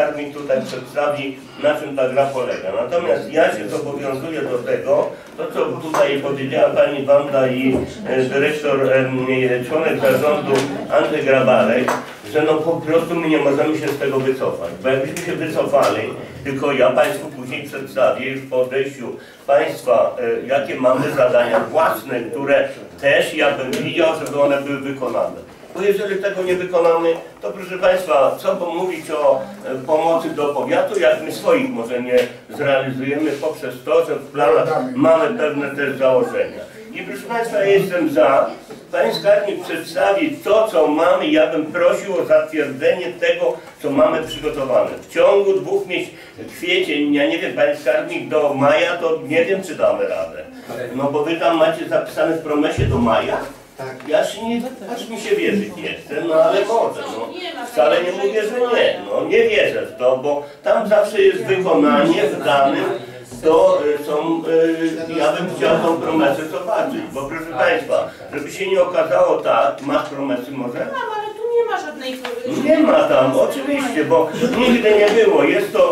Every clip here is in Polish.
Skarbnik tutaj przedstawi, na czym ta gra polega. Natomiast ja się zobowiązuję do tego, to co tutaj powiedziała pani Wanda i dyrektor, członek zarządu Andrzej Grabarek, że no po prostu my nie możemy się z tego wycofać. Bo jakbyśmy się wycofali, tylko ja państwu później przedstawię już po odejściu państwa, jakie mamy zadania własne, które też ja bym widział, żeby one były wykonane. Bo jeżeli tego nie wykonamy, to proszę państwa, co mówić o pomocy do powiatu, jak my swoich może nie zrealizujemy poprzez to, że w planach mamy pewne też założenia. I proszę państwa, ja jestem za. Pani skarbnik przedstawi to, co mamy. Ja bym prosił o zatwierdzenie tego, co mamy przygotowane. W ciągu 2 miesięcy, kwiecień, ja nie wiem, pani skarbnik do maja, to nie wiem, czy damy radę. No bo wy tam macie zapisane w promesie do maja? Tak. Ja się nie, aż mi się wierzyć nie chcę, no ale może, no. Wcale nie mówię, że nie, no nie wierzę w to, bo tam zawsze jest wykonanie w danym, to są, ja bym chciał tą promesę zobaczyć, bo proszę państwa, żeby się nie okazało tak, masz promesy może? Mam, ale tu nie ma żadnej... Nie ma tam, oczywiście, bo nigdy nie było, jest to...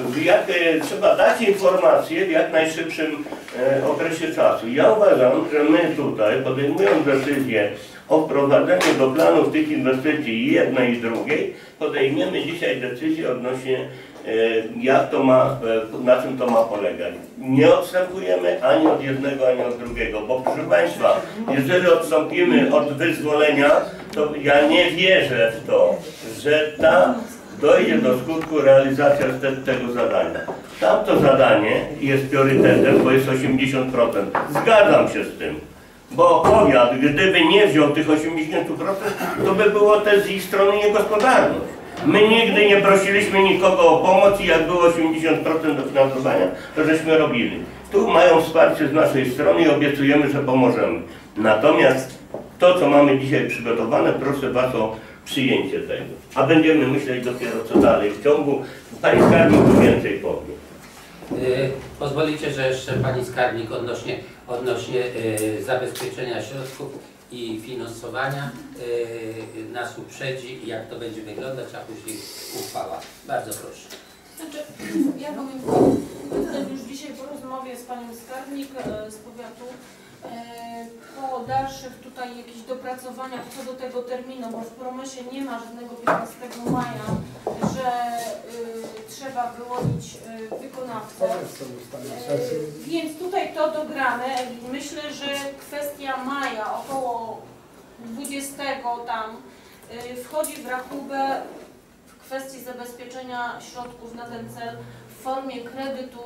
trzeba dać informacje w jak najszybszym okresie czasu. Ja uważam, że my tutaj, podejmując decyzję o wprowadzeniu do planów tych inwestycji jednej i drugiej, podejmiemy dzisiaj decyzję odnośnie jak to ma, na czym to ma polegać. Nie odstępujemy ani od jednego, ani od drugiego, bo proszę państwa, jeżeli odstąpimy od wyzwolenia, to ja nie wierzę w to, że ta dojdzie do skutku realizacja tego zadania. Tamto zadanie jest priorytetem, bo jest 80%. Zgadzam się z tym, bo powiat, gdyby nie wziął tych 80%, to by było też z ich strony niegospodarność. My nigdy nie prosiliśmy nikogo o pomoc i jak było 80% dofinansowania, to żeśmy robili. Tu mają wsparcie z naszej strony i obiecujemy, że pomożemy. Natomiast to, co mamy dzisiaj przygotowane, proszę was o przyjęcie tego. A będziemy myśleć dopiero co dalej. W ciągu pani skarbnik tu więcej powie. Pozwolicie, że jeszcze pani skarbnik odnośnie zabezpieczenia środków i finansowania nas uprzedzi, jak to będzie wyglądać, a później uchwała. Bardzo proszę. Znaczy, ja powiem, już dzisiaj po rozmowie z panią skarbnik z powiatu, po dalszych tutaj jakichś dopracowaniach co do tego terminu, bo w promesie nie ma żadnego 15 maja, że trzeba wyłonić wykonawcę. Więc tutaj to dogramy. Myślę, że kwestia maja, około 20 tam, wchodzi w rachubę w kwestii zabezpieczenia środków na ten cel w formie kredytu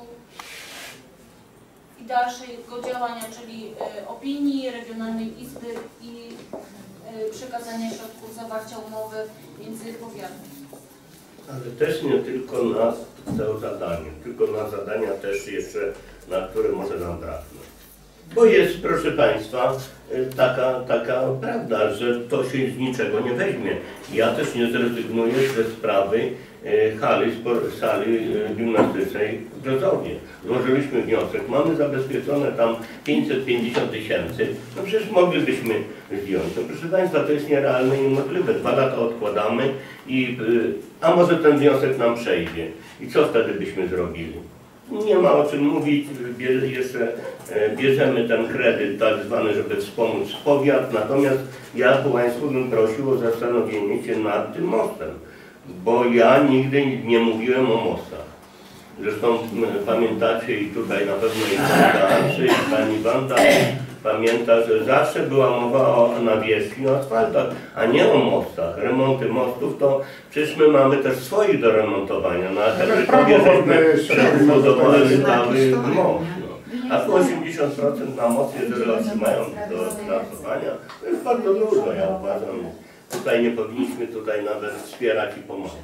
i dalszego działania, czyli opinii Regionalnej Izby i przekazania środków, zawarcia umowy między powiatami. Ale też nie tylko na to zadanie, tylko na zadania też jeszcze, na które może nam braknąć. Bo jest, proszę państwa, taka prawda, że to się z niczego nie weźmie. Ja też nie zrezygnuję ze sprawy sali gimnastycznej w Brzozowie. Złożyliśmy wniosek, mamy zabezpieczone tam 550 000, no przecież moglibyśmy zdjąć. No proszę państwa, to jest nierealne i niemożliwe. 2 lata odkładamy a może ten wniosek nam przejdzie. I co wtedy byśmy zrobili? Nie ma o czym mówić, jeszcze bierzemy ten kredyt tak zwany, żeby wspomóc powiat, natomiast ja państwu bym prosił o zastanowienie się nad tym mostem, bo ja nigdy nie mówiłem o mostach. Zresztą pamiętacie i tutaj na pewno i pani Wanda pamięta, że zawsze była mowa o nawierzchni, o asfaltach, a nie o mostach. Remonty mostów to przecież my mamy też swoich do remontowania. Na Henrykowie żeśmy przebudowali cały most. No. A tu 80% na most, jeżeli otrzymają do finansowania, to jest bardzo dużo, ja uważam. Tutaj nie powinniśmy nawet wspierać i pomagać.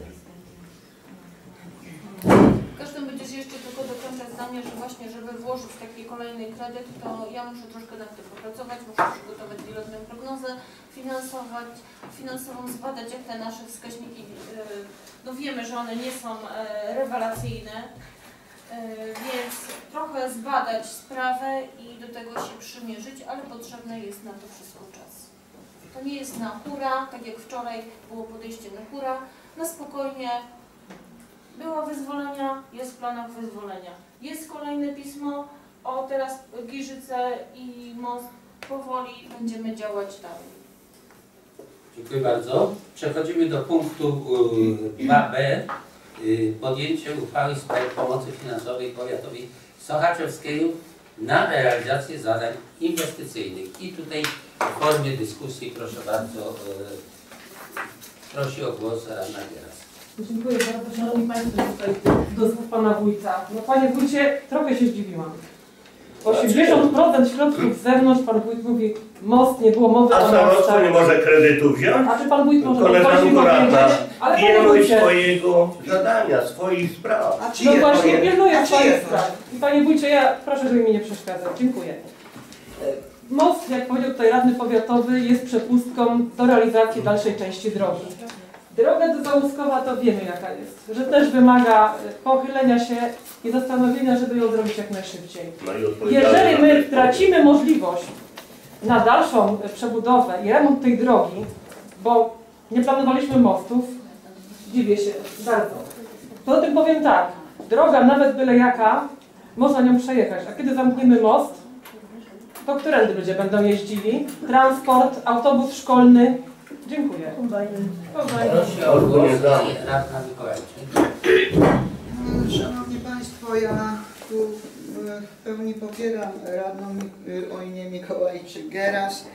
W każdym razie jeszcze tylko dokończę zdanie, że właśnie, żeby włożyć taki kolejny kredyt, to ja muszę troszkę nad tym popracować, muszę przygotować wieloletnią prognozę, finansową zbadać, jak te nasze wskaźniki, no wiemy, że one nie są rewelacyjne, więc trochę zbadać sprawę i do tego się przymierzyć, ale potrzebny jest na to wszystko czas. To nie jest na hura, tak jak wczoraj było podejście na hura, na spokojnie. wyzwolenia? Jest w planach wyzwolenia. Jest kolejne pismo o teraz Giżyce i most. Powoli będziemy działać dalej. Dziękuję bardzo. Przechodzimy do punktu 2b. Podjęcie uchwały w sprawie pomocy finansowej powiatowi sochaczewskiego na realizację zadań inwestycyjnych. I tutaj w formie dyskusji, proszę bardzo, prosi o głos radna Gieras. Dziękuję bardzo, szanowni państwo, tutaj do słów pana wójta. No panie wójcie, trochę się zdziwiłam. 80% środków z zewnątrz, pan wójt mówi, most, nie było mowy A o Sarocko mostach. nie może kredytu wziąć? A czy pan wójt może Koleżanko mi radna, powiedzieć? Ale panie pilnuj wójcie, swojego zadania, swoich spraw. A no czyje to właśnie jest? pilnuję A swoich czyje to? spraw. I panie wójcie, ja proszę, żeby mi nie przeszkadzał. Dziękuję. Most, jak powiedział tutaj radny powiatowy, jest przepustką do realizacji dalszej części drogi. Droga do Załuskowa to wiemy jaka jest, że też wymaga pochylenia się i zastanowienia, żeby ją zrobić jak najszybciej. No i odpowiedzialny Jeżeli za my te tracimy możliwość na dalszą przebudowę i remont tej drogi, bo nie planowaliśmy mostów, dziwię się bardzo, to o tym powiem tak, droga nawet byle jaka, można nią przejechać, a kiedy zamkniemy most, to którędy ludzie będą jeździli? Transport, autobus szkolny. Dziękuję. Prosi o głos radna Mikołajczyk. Szanowni Państwo, ja tu w pełni popieram radną o imię Mikołajczyk-Geras.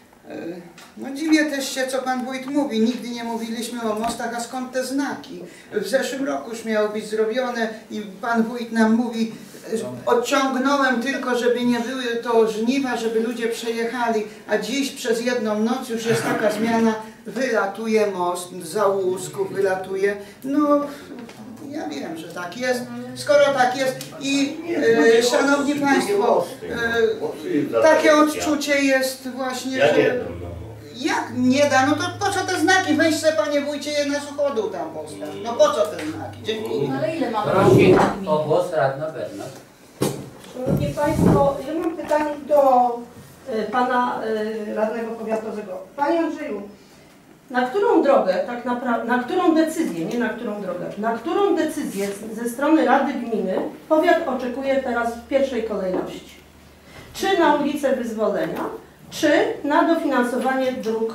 No dziwię też się, co pan wójt mówi. Nigdy nie mówiliśmy o mostach, a skąd te znaki? W zeszłym roku już miało być zrobione i pan wójt nam mówi, odciągnąłem tylko, żeby nie były to żniwa, żeby ludzie przejechali, a dziś przez jedną noc już jest taka zmiana, wylatuje most, z Załusków wylatuje. No, ja wiem, że tak jest. Skoro tak jest i szanowni Państwo, takie odczucie jest właśnie, Ja nie że... dam, no. Jak nie da? No to po co te znaki? Weź se panie wójcie je na suchodu tam postaw. No po co te znaki? Dziękuję. Ale ile mamy? Prosi o głos radna Bernat. Szanowni Państwo, ja mam pytanie do Pana Radnego Powiatowego. Panie Andrzeju, na którą drogę, tak naprawdę, na którą decyzję, nie na którą drogę, na którą decyzję ze strony Rady Gminy powiat oczekuje teraz w pierwszej kolejności? Czy na ulicę Wyzwolenia, czy na dofinansowanie dróg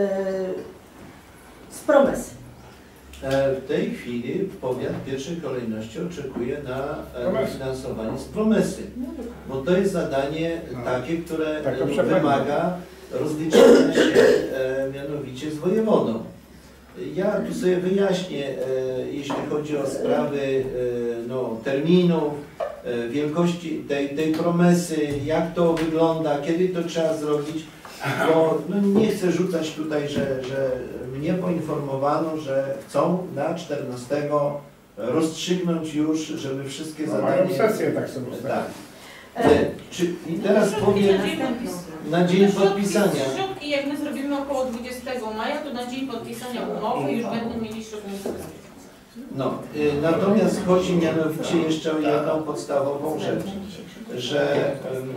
z promesy? W tej chwili powiat w pierwszej kolejności oczekuje na dofinansowanie z promesy, bo to jest zadanie takie, które wymaga rozliczenia się mianowicie z wojewodą. Ja tu sobie wyjaśnię, jeśli chodzi o sprawy terminów, wielkości tej promesy, jak to wygląda, kiedy to trzeba zrobić, bo nie chcę rzucać tutaj, że mnie poinformowano, że chcą na 14 rozstrzygnąć już, żeby wszystkie zadania... Mają sesję, tak sobie tak. I teraz powiem na dzień podpisania. Środki, jak my zrobimy około 20 maja, to na dzień podpisania umowy już będą mieli środki. Natomiast chodzi mianowicie jeszcze o jedną podstawową rzecz, że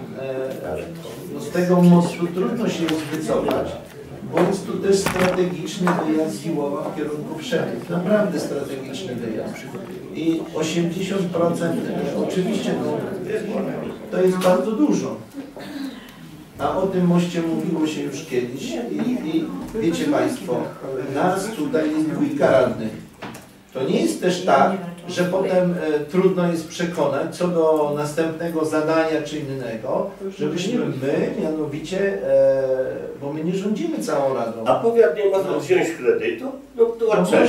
z tego mostu trudno się jest wycofać, bo jest tu też strategiczny wyjazd z Iłowa w kierunku Wszechów, naprawdę strategiczny wyjazd. I 80% oczywiście to jest bardzo dużo. A o tym moście mówiło się już kiedyś i wiecie Państwo, nas tutaj jest 2 radnych. To nie jest też tak, że potem trudno jest przekonać co do następnego zadania czy innego, żebyśmy my, mianowicie, bo my nie rządzimy całą radą. A powiat nie może wziąć kredytu? No to No dlaczego?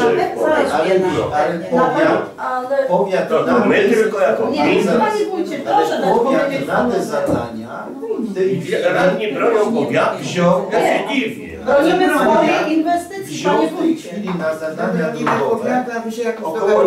ale powiat To my tylko jako Nie, gmina. Panie Wójcie, proszę dać powiat powiedzieć na panu. te zadania w tej chwili Radni bronią powiatu. wziął, Ja się dziwię. Bronimy swojej inwestycji, wziął Panie w tej Wójcie. chwili na zadania Nie drogowe powiadam się jakoś około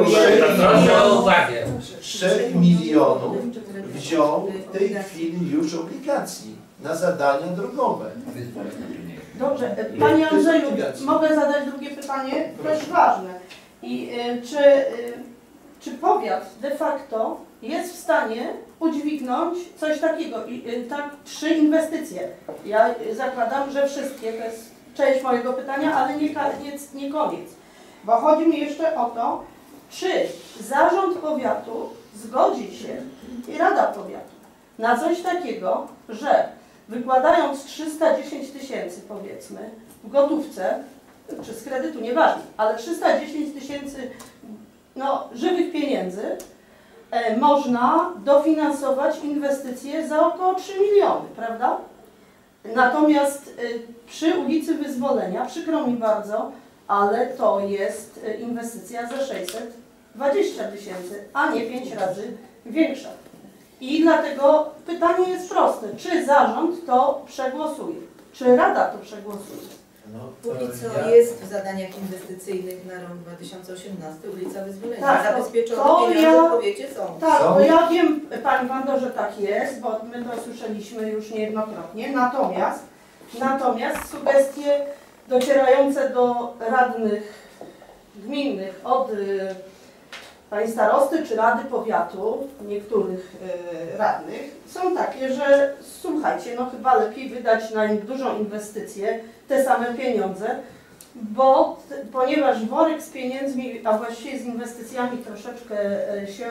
3 3 milionów wziął w tej chwili już obligacji na zadania drogowe. Dobrze, Panie Andrzeju, mogę zadać drugie pytanie? To jest ważne. I czy powiat de facto jest w stanie udźwignąć coś takiego, tak 3 inwestycje? Ja zakładam, że wszystkie, to jest część mojego pytania, ale nie koniec. Bo chodzi mi jeszcze o to, czy zarząd powiatu zgodzi się i Rada Powiatu na coś takiego, że wykładając 310 tysięcy powiedzmy w gotówce, czy z kredytu, nieważne, ale 310 tysięcy żywych pieniędzy można dofinansować inwestycje za około 3 miliony, prawda? Natomiast przy ulicy Wyzwolenia, przykro mi bardzo, ale to jest inwestycja za 620 tysięcy, a nie 5 razy większa. I dlatego pytanie jest proste, czy zarząd to przegłosuje, czy Rada to przegłosuje? Póki co jest w zadaniach inwestycyjnych na rok 2018 ulica Wyzwolenia. Tak, zabezpieczone to pieniądze w powiecie są. Tak, bo ja wiem, Pani Wando, że tak jest, bo my to słyszeliśmy już niejednokrotnie. Natomiast sugestie docierające do radnych gminnych od Pani Starosty czy Rady Powiatu, niektórych radnych, są takie, że słuchajcie, chyba lepiej wydać na dużą inwestycję te same pieniądze, ponieważ worek z pieniędzmi, a właściwie z inwestycjami troszeczkę się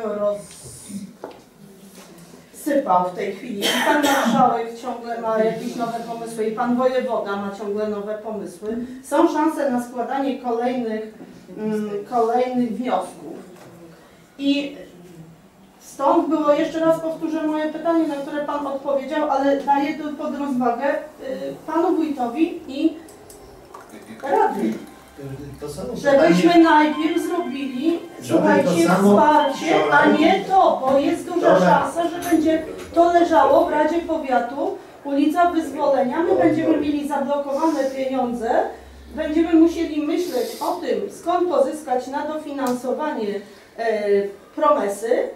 rozsypał w tej chwili. I Pan Marszałek ciągle ma jakieś nowe pomysły i Pan Wojewoda ma ciągle nowe pomysły. Są szanse na składanie kolejnych wniosków. I stąd było, jeszcze raz powtórzę moje pytanie, na które Pan odpowiedział, ale daję to pod rozwagę Panu Wójtowi i radnym. Żebyśmy najpierw zrobili, słuchajcie, wsparcie, a nie to, bo jest duża szansa, że będzie to leżało w Radzie Powiatu, ulica Wyzwolenia, my będziemy mieli zablokowane pieniądze, będziemy musieli myśleć o tym, skąd pozyskać na dofinansowanie promesy,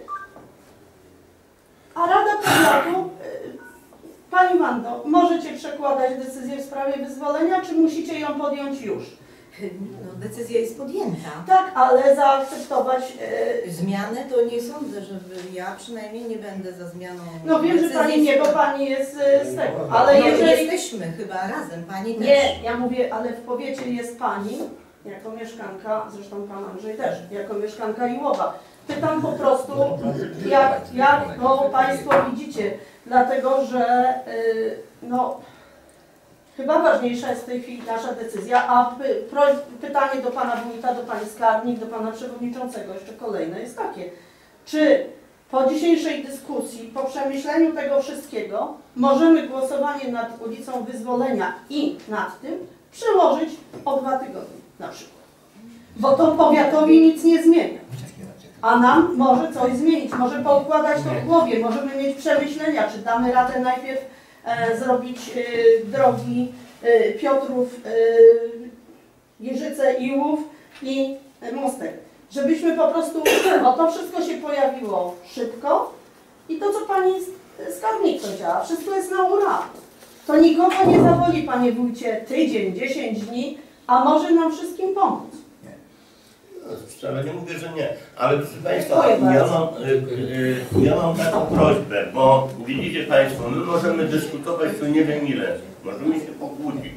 a Rada Powiatu, Pani Wando, możecie przekładać decyzję w sprawie wyzwolenia, czy musicie ją podjąć już? Decyzja jest podjęta. Tak, ale zaakceptować... Zmiany to nie sądzę, żeby ja przynajmniej nie będę za zmianą. Wiem, że Pani nie, bo Pani jest z tego, ale jeżeli... Jesteśmy chyba razem, Pani też. Nie, ja mówię, ale w powiecie jest Pani, jako mieszkanka, zresztą Pan Andrzej też, jako mieszkanka Iłowa. Pytam po prostu, jak to Państwo widzicie, dlatego że chyba ważniejsza jest w tej chwili nasza decyzja, a pytanie do Pana Wójta, do Pani Skarbnik, do Pana Przewodniczącego, jeszcze kolejne jest takie. Czy po dzisiejszej dyskusji, po przemyśleniu tego wszystkiego, możemy głosowanie nad ulicą Wyzwolenia i nad tym przełożyć o 2 tygodnie na przykład? Bo to powiatowi nic nie zmienia. A nam może coś zmienić, może poukładać to w głowie, możemy mieć przemyślenia, czy damy radę najpierw zrobić drogi Piotrów, Jeżyce, Iłów i Mostek. Żebyśmy po prostu, to wszystko się pojawiło szybko i to, co Pani Skarbnik powiedziała, wszystko jest na ura. To nikogo nie zaboli, Panie Wójcie, tydzień, 10 dni, a może nam wszystkim pomóc. Wcale nie mówię, że nie, ale proszę Państwa, ja mam taką prośbę, bo widzicie Państwo, my możemy dyskutować tu nie wiem ile, możemy się pokłócić,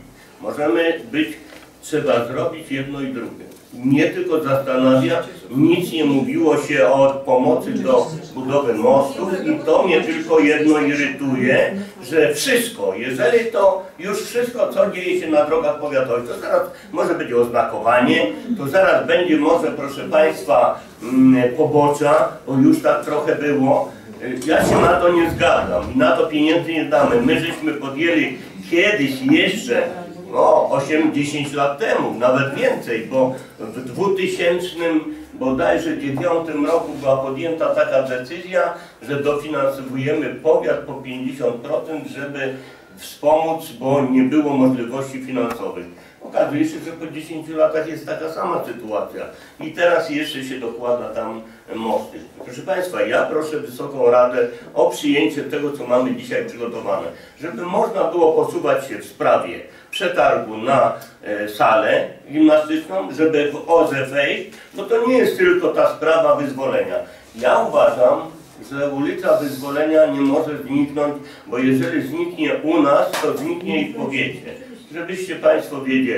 trzeba zrobić jedno i drugie. Mnie tylko zastanawia, nic nie mówiło się o pomocy do budowy mostów i to mnie tylko jedno irytuje, że wszystko, jeżeli to już wszystko, co dzieje się na drogach powiatowych, to zaraz może być oznakowanie, to zaraz będzie może, proszę Państwa, pobocza, bo już tak trochę było. Ja się na to nie zgadzam i na to pieniędzy nie damy. My żeśmy podjęli kiedyś jeszcze 8-10 lat temu, nawet więcej, bo w 2009 roku była podjęta taka decyzja, że dofinansowujemy powiat po 50%, żeby wspomóc, bo nie było możliwości finansowych. Okazuje się, że po 10 latach jest taka sama sytuacja i teraz jeszcze się dokłada tam mosty. Proszę Państwa, ja proszę Wysoką Radę o przyjęcie tego, co mamy dzisiaj przygotowane, żeby można było posuwać się w sprawie przetargu na salę gimnastyczną, żeby w OZE wejść, bo to nie jest tylko ta sprawa wyzwolenia. Ja uważam, że ulica Wyzwolenia nie może zniknąć, bo jeżeli zniknie u nas, to zniknie i w powiecie. Żebyście Państwo wiedzieli.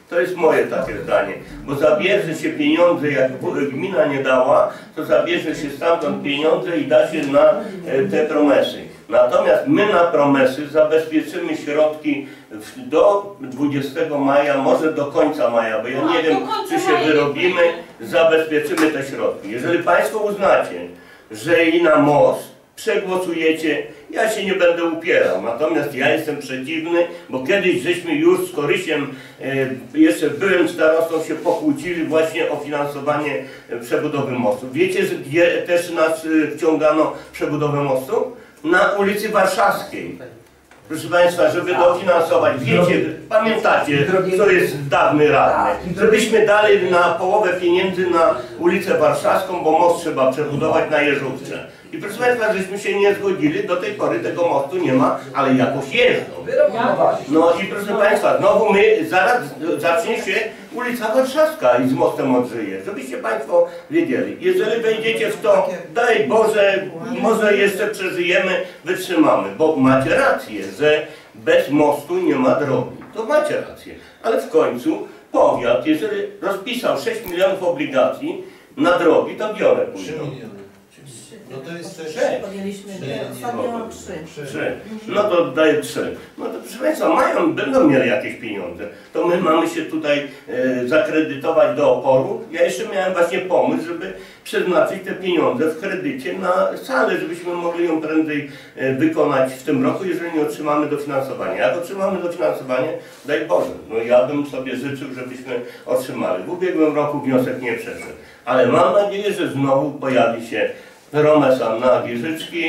To jest moje takie zdanie, bo zabierze się pieniądze, jak gmina nie dała, to zabierze się stamtąd pieniądze i da się na te promesy. Natomiast my na promesy zabezpieczymy środki do 20 maja, może do końca maja, bo ja nie wiem, czy się wyrobimy, zabezpieczymy te środki. Jeżeli Państwo uznacie, że i na most przegłosujecie, ja się nie będę upierał, natomiast ja jestem przeciwny, bo kiedyś żeśmy już z Korysiem, jeszcze byłem starostą, się pokłócili właśnie o finansowanie przebudowy mostu. Wiecie, że gdzie też nas wciągano przebudowę mostu? Na ulicy Warszawskiej. Proszę Państwa, żeby dofinansować, wiecie, pamiętacie, co jest dawny radny, żebyśmy dali na połowę pieniędzy na ulicę Warszawską, bo most trzeba przebudować na Jeżówce. I proszę Państwa, żeśmy się nie zgodzili, do tej pory tego mostu nie ma, ale jakoś jeżdżą. No i proszę Państwa, znowu zaraz zacznie się ulica Warszawska i z mostem odżyje, żebyście Państwo wiedzieli. Jeżeli wejdziecie w to, daj Boże, może jeszcze przeżyjemy, wytrzymamy, bo macie rację, że bez mostu nie ma drogi. To macie rację, ale w końcu powiat, jeżeli rozpisał 6 milionów obligacji na drogi, to biorę 3 miliony. No to jest też... Podjęliśmy, ostatnio 3. No to daję 3. No to proszę Państwa, będą mieli jakieś pieniądze. To my mamy się tutaj zakredytować do oporu. Ja jeszcze miałem właśnie pomysł, żeby przeznaczyć te pieniądze w kredycie na salę, żebyśmy mogli ją prędzej wykonać w tym roku, jeżeli nie otrzymamy dofinansowania. Jak otrzymamy dofinansowanie, daj Boże. No ja bym sobie życzył, żebyśmy otrzymali. W ubiegłym roku wniosek nie przeszedł. Ale mam nadzieję, że znowu pojawi się promesa na Giżyczki,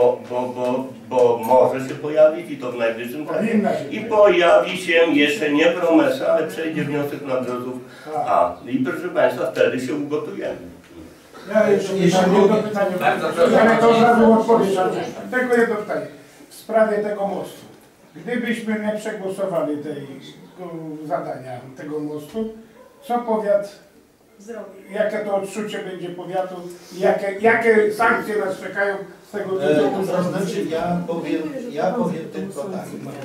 bo może się pojawić i to w najbliższym czasie. I pojawi się jeszcze nie promesa, ale przejdzie wniosek na Brzozów A. I proszę Państwa, wtedy się ugotujemy. Ja jeszcze jedno pytanie. Bardzo proszę. Ja to od razu odpowiedź. Tylko jedno pytanie. W sprawie tego mostu. Gdybyśmy nie przegłosowali tego zadania, tego mostu, co powiat jakie to odczucie będzie powiatu i jakie sankcje nas czekają z tego tytułu? To znaczy ja powiem tylko tak.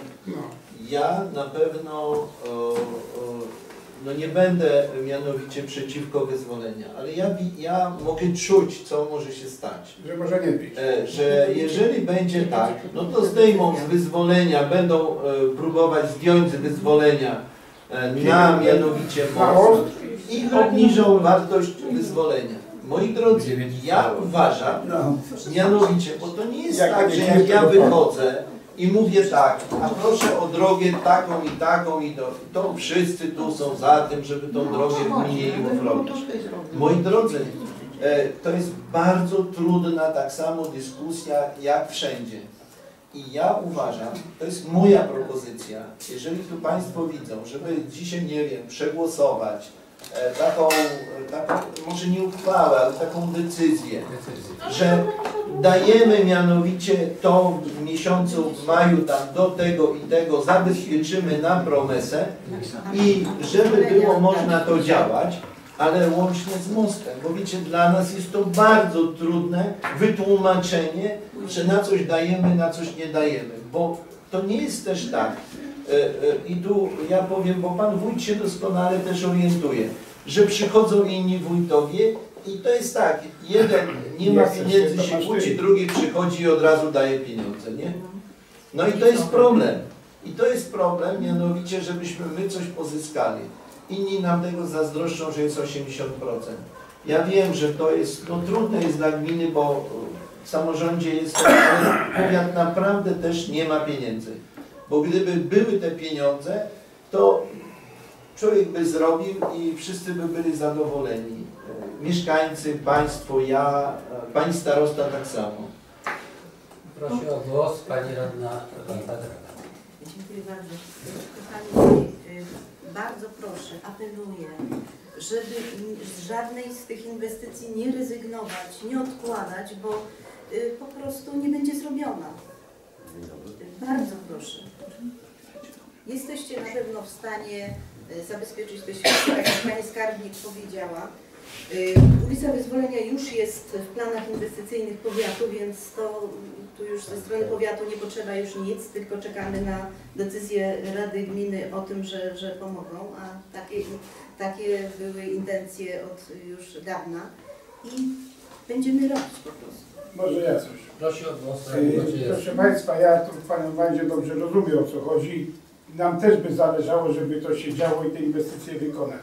Ja na pewno no nie będę mianowicie przeciwko wyzwolenia, ale ja mogę czuć, co może się stać. Że może nie być. Że jeżeli będzie tak, no to zdejmą z wyzwolenia, będą próbować zdjąć z wyzwolenia na mianowicie most i obniżą wartość wyzwolenia. Moi drodzy, ja uważam, mianowicie, bo to nie jest tak, że jak ja wychodzę i mówię tak, a proszę o drogę taką i to wszyscy tu są za tym, żeby tą drogę w gminie uwolnić. Moi drodzy, to jest bardzo trudna tak samo dyskusja jak wszędzie. I ja uważam, to jest moja propozycja, jeżeli tu Państwo widzą, żeby dzisiaj, nie wiem, przegłosować taką może nie uchwałę, ale taką decyzję, że dajemy mianowicie to w miesiącu, w maju tam do tego i tego zabezpieczymy na promesę i żeby było można to działać, ale łącznie z mostem, bo wiecie, dla nas jest to bardzo trudne wytłumaczenie, że na coś dajemy, na coś nie dajemy, bo to nie jest też tak, i tu ja powiem, bo Pan Wójt się doskonale też orientuje, że przychodzą inni wójtowie i to jest tak, jeden nie ma pieniędzy, się kłóci, drugi przychodzi i od razu daje pieniądze, nie? No i to jest problem. I to jest problem, mianowicie, żebyśmy my coś pozyskali. Inni nam tego zazdroszczą, że jest 80%. Ja wiem, że to jest, no trudne jest dla gminy, bo w samorządzie jest to, ale powiat naprawdę też nie ma pieniędzy. Bo gdyby były te pieniądze, to człowiek by zrobił i wszyscy by byli zadowoleni. Mieszkańcy, Państwo, ja, Pani Starosta tak samo. Proszę o głos Pani Radna Barbara. Dziękuję bardzo. Kochani, bardzo proszę, apeluję, żeby z żadnej z tych inwestycji nie rezygnować, nie odkładać, bo po prostu nie będzie zrobiona. Bardzo proszę. Jesteście na pewno w stanie zabezpieczyć te środki, tak jak Pani Skarbnik powiedziała. Ulica Wyzwolenia już jest w planach inwestycyjnych powiatu, więc to tu już ze strony powiatu nie potrzeba już nic, tylko czekamy na decyzję Rady Gminy o tym, że pomogą, a takie były intencje od już dawna i będziemy robić po prostu. Może ja coś. Proszę o głos. Proszę Państwa, ja tu Panią Wandzie dobrze rozumiem, o co chodzi. Nam też by zależało, żeby to się działo i te inwestycje wykonać.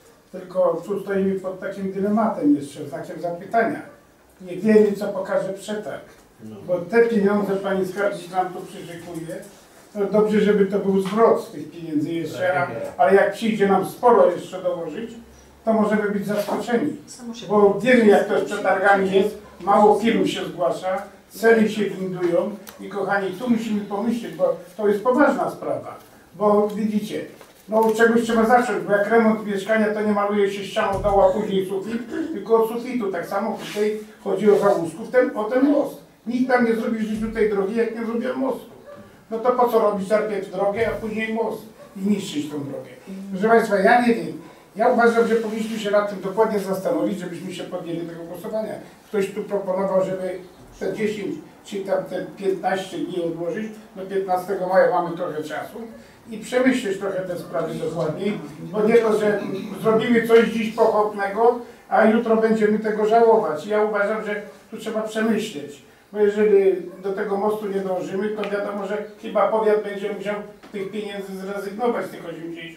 Tylko tu stoimy pod takim dylematem jeszcze, znakiem zapytania. Nie wiemy, co pokaże przetarg. Bo te pieniądze Pani Skarbnik nam tu przyszykuje, to dobrze, żeby to był zwrot z tych pieniędzy jeszcze, ale jak przyjdzie nam sporo jeszcze dołożyć, to możemy być zaskoczeni. Bo wiemy, jak to z przetargami jest, mało firm się zgłasza, ceny się windują i kochani, tu musimy pomyśleć, bo to jest poważna sprawa. Bo widzicie, no od czegoś trzeba zacząć, bo jak remont mieszkania, to nie maluje się ścianą dołu, a później sufit, tylko od sufitu. Tak samo tutaj chodzi o załóżków, o ten most. Nikt tam nie zrobi w życiu tej drogi, jak nie zrobią mostu. No to po co robić najpierw drogę, a później most i niszczyć tą drogę? Proszę Państwa, ja nie wiem. Ja uważam, że powinniśmy się nad tym dokładnie zastanowić, żebyśmy się podjęli tego głosowania. Ktoś tu proponował, żeby te 10 czy tam te 15 dni odłożyć, do 15 maja mamy trochę czasu i przemyśleć trochę te sprawy dokładniej, bo nie to, że zrobimy coś dziś pochopnego, a jutro będziemy tego żałować. Ja uważam, że tu trzeba przemyśleć, bo jeżeli do tego mostu nie dążymy, to wiadomo, że chyba powiat będzie musiał tych pieniędzy zrezygnować z tych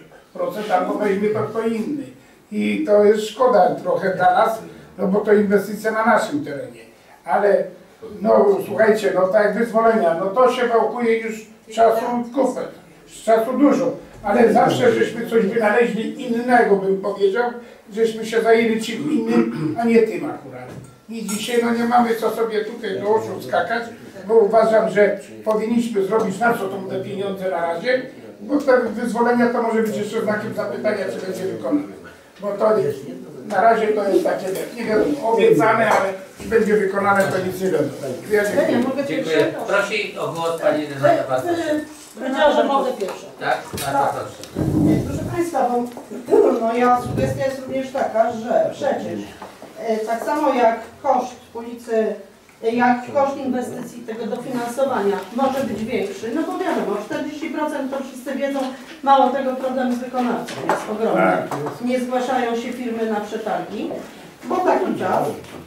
80%, albo weźmie to kto inny. I to jest szkoda trochę dla nas, no bo to inwestycja na naszym terenie. Ale no słuchajcie, no tak jak Wyzwolenia, no to się wałkuje już czasu kupę, czasu dużo, ale zawsze żeśmy coś wynaleźli innego, bym powiedział, żeśmy się zajęli czym innym, a nie tym akurat. I dzisiaj no nie mamy co sobie tutaj do oczu skakać, bo uważam, że powinniśmy zrobić na co to te pieniądze na razie, bo te Wyzwolenia to może być jeszcze znakiem zapytania, czy będzie wykonane. Bo to na razie to jest takie, nie wiadomo, obiecane, ale czy będzie wykonane, to nic nie wiadomo. Dziękuję. Proszę o głos Pani Renata Bartosz. Powiedziała, że mogę pierwsza. Tak? Bardzo proszę. Proszę Państwa, bo moja sugestia jest również taka, że przecież tak samo jak koszt ulicy, jak koszt inwestycji tego dofinansowania może być większy, no bo wiadomo, 40% to wszyscy wiedzą, mało tego problem z wykonawcą jest ogromny. Nie zgłaszają się firmy na przetargi, bo taki czas.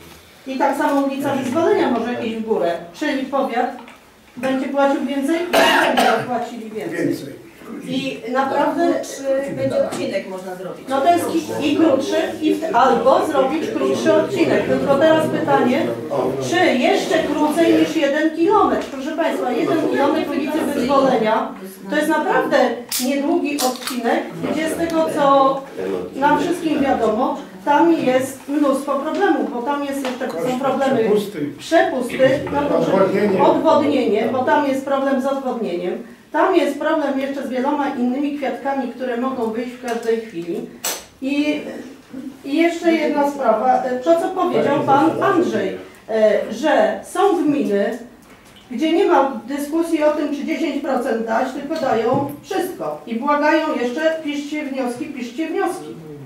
I tak samo ulica Wyzwolenia może iść w górę, czyli powiat będzie płacił więcej, będą płacili więcej. I naprawdę Będzie odcinek można zrobić. no to jest i krótszy, albo zrobić krótszy odcinek. Tylko teraz pytanie, czy jeszcze krócej niż 1 kilometr? Proszę Państwa, 1 kilometr ulicy Wyzwolenia to jest naprawdę niedługi odcinek, gdzie z tego co nam wszystkim wiadomo, tam jest mnóstwo problemów, bo tam jest jeszcze są problemy przepusty, no proszę, odwodnienie, bo tam jest problem z odwodnieniem. Tam jest problem jeszcze z wieloma innymi kwiatkami, które mogą wyjść w każdej chwili. I jeszcze jedna sprawa, to co powiedział Pan Andrzej, że są gminy, gdzie nie ma dyskusji o tym, czy 10% dać, tylko dają wszystko. I błagają jeszcze, piszcie wnioski.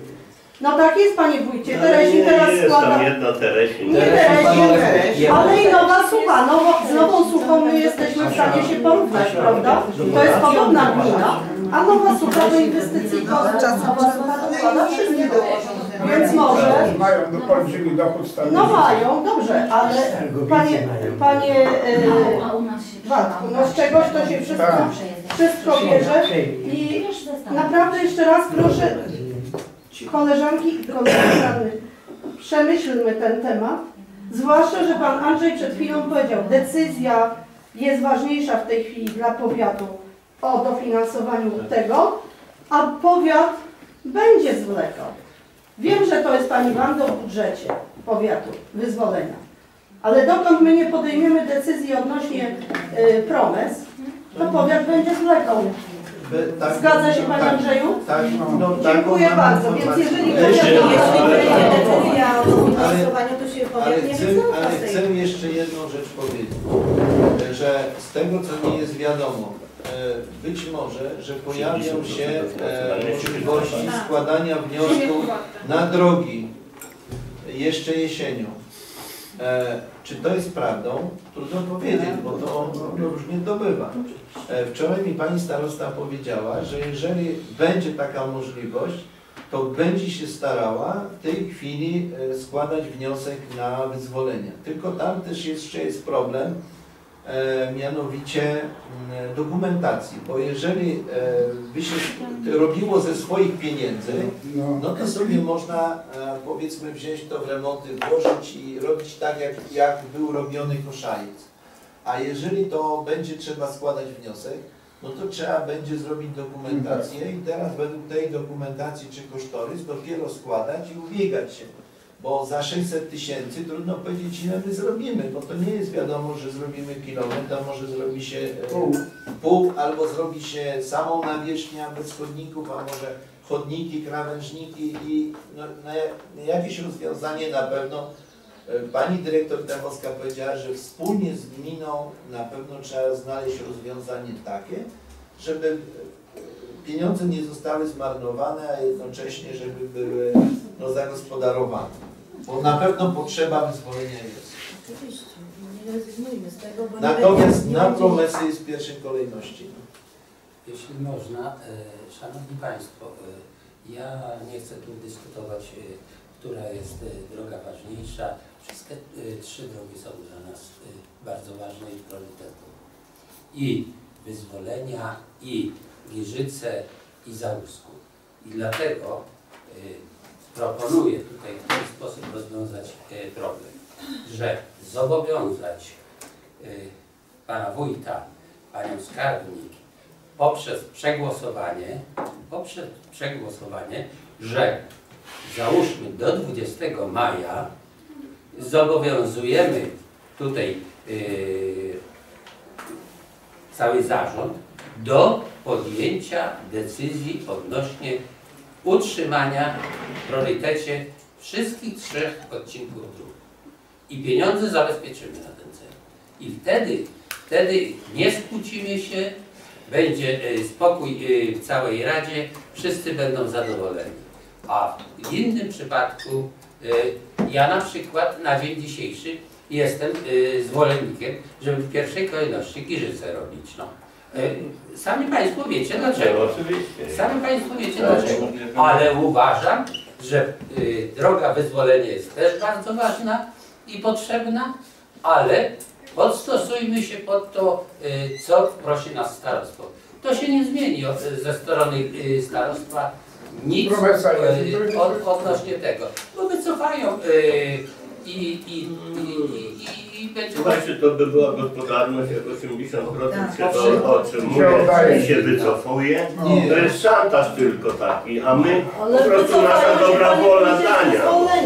No tak jest, Panie Wójcie, Teresin teraz składa... Jest tam jedna Teresin. Nie Teresin, ale i Nowa Sucha. Z Nową Suchą my jesteśmy w stanie się porównać, prawda? To jest podobna gmina, a Nowa Sucha do inwestycji Nowa Sucha dokłada wszystko. Więc może... Mają do olbrzymi dochód stanowy. No mają, dobrze, ale Panie Waldku, no z czegoś to się wszystko bierze i naprawdę jeszcze raz proszę koleżanki i koledzy, przemyślmy ten temat, zwłaszcza, że Pan Andrzej przed chwilą powiedział, decyzja jest ważniejsza w tej chwili dla powiatu o dofinansowaniu tego, a powiat będzie zwlekał. Wiem, że to jest Pani Wando w budżecie powiatu Wyzwolenia, ale dokąd my nie podejmiemy decyzji odnośnie promes, to powiat będzie zwlekał. Zgadza się Panie Andrzeju? Tak, no, dziękuję bardzo, więc jeżeli decyzja o dofinansowaniu, to się powiat nie wycofa. Ale chcę jeszcze jedną rzecz powiedzieć, że z tego co mi jest wiadomo, być może, że pojawią się możliwości składania wniosków na drogi jeszcze jesienią. Czy to jest prawdą? Trudno powiedzieć, bo to różnie to bywa. Wczoraj mi pani starosta powiedziała, że jeżeli będzie taka możliwość, to będzie się starała w tej chwili składać wniosek na wyzwolenie. Tylko tam też jeszcze jest problem, mianowicie dokumentacji, bo jeżeli by się robiło ze swoich pieniędzy, no to sobie można powiedzmy wziąć to w remonty, włożyć i robić tak jak był robiony Koszaliec. A jeżeli to będzie trzeba składać wniosek, no to trzeba będzie zrobić dokumentację i teraz według tej dokumentacji czy kosztorys dopiero składać i ubiegać się. Bo za 600 tysięcy trudno powiedzieć, ile my zrobimy, bo to nie jest wiadomo, że zrobimy kilometr, a może zrobi się pół, albo zrobi się samą nawierzchnię bez chodników, a może chodniki, krawężniki i no, jakieś rozwiązanie na pewno. Pani dyrektor Dębowska powiedziała, że wspólnie z gminą na pewno trzeba znaleźć rozwiązanie takie, żeby pieniądze nie zostały zmarnowane, a jednocześnie, żeby były zagospodarowane. Bo na pewno potrzeba wyzwolenia jest. Oczywiście, nie rezygnujmy z tego, bo natomiast na promesy jest w pierwszej kolejności. Jeśli można, Szanowni Państwo, ja nie chcę tu dyskutować, która jest droga ważniejsza. Wszystkie trzy drogi są dla nas bardzo ważne i priorytetowe. I Wyzwolenia, i Giżyce, i Załusko. I dlatego proponuję tutaj w ten sposób rozwiązać problem, że zobowiązać pana wójta, panią skarbnik poprzez przegłosowanie, że załóżmy do 20 maja zobowiązujemy tutaj cały zarząd do podjęcia decyzji odnośnie utrzymania w priorytecie wszystkich trzech odcinków dróg. I pieniądze zabezpieczymy na ten cel. I wtedy nie skłócimy się, będzie spokój w całej Radzie, wszyscy będą zadowoleni. A w innym przypadku, ja na przykład na dzień dzisiejszy jestem zwolennikiem, żeby w pierwszej kolejności Giżyce robić. No. Sami Państwo wiecie dlaczego. Oczywiście. Sami Państwo wiecie dlaczego. Ale uważam, że droga Wyzwolenia jest też bardzo ważna i potrzebna, ale podstosujmy się pod to, co prosi nas starostwo. To się nie zmieni ze strony starostwa nic odnośnie tego. Bo wycofają i będzie... Słuchajcie, to by była gospodarność, jak 80% się to otrzymuje i się wycofuje. To jest szantaż tylko taki, a my po prostu nasza dobra wola dania.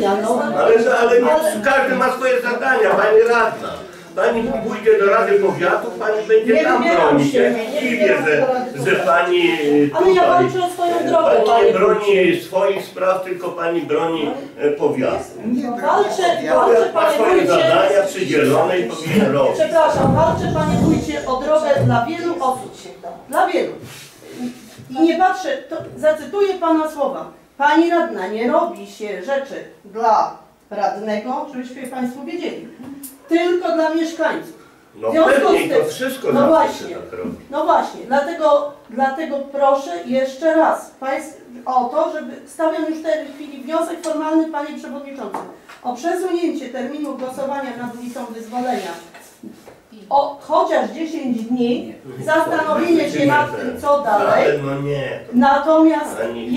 Ale każdy ma swoje zadania, pani radna. Pani pójdzie do Rady Powiatu, pani będzie tam bronić. Ja nie dziwię, że pani Ale ja walczę o swoją drogę. Pani nie broni swoich spraw, tylko pani broni powiatu. Walczę, Ma panie swoje wójcie. zadania przydzielone i powinien robić. Przepraszam, walczę, panie wójcie, o drogę dla wielu osób. Dla wielu. I nie patrzę, to zacytuję pana słowa. Pani radna, nie robi się rzeczy dla radnego, żebyście państwo wiedzieli, tylko dla mieszkańców. No pewnie to wszystko no na właśnie, tak robi. no właśnie, dlatego proszę jeszcze raz o to, żeby stawiam już w tej chwili wniosek formalny, panie przewodniczący, o przesunięcie terminu głosowania nad listą wyzwolenia o chociaż 10 dni, zastanowienie się nad tym, co dalej. No nie. Natomiast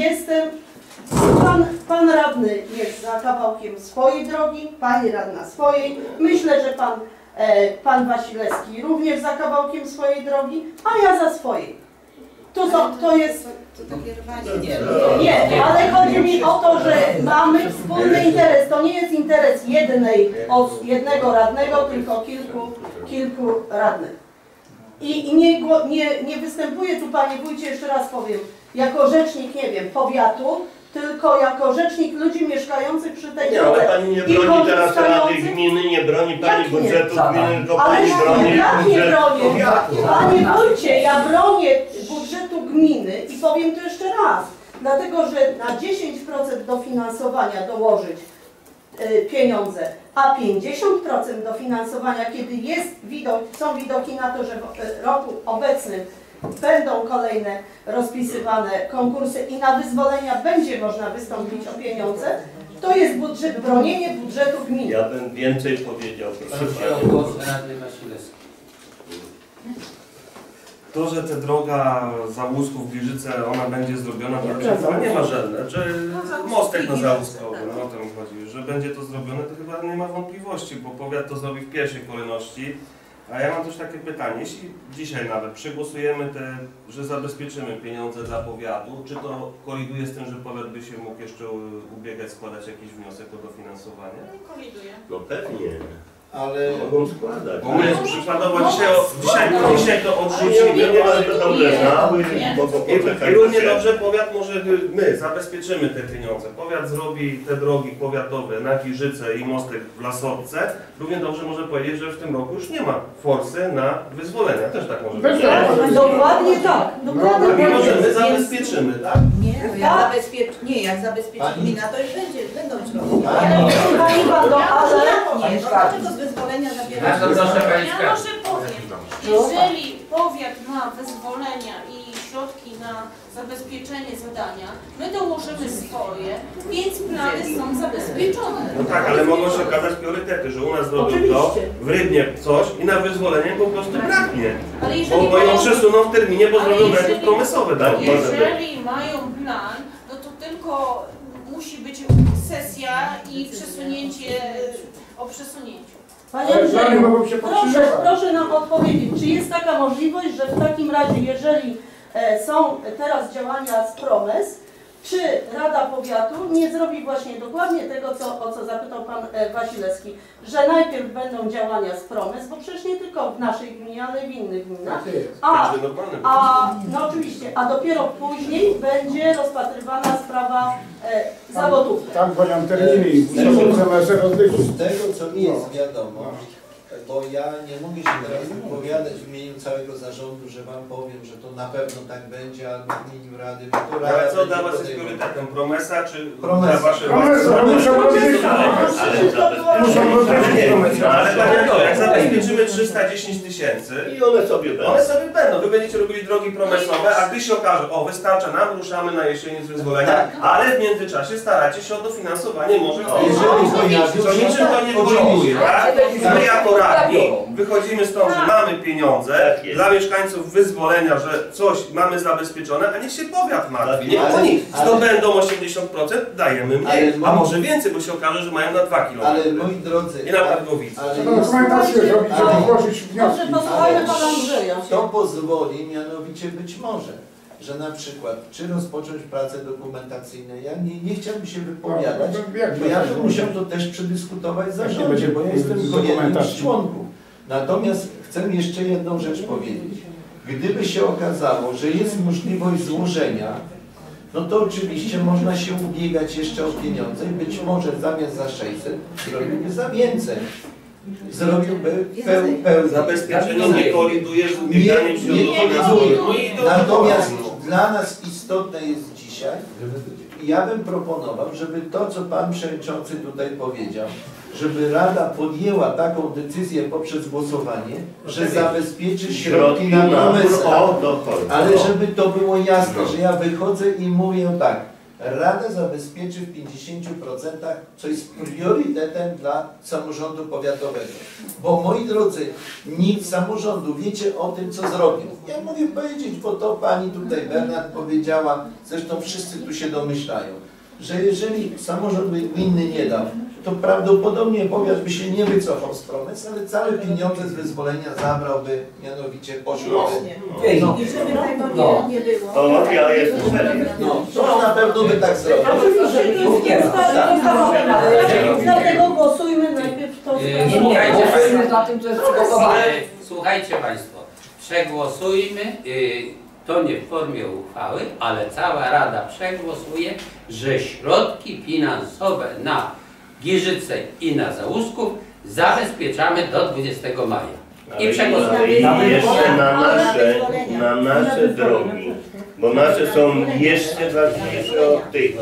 pan radny jest za kawałkiem swojej drogi, pani radna swojej. Myślę, że pan Wasilewski również za kawałkiem swojej drogi, a ja za swojej. To jest... To takie rwanie. Nie, ale chodzi mi o to, że mamy wspólny interes. To nie jest interes jednego radnego, tylko kilku radnych. I nie występuję tu, panie wójcie, jeszcze raz powiem, jako rzecznik, nie wiem, powiatu, tylko jako rzecznik ludzi mieszkających przy tej Nie, ale pani nie broni teraz Rady Gminy, nie broni pani budżetu gminy, tylko pani broni budżetu powiatu. Panie wójcie, ja bronię budżetu gminy i powiem to jeszcze raz, dlatego że na 10% dofinansowania dołożyć pieniądze, a 50% dofinansowania, kiedy są widoki na to, że w roku obecnym będą kolejne rozpisywane konkursy i na wyzwolenia będzie można wystąpić o pieniądze, to jest bronienie budżetu gminy. Ja bym więcej powiedział, proszę Proszę o Pani. głos radny Wasilewski. To, że ta droga Załusków-Giżyce, ona będzie zrobiona, to chyba nie ma żadne. Że mostek na Załuskowy, no o to mi chodzi. Że będzie to zrobione, to chyba nie ma wątpliwości, bo powiat to zrobi w pierwszej kolejności. A ja mam też takie pytanie, jeśli dzisiaj nawet przegłosujemy że zabezpieczymy pieniądze dla powiatu, czy to koliduje z tym, że powiat by się mógł jeszcze ubiegać, składać jakiś wniosek o dofinansowanie? Koliduje. No pewnie. Ale Mogą składać. Bo my przykładowo dzisiaj to odrzucimy. Nie ma to dobrze znały, mogą I poczekać. równie dobrze powiat może, my zabezpieczymy te pieniądze. Powiat zrobi te drogi powiatowe na Giżyce i mostek w Lasowce. Równie dobrze może powiedzieć, że w tym roku już nie ma forsy na wyzwolenia. Też tak może być. Dokładnie tak. Dokładnie I może tak. my zabezpieczymy, tak? Nie, no jak zabezpieczy gmina, to już będą środki. Pani Wando, ale Nie, no dlaczego z wyzwolenia zabierać? Bardzo proszę Pani Ja Skarb. może powiem, jeżeli powiat ma wyzwolenia i środki na zabezpieczenie zadania, my dołożymy swoje, więc plany są zabezpieczone. No tak, ale mogą się okazać priorytety, że u nas zrobią to, Oczywiście. w Rybnie coś i na wyzwolenie po prostu braknie. Ale jeżeli Bo ją mają, przesuną w terminie, bo Ale zrobią jeżeli- najpierw promysłowe tak? jeżeli mają plan, no to tylko musi być sesja i przesunięcie o przesunięciu. Panie Ale plany Andrzeju, mogą się pokrzyżować. proszę nam odpowiedzieć, czy jest taka możliwość, że w takim razie, jeżeli są teraz działania z PROMES, czy Rada Powiatu nie zrobi właśnie dokładnie tego, o co zapytał Pan Wasilewski, że najpierw będą działania z PROMES, bo przecież nie tylko w naszej gminie, ale i w innych gminach, Tak jest. a Normalne. no oczywiście, a dopiero później będzie rozpatrywana sprawa zawodów. Tam gonią terminy i zamiast rozliczyć. z tego, co mi jest wiadomo, bo ja nie mogę się teraz wypowiadać w imieniu całego zarządu, że Wam powiem, że to na pewno tak będzie, albo w imieniu Rady. Bo to Ale Rada co będzie dla Was jest podejmować. priorytetem? Promesa czy Promesa. dla Wasze Promesa, własne? muszą rozliczyć. Ale Panie Andrzeju, jak zabezpieczymy 310 000, I one sobie będą. one sobie będą. Wy będziecie robili drogi promesowe, a gdy się okaże, o wystarcza nam, ruszamy na jesieni z wyzwolenia, ale w międzyczasie staracie się o dofinansowanie może Jeżeli pojawią to się, niczym to nie koliduje, tak? My jako radni wychodzimy stąd, że mamy pieniądze Tak jest. dla mieszkańców wyzwolenia, że coś mamy zabezpieczone, a niech się powiat martwi. Niech Ale- oni ale- zdobędą 80%, dajemy mniej, Ale- a może więcej, bo się okaże, że mają na 2 km. ale moi drodzy, I na Targowicy. ale Trzeba dokumentację zrobić, żeby złożyć wnioski. Dobrze, posłuchajmy Pana Andrzeja. to pozwoli mianowicie być może, że na przykład, czy rozpocząć prace dokumentacyjne. Ja nie chciałbym się wypowiadać, bo ja bym musiał to też przedyskutować w zarządzie, bo ja jestem tylko jednym z członków. Natomiast chcę jeszcze jedną rzecz powiedzieć. Gdyby się okazało, że jest możliwość złożenia, no to oczywiście można się ubiegać jeszcze o pieniądze i być może zamiast za 600 zrobiłby za więcej. Zrobiłby pełny Zabezpieczenie nie koliduje z ubieganiem się nie o koliduje. dofinansowanie. Natomiast dla nas istotne jest dzisiaj, ja bym proponował, żeby to, co Pan Przewodniczący tutaj powiedział, żeby Rada podjęła taką decyzję poprzez głosowanie, że zabezpieczy środki na PROMES. Ale żeby to było jasne, że ja wychodzę i mówię tak, Rada zabezpieczy w 50%, co jest priorytetem dla samorządu powiatowego. Bo moi drodzy, nikt z samorządu wiecie o tym, co zrobił. Ja mogę powiedzieć, bo to pani tutaj Bernard powiedziała, zresztą wszyscy tu się domyślają, że jeżeli samorząd gminny nie dał, to prawdopodobnie powiat by się nie wycofał z PROMES, ale całe pieniądze z wyzwolenia zabrałby, mianowicie poszłyby. No, I żeby tego nie było. O, ja jestem pewien. no, to na pewno by tak zrobił. Dlatego głosujmy najpierw to Słuchajcie Państwo, przegłosujmy, to nie w formie uchwały, ale cała Rada przegłosuje, że środki finansowe na Giżyce i na Załusków zabezpieczamy do 20 maja. I przegłosujemy. Jeszcze na nasze drogi bo nasze są jeszcze ważniejsze od tych.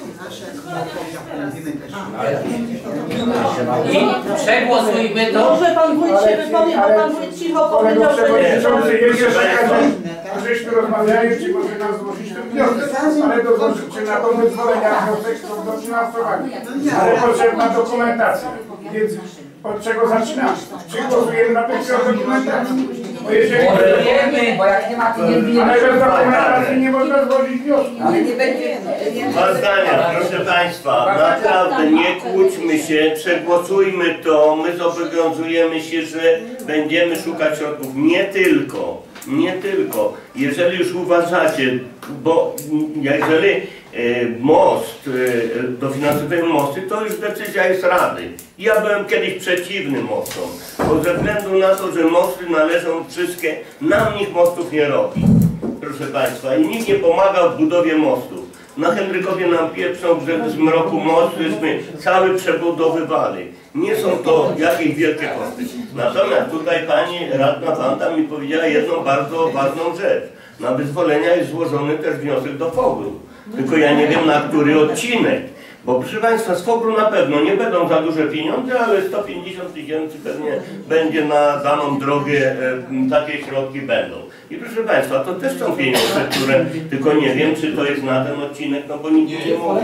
I przegłosujmy to. Może pan wójt się wypowie, bo pan wójt cicho powiedział, że Przewodniczący, jest jeszcze taka rzecz, żeśmy rozmawiali, czy może nam złożyć ten wniosek, ale do czy na to wyzwolenia wniosek do finansowania. Ale potrzebna dokumentacja. Więc od czego zaczynamy? Czy głosujemy na tę dokumentacji? Bo jeżeli bo jak nie ma, to nie wiemy. ale bez dokumentacji nie można złożyć wniosku. Ale nie będzie. Dwa zdania, proszę Państwa, naprawdę nie kłóćmy się, przegłosujmy to, my zobowiązujemy się, że będziemy szukać środków, nie tylko, jeżeli już uważacie, bo jeżeli most, dofinansowujemy mosty, to już decyzja jest Rady. Ja byłem kiedyś przeciwny mostom, bo ze względu na to, że mosty należą wszystkie, nam nikt mostów nie robi, proszę Państwa, i nikt nie pomaga w budowie mostów. Na Henrykowie nam pieprzą, że z mroku most, żeśmy cały przebudowywali. Nie są to jakieś wielkie koszty. Natomiast tutaj pani radna Wanda mi powiedziała jedną bardzo ważną rzecz. Na wyzwolenia jest złożony też wniosek do FOGR-u. Tylko ja nie wiem, na który odcinek. Bo proszę Państwa, z FOGR-u na pewno nie będą za duże pieniądze, ale 150 000 pewnie będzie na daną drogę, takie środki będą. I proszę Państwa, to też są pieniądze, które, tylko nie wiem, czy to jest na ten odcinek, no bo nikt nie mówi.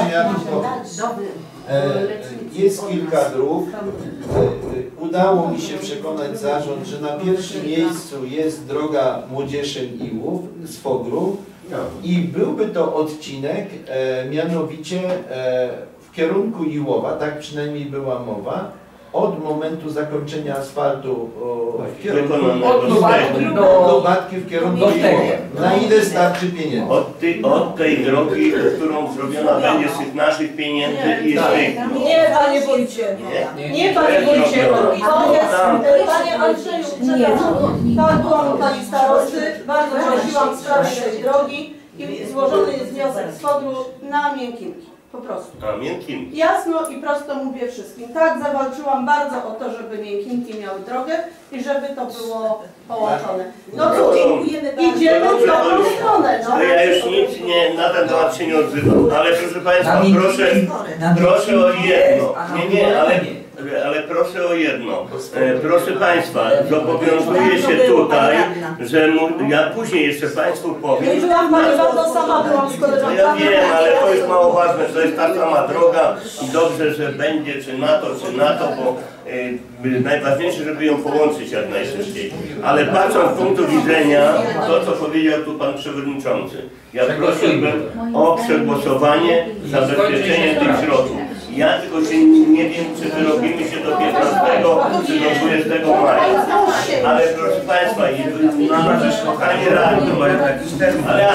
Jest kilka dróg. Udało mi się przekonać zarząd, że na pierwszym miejscu jest droga Młodzieszyn-Iłów z FOGR-u i byłby to odcinek mianowicie w kierunku Iłowa, tak przynajmniej była mowa, od momentu zakończenia asfaltu w kierunku Lubawki w kierunku Iłowa. Na ile starczy pieniędzy? Od tej drogi, którą zrobiona będzie z tych naszych pieniędzy i z tych. Nie, panie wójcie. Nie, panie wójcie. To jest, panie Andrzeju, przepraszam. Tak, byłam u pani starosty, bardzo prosiłam w sprawie tej drogi i złożony jest wniosek z FOGR-u na miękkinki. Po prostu. A miękkim. Jasno i prosto mówię wszystkim. Tak, zawalczyłam bardzo o to, żeby miękkinki miały drogę i żeby to było połączone. No cóż, idziemy w dobrą stronę. No. To ja już nic nie, na ten temat się nie odzywam, ale proszę Państwa, proszę o jedno. Ale proszę o jedno. Proszę Państwa, zobowiązuję się tutaj, że ja później jeszcze Państwu powiem. Byłam pani Wando, sama byłam z koleżankami. No ja wiem, ale to jest mało ważne, że to jest ta sama droga i dobrze, że będzie czy na to, bo najważniejsze, żeby ją połączyć jak najszybciej. Ale patrząc z punktu widzenia, to co powiedział tu Pan Przewodniczący, ja prosiłbym o przegłosowanie, zabezpieczenie tych środków. Ja tylko się nie wiem, czy wyrobimy się do 15 czy do 20 maja. Ale proszę Państwa, kochani radni, ale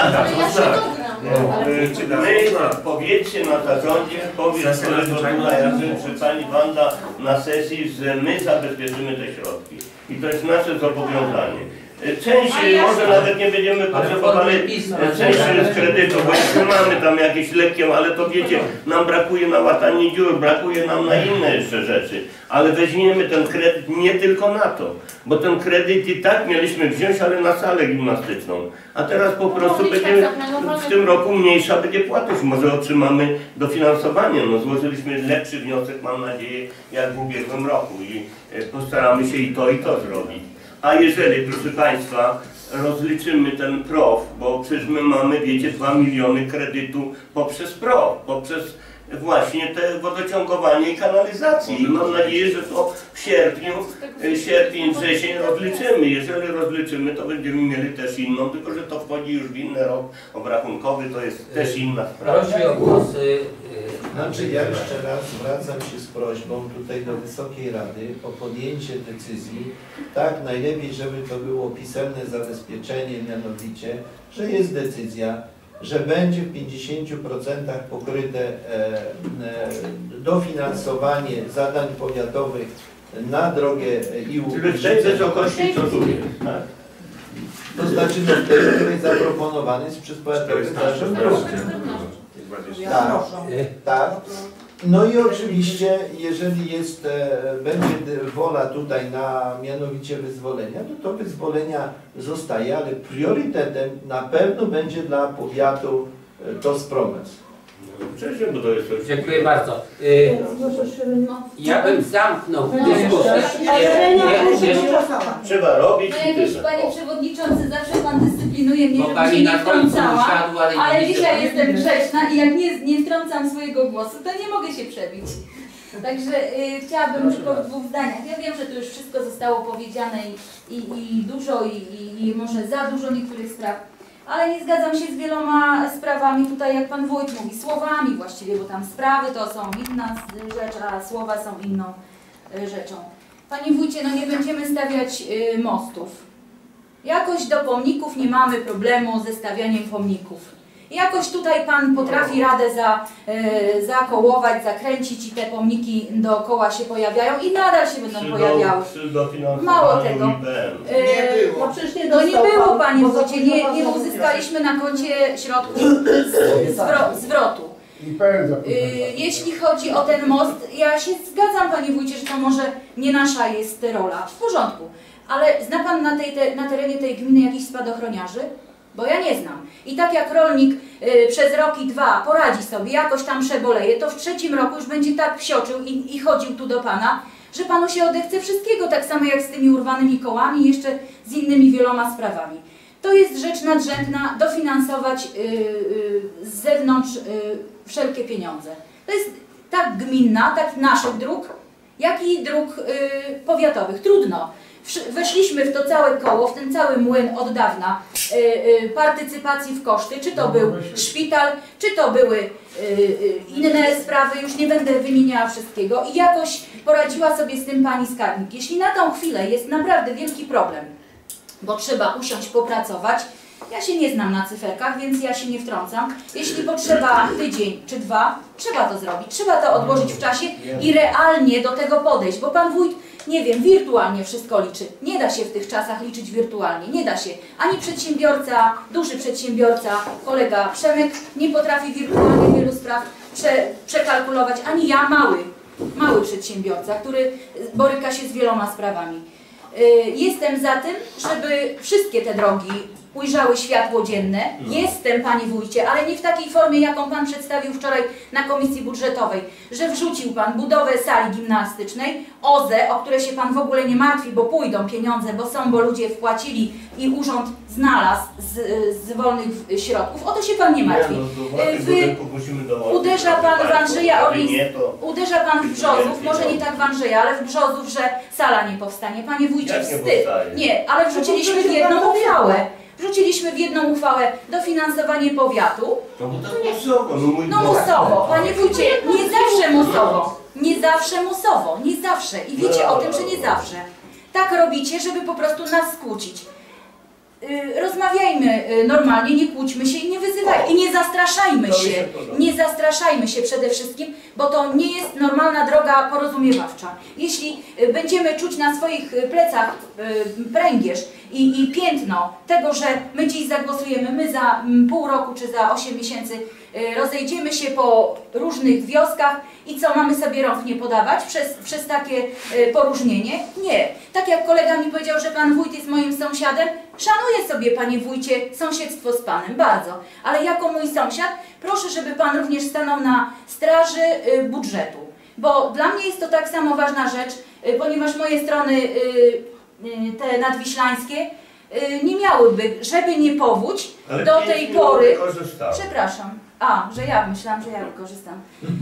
powiedzcie na zarządzie, powiedz że Pani Wanda na sesji, że my zabezpieczymy te środki. I to jest nasze zobowiązanie. Część może nawet nie będziemy potrzebowali część z kredytu, bo jeszcze mamy tam jakieś lekkie, ale to wiecie, nam brakuje na łatanie dziur, brakuje nam na inne jeszcze rzeczy. Ale weźmiemy ten kredyt nie tylko na to, bo ten kredyt i tak mieliśmy wziąć, ale na salę gimnastyczną. A teraz po prostu będziemy, w tym roku mniejsza będzie płatność, może otrzymamy dofinansowanie. No złożyliśmy lepszy wniosek, mam nadzieję, jak w ubiegłym roku i postaramy się i to zrobić. A jeżeli, proszę Państwa, rozliczymy ten PROW, bo przecież my mamy, wiecie, 2 miliony kredytu poprzez PROW, poprzez właśnie te wodociągowanie i kanalizację. I mam nadzieję, że to w sierpień, wrzesień rozliczymy. Jeżeli rozliczymy, to będziemy mieli też inną, tylko że to wchodzi już w inny rok obrachunkowy, to jest też inna sprawa. Proszę o głosy. Znaczy ja jeszcze raz zwracam się z prośbą tutaj do Wysokiej Rady o podjęcie decyzji, tak najlepiej, żeby to było pisemne zabezpieczenie, mianowicie, że jest decyzja, że będzie w 50% pokryte dofinansowanie zadań powiatowych na drogę Iłów. Czyli w tej wysokości co tu jest, tak? To znaczy do tej, której zaproponowany jest przez powiatowy zarząd dróg. Tak, No i oczywiście, jeżeli jest, będzie wola tutaj na mianowicie wyzwolenia, to wyzwolenia zostaje, ale priorytetem na pewno będzie dla powiatu to Spromec. Przecież, bo to jest coś... Dziękuję bardzo. Ja bym zamknął dyskusję. Trzeba robić No i jakoś, tyle. panie przewodniczący, zawsze pan dyscyplinuje mnie, Bo żebym pani się na nie końcu wtrącała, usiadła, ale ale nie dzisiaj widziała. jestem grzeczna i jak nie wtrącam swojego głosu, to nie mogę się przebić. Także chciałabym tylko w dwóch zdaniach. Ja wiem, że tu już wszystko zostało powiedziane i dużo i może za dużo niektórych spraw, ale nie zgadzam się z wieloma sprawami tutaj, jak pan wójt mówi, słowami właściwie, bo tam sprawy to są inna rzecz, a słowa są inną rzeczą. Panie wójcie, no nie będziemy stawiać mostów. Jakoś do pomników nie mamy problemu ze stawianiem pomników. Jakoś tutaj pan potrafi radę zakołować, zakręcić i te pomniki dookoła się pojawiają i nadal się będą pojawiały. Mało tego. Nie było. No przecież To nie było, panie wójcie, nie uzyskaliśmy na koncie środków zwrotu. Jeśli chodzi o ten most, ja się zgadzam, panie wójcie, że to może nie nasza jest rola. W porządku. Ale zna pan na terenie tej gminy jakichś spadochroniarzy? Bo ja nie znam. I tak jak rolnik przez rok i dwa poradzi sobie, jakoś tam przeboleje, to w trzecim roku już będzie tak psioczył i chodził tu do pana, że panu się odechce wszystkiego, tak samo jak z tymi urwanymi kołami i jeszcze z innymi wieloma sprawami. To jest rzecz nadrzędna, dofinansować z zewnątrz wszelkie pieniądze. To jest tak gminna, tak naszych dróg, jak i dróg powiatowych. Trudno. Weszliśmy w to całe koło, w ten cały młyn od dawna partycypacji w koszty, czy to był szpital, czy to były inne sprawy, już nie będę wymieniała wszystkiego i jakoś poradziła sobie z tym pani skarbnik. Jeśli na tą chwilę jest naprawdę wielki problem, bo trzeba usiąść, popracować, ja się nie znam na cyferkach, więc ja się nie wtrącam. Jeśli potrzeba tydzień czy dwa, trzeba to zrobić, trzeba to odłożyć w czasie i realnie do tego podejść, bo pan wójt, nie wiem, wirtualnie wszystko liczy. Nie da się w tych czasach liczyć wirtualnie, nie da się. Ani przedsiębiorca, duży przedsiębiorca, kolega Przemek nie potrafi wirtualnie wielu spraw przekalkulować, ani ja, mały przedsiębiorca, który boryka się z wieloma sprawami. Jestem za tym, żeby wszystkie te drogi ujrzały światło dzienne. Jestem, panie wójcie, ale nie w takiej formie, jaką pan przedstawił wczoraj na komisji budżetowej, że wrzucił pan budowę sali gimnastycznej, OZE, o które się pan w ogóle nie martwi, bo pójdą pieniądze, bo ludzie wpłacili i urząd znalazł z wolnych środków. O to się pan nie martwi. Uderza pan w Andrzeja uderza pan w Brzozów, może nie tak w Andrzeja, ale w Brzozów, że sala nie powstanie. Panie wójcie, wstyd. Nie, ale wrzuciliśmy w jedną uchwałę. Wrzuciliśmy w jedną uchwałę dofinansowanie powiatu. No bo tak musowo. No musowo. Panie wójcie, nie zawsze musowo. Nie zawsze musowo. Nie zawsze. I wiecie o tym, że nie zawsze. Tak robicie, żeby po prostu nas skłócić. Rozmawiajmy normalnie, nie kłóćmy się i nie wyzywajmy. I nie zastraszajmy się. Nie zastraszajmy się przede wszystkim, bo to nie jest normalna droga porozumiewawcza. Jeśli będziemy czuć na swoich plecach pręgierz i piętno tego, że my dziś zagłosujemy, my za pół roku czy za 8 miesięcy rozejdziemy się po różnych wioskach i co, mamy sobie rąk nie podawać przez takie poróżnienie? Nie. Tak jak kolega mi powiedział, że pan wójt jest moim sąsiadem, szanuję sobie, panie wójcie, sąsiedztwo z panem, bardzo. Ale jako mój sąsiad, proszę, żeby pan również stanął na straży budżetu. Bo dla mnie jest to tak samo ważna rzecz, ponieważ moje strony, te nadwiślańskie, nie miałyby, żeby nie powódź, ale do tej pory... Przepraszam. Że ja myślałam, że ja wykorzystam.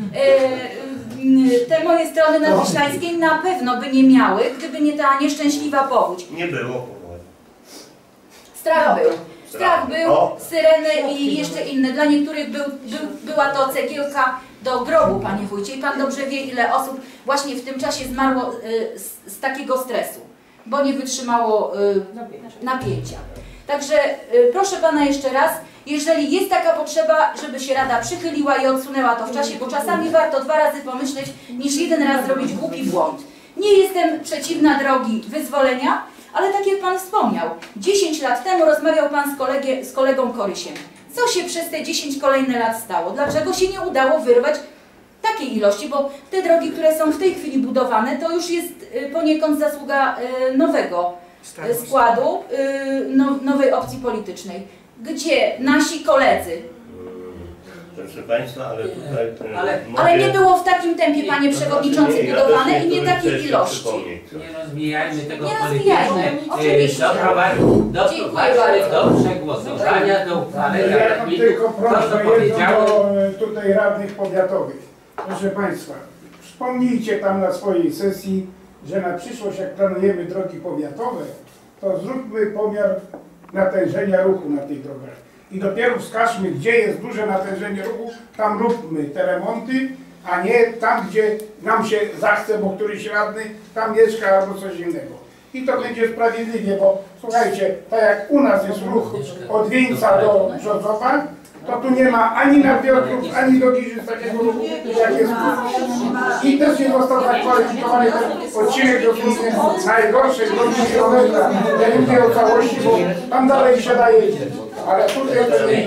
Te moje strony nadwiślańskie na pewno by nie miały, gdyby nie ta nieszczęśliwa powódź. Nie było powodzi. Strach był. Strach był, syreny i jeszcze inne. Dla niektórych była to cegiełka do grobu, panie wójcie. I pan dobrze wie, ile osób właśnie w tym czasie zmarło z takiego stresu, bo nie wytrzymało napięcia. Także proszę pana jeszcze raz, jeżeli jest taka potrzeba, żeby się Rada przychyliła i odsunęła to w czasie, bo czasami warto 2 razy pomyśleć, niż 1 raz zrobić głupi błąd. Nie jestem przeciwna drogi wyzwolenia, ale tak jak pan wspomniał, 10 lat temu rozmawiał pan z kolegą Korysiem. Co się przez te 10 kolejnych lat stało? Dlaczego się nie udało wyrwać takiej ilości, bo te drogi, które są w tej chwili budowane, to już jest poniekąd zasługa nowego składu, nowej opcji politycznej, gdzie nasi koledzy. Proszę Państwa, ale tutaj... Ale nie było w takim tempie, Panie Przewodniczący, budowane i nie takiej ilości. Nie rozwijajmy tego Nie rozwijajmy, oczywiście. Doprowadzamy do przegłosowania, do uchwalenia Ja mam terminu. tylko To, co prośbę jedną powiedziałem, do tutaj radnych powiatowych. Proszę Państwa, wspomnijcie tam na swojej sesji, że na przyszłość jak planujemy drogi powiatowe, to zróbmy pomiar natężenia ruchu na tych drogach. I dopiero wskażmy, gdzie jest duże natężenie ruchu, tam róbmy te remonty, a nie tam, gdzie nam się zachce, bo któryś radny tam mieszka albo coś innego. I to będzie sprawiedliwie, bo słuchajcie, tak jak u nas jest ruch od Wieńca do Brzozowa, to tu nie ma ani na Piotrków, ani do Giżyc takiego ruchu, jak jest tu. I też nie został zakwalifikowany ten odcinek dosłownie najgorszej drogi kilometra. Ja nie mówię o całości, bo tam dalej się daje jeździć. Ale tutaj to nie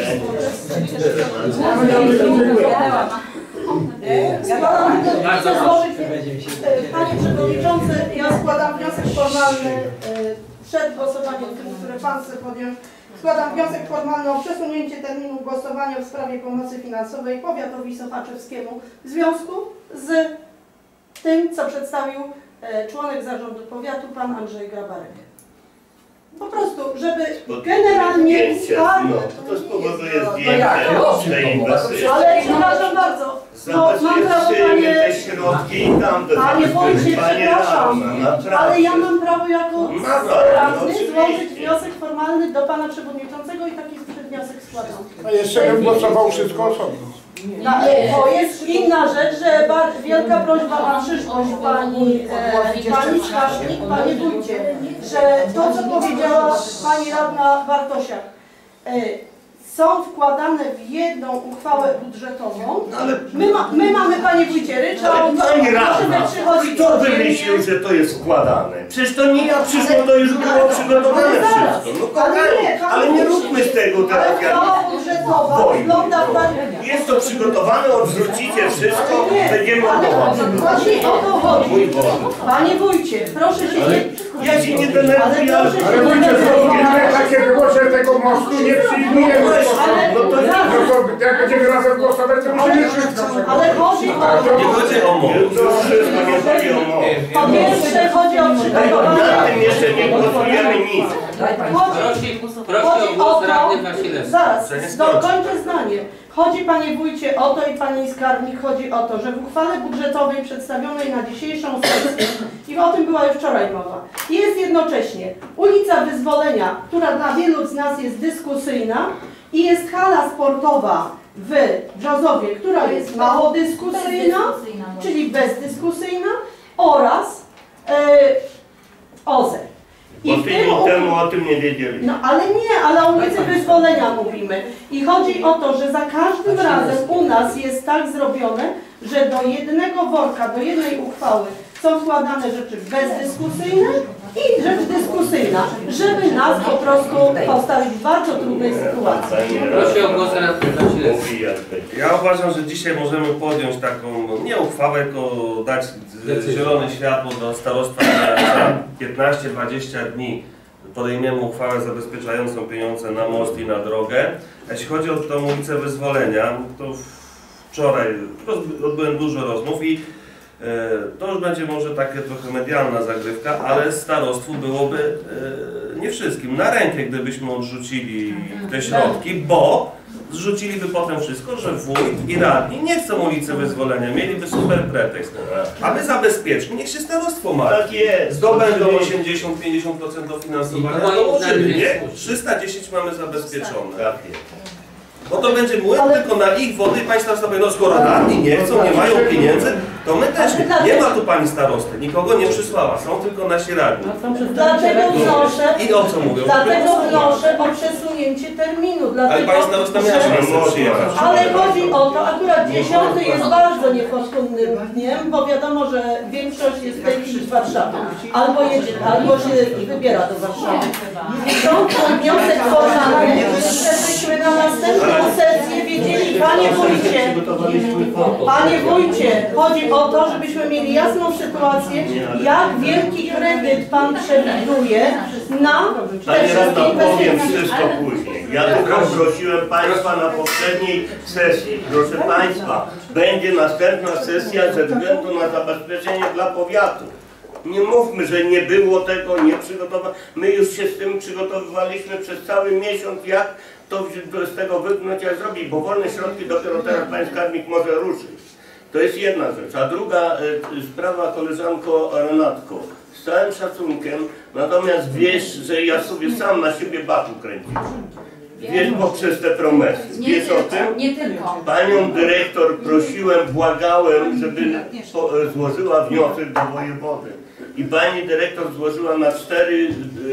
Panie Przewodniczący, ja składam wniosek formalny przed głosowaniem, które Pan chce podjąć. Składam wniosek formalny o przesunięcie terminu głosowania w sprawie pomocy finansowej powiatowi sochaczewskiemu w związku z tym, co przedstawił członek zarządu powiatu, pan Andrzej Grabarek. Po prostu, żeby generalnie to spowoduje zdjęcie tej inwestycji. Ale przepraszam bardzo. No, mam prawo, panie... te środki i tam te Panie Wójcie, przepraszam, ale ja mam prawo jako radny złożyć wniosek formalny do pana przewodniczącego i taki wniosek składam. A jeszcze bym głosował wszystko osobno. To jest inna rzecz, że wielka prośba na przyszłość pani Stasznik, panie wójcie, że to, co powiedziała pani radna Bartosiak, są wkładane w jedną uchwałę budżetową. My mamy, panie wójcie, ryczałt, możemy przychodzić... Kto wymyślił, że to jest wkładane? Przecież to nie ja przyszło, to już było przygotowane wszystko. No ale nie róbmy z tego teraz. Uchwała budżetowa wygląda w taki... Jest to przygotowane, odrzucicie wszystko, będziemy odwołać. Chodzi o to chodzi. Panie wójcie, proszę się nie... Ja się nie denerwuję, ale wójcie, zrobimy takie było, że tego mostu nie przyjmujemy. Jak będziemy razem głosować, to musimy wszystko. Ale chodzi o to... Nie chodzi o most. Po pierwsze chodzi o przygotowanie... Na tym jeszcze nie głosujemy nic. Proszę o głos radny Wasilewski. Zaraz, dokończę zdanie. Chodzi, panie wójcie, o to i pani skarbnik, chodzi o to, że w uchwale budżetowej przedstawionej na dzisiejszą sesję, i o tym była już wczoraj mowa, jest jednocześnie ulica Wyzwolenia, która dla wielu z nas jest dyskusyjna, i jest hala sportowa w Brzozowie, która jest mało dyskusyjna, czyli bezdyskusyjna, oraz OZE. Bo tydzień temu o tym nie wiedzieli. No ale nie, ale o ulicy Wyzwolenia mówimy. I chodzi o to, że za każdym razem u nas jest tak zrobione, że do jednego worka, do jednej uchwały są wkładane rzeczy bezdyskusyjne i rzecz dyskusyjna, żeby nas po prostu postawić w bardzo trudnej sytuacji. Proszę o głos radny Wasilewski. Ja uważam, że dzisiaj możemy podjąć taką, nie uchwałę, tylko dać zielone światło do starostwa, że za 15-20 dni podejmiemy uchwałę zabezpieczającą pieniądze na most i na drogę. Jeśli chodzi o tą ulicę Wyzwolenia, to wczoraj odbyłem dużo rozmów i to już będzie może takie trochę medialna zagrywka, ale starostwu byłoby nie wszystkim na rękę, gdybyśmy odrzucili te środki, bo zrzuciliby potem wszystko, że wójt i radni nie chcą ulicy Wyzwolenia, mieliby super pretekst. Aby zabezpieczyć, niech się starostwo ma. Tak jest. Zdobędą 80-50% dofinansowania, dołożyli, nie? 310 mamy zabezpieczone. Tak jest. Bo to będzie młyn tylko na ich wody i państwa sobie, no skoro radni nie chcą, nie mają pieniędzy, to my też nie ma tu pani starosty, nikogo nie przysłała, są tylko nasi radni. Dlatego wnoszę, I o co mówią? dlatego wnoszę o przesunięcie terminu. Ale pani starosta miała szansę przyjechać. Ale chodzi o to, akurat 10 jest bardzo niefortunnym dniem, bo wiadomo, że większość jest w tej chwili z Warszawy. Albo jedzie, albo się wybiera do Warszawy. Stąd mój wniosek formalny, żebyśmy na następną sesję wiedzieli, panie wójcie, chodzi o to, żebyśmy mieli jasną sytuację, jak wielki kredyt pan przewiduje na te Panie wszystkie radna, powiem inwestycje. wszystko później. Ja tylko prosiłem Państwa na poprzedniej sesji. Proszę Państwa, będzie następna sesja ze względu na zabezpieczenie dla powiatu. Nie mówmy, że nie było tego, nie przygotowano. My już się z tym przygotowywaliśmy przez cały miesiąc, jak to z tego wypchnąć, jak zrobić, bo wolne środki dopiero teraz Pan Skarbnik może ruszyć. To jest jedna rzecz. A druga sprawa, koleżanko Renatko, z całym szacunkiem, natomiast wiesz, że ja sobie sam na siebie batu kręciłem. Wiesz, poprzez te promesy. Wiesz o tym? Nie tylko. Panią dyrektor prosiłem, błagałem, żeby złożyła wniosek do wojewody. I pani dyrektor złożyła na 4.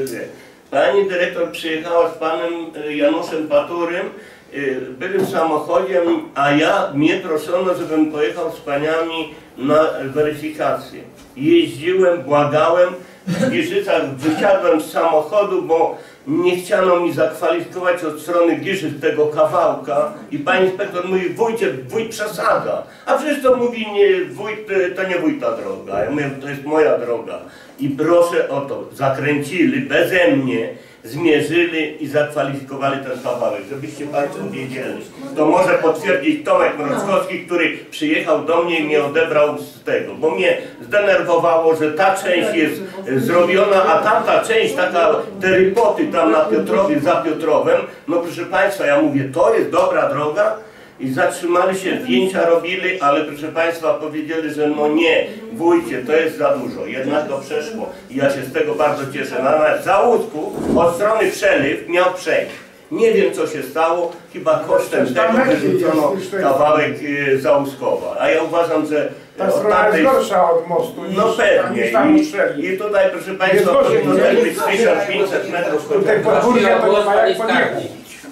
Pani dyrektor przyjechała z panem Januszem Paturym, byłem samochodem, a mnie proszono, żebym pojechał z paniami na weryfikację. Jeździłem, błagałem, w Giżycach wysiadłem z samochodu, bo nie chciano mi zakwalifikować od strony Giżyc tego kawałka i pani inspektor mówi, wójt przesadza. A przecież to mówi, nie, wójt, to nie wójta droga. Ja mówię, to jest moja droga. I proszę o to, zakręcili beze mnie, zmierzyli i zakwalifikowali ten kawałek, żebyście Państwo wiedzieli. To może potwierdzić Tomek Mroczkowski, który przyjechał do mnie i mnie odebrał z tego, bo mnie zdenerwowało, że ta część jest zrobiona, a tamta część, taka terypoty tam na Piotrowie, za Piotrowem, no proszę Państwa, ja mówię, to jest dobra droga, i zatrzymali się, zdjęcia robili, ale proszę Państwa powiedzieli, że no nie, wójcie, to jest za dużo. Jednak to przeszło i ja się z tego bardzo cieszę. Na Załódzku od strony Przelew miał przejść. Nie wiem co się stało, chyba kosztem tego wyrzucono kawałek Załódzkowa. A ja uważam, że ta strona jest gorsza od mostu no pewnie. I tutaj proszę Państwa powinno też być 1500 metrów. Tutaj podwórka to nie ma jak podjechać.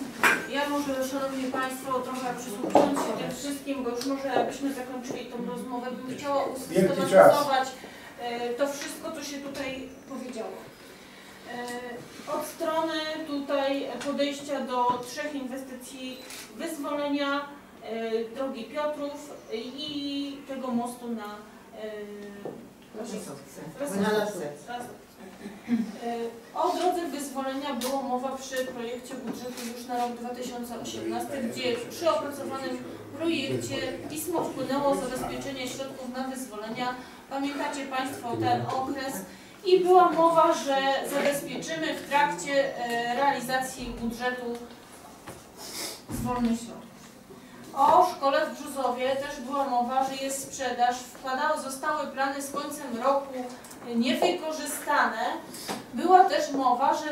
Ja może, Szanowni Państwo, trochę przysłuchując się tym wszystkim, bo już może byśmy zakończyli tą rozmowę, bym chciała usystematyzować to wszystko, co się tutaj powiedziało. Od strony tutaj podejścia do 3 inwestycji wyzwolenia drogi Piotrów i tego mostu na o drodze wyzwolenia było mowa przy projekcie budżetu już na rok 2018, gdzie przy opracowanym projekcie pismo wpłynęło o zabezpieczenie środków na wyzwolenia. Pamiętacie Państwo ten okres i była mowa, że zabezpieczymy w trakcie realizacji budżetu z wolnych środków. O szkole w Brzuzowie też była mowa, że jest sprzedaż, zostały plany z końcem roku niewykorzystane. Była też mowa, że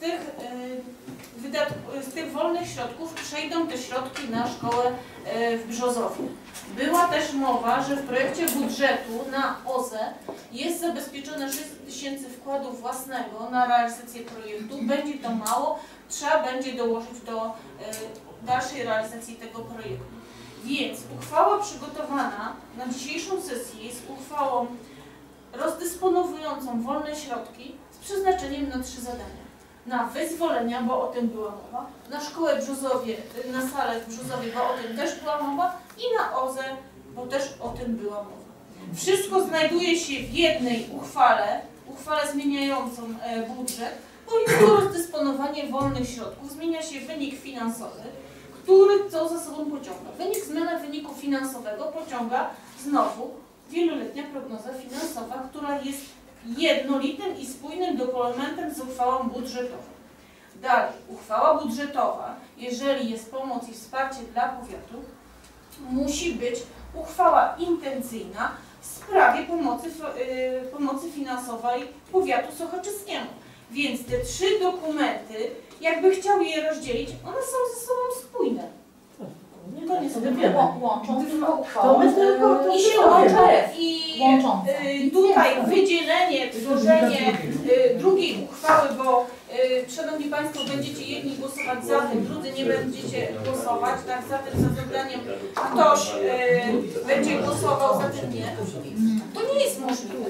z tych wolnych środków przejdą te środki na szkołę w Brzozowie. Była też mowa, że w projekcie budżetu na OZE jest zabezpieczone 6 000 wkładu własnego na realizację projektu. Będzie to mało, trzeba będzie dołożyć do dalszej realizacji tego projektu. Więc uchwała przygotowana na dzisiejszą sesję jest uchwałą rozdysponowującą wolne środki z przeznaczeniem na 3 zadania. Na wyzwolenia, bo o tym była mowa, na szkołę w Brzozowie, na salę w Brzozowie, bo o tym też była mowa i na OZE, bo też o tym była mowa. Wszystko znajduje się w jednej uchwale zmieniającą budżet, bo jest to rozdysponowanie wolnych środków, zmienia się wynik finansowy, który co za sobą pociąga. Zmiana wyniku finansowego pociąga znowu wieloletnia prognoza finansowa, która jest jednolitym i spójnym dokumentem z uchwałą budżetową. Dalej, uchwała budżetowa, jeżeli jest pomoc i wsparcie dla powiatu, musi być uchwała intencyjna w sprawie pomocy finansowej powiatu sochaczyskiego. Więc te 3 dokumenty, jakby chciał je rozdzielić, one są ze sobą spójne. To nie są łączą i się łączą i tutaj wydzielenie, tworzenie drugiej uchwały, bo Szanowni Państwo, będziecie jedni głosować za tym, drudzy nie będziecie głosować, tak, za tym, za wydaniem ktoś będzie głosował, za tym nie. To nie jest możliwe.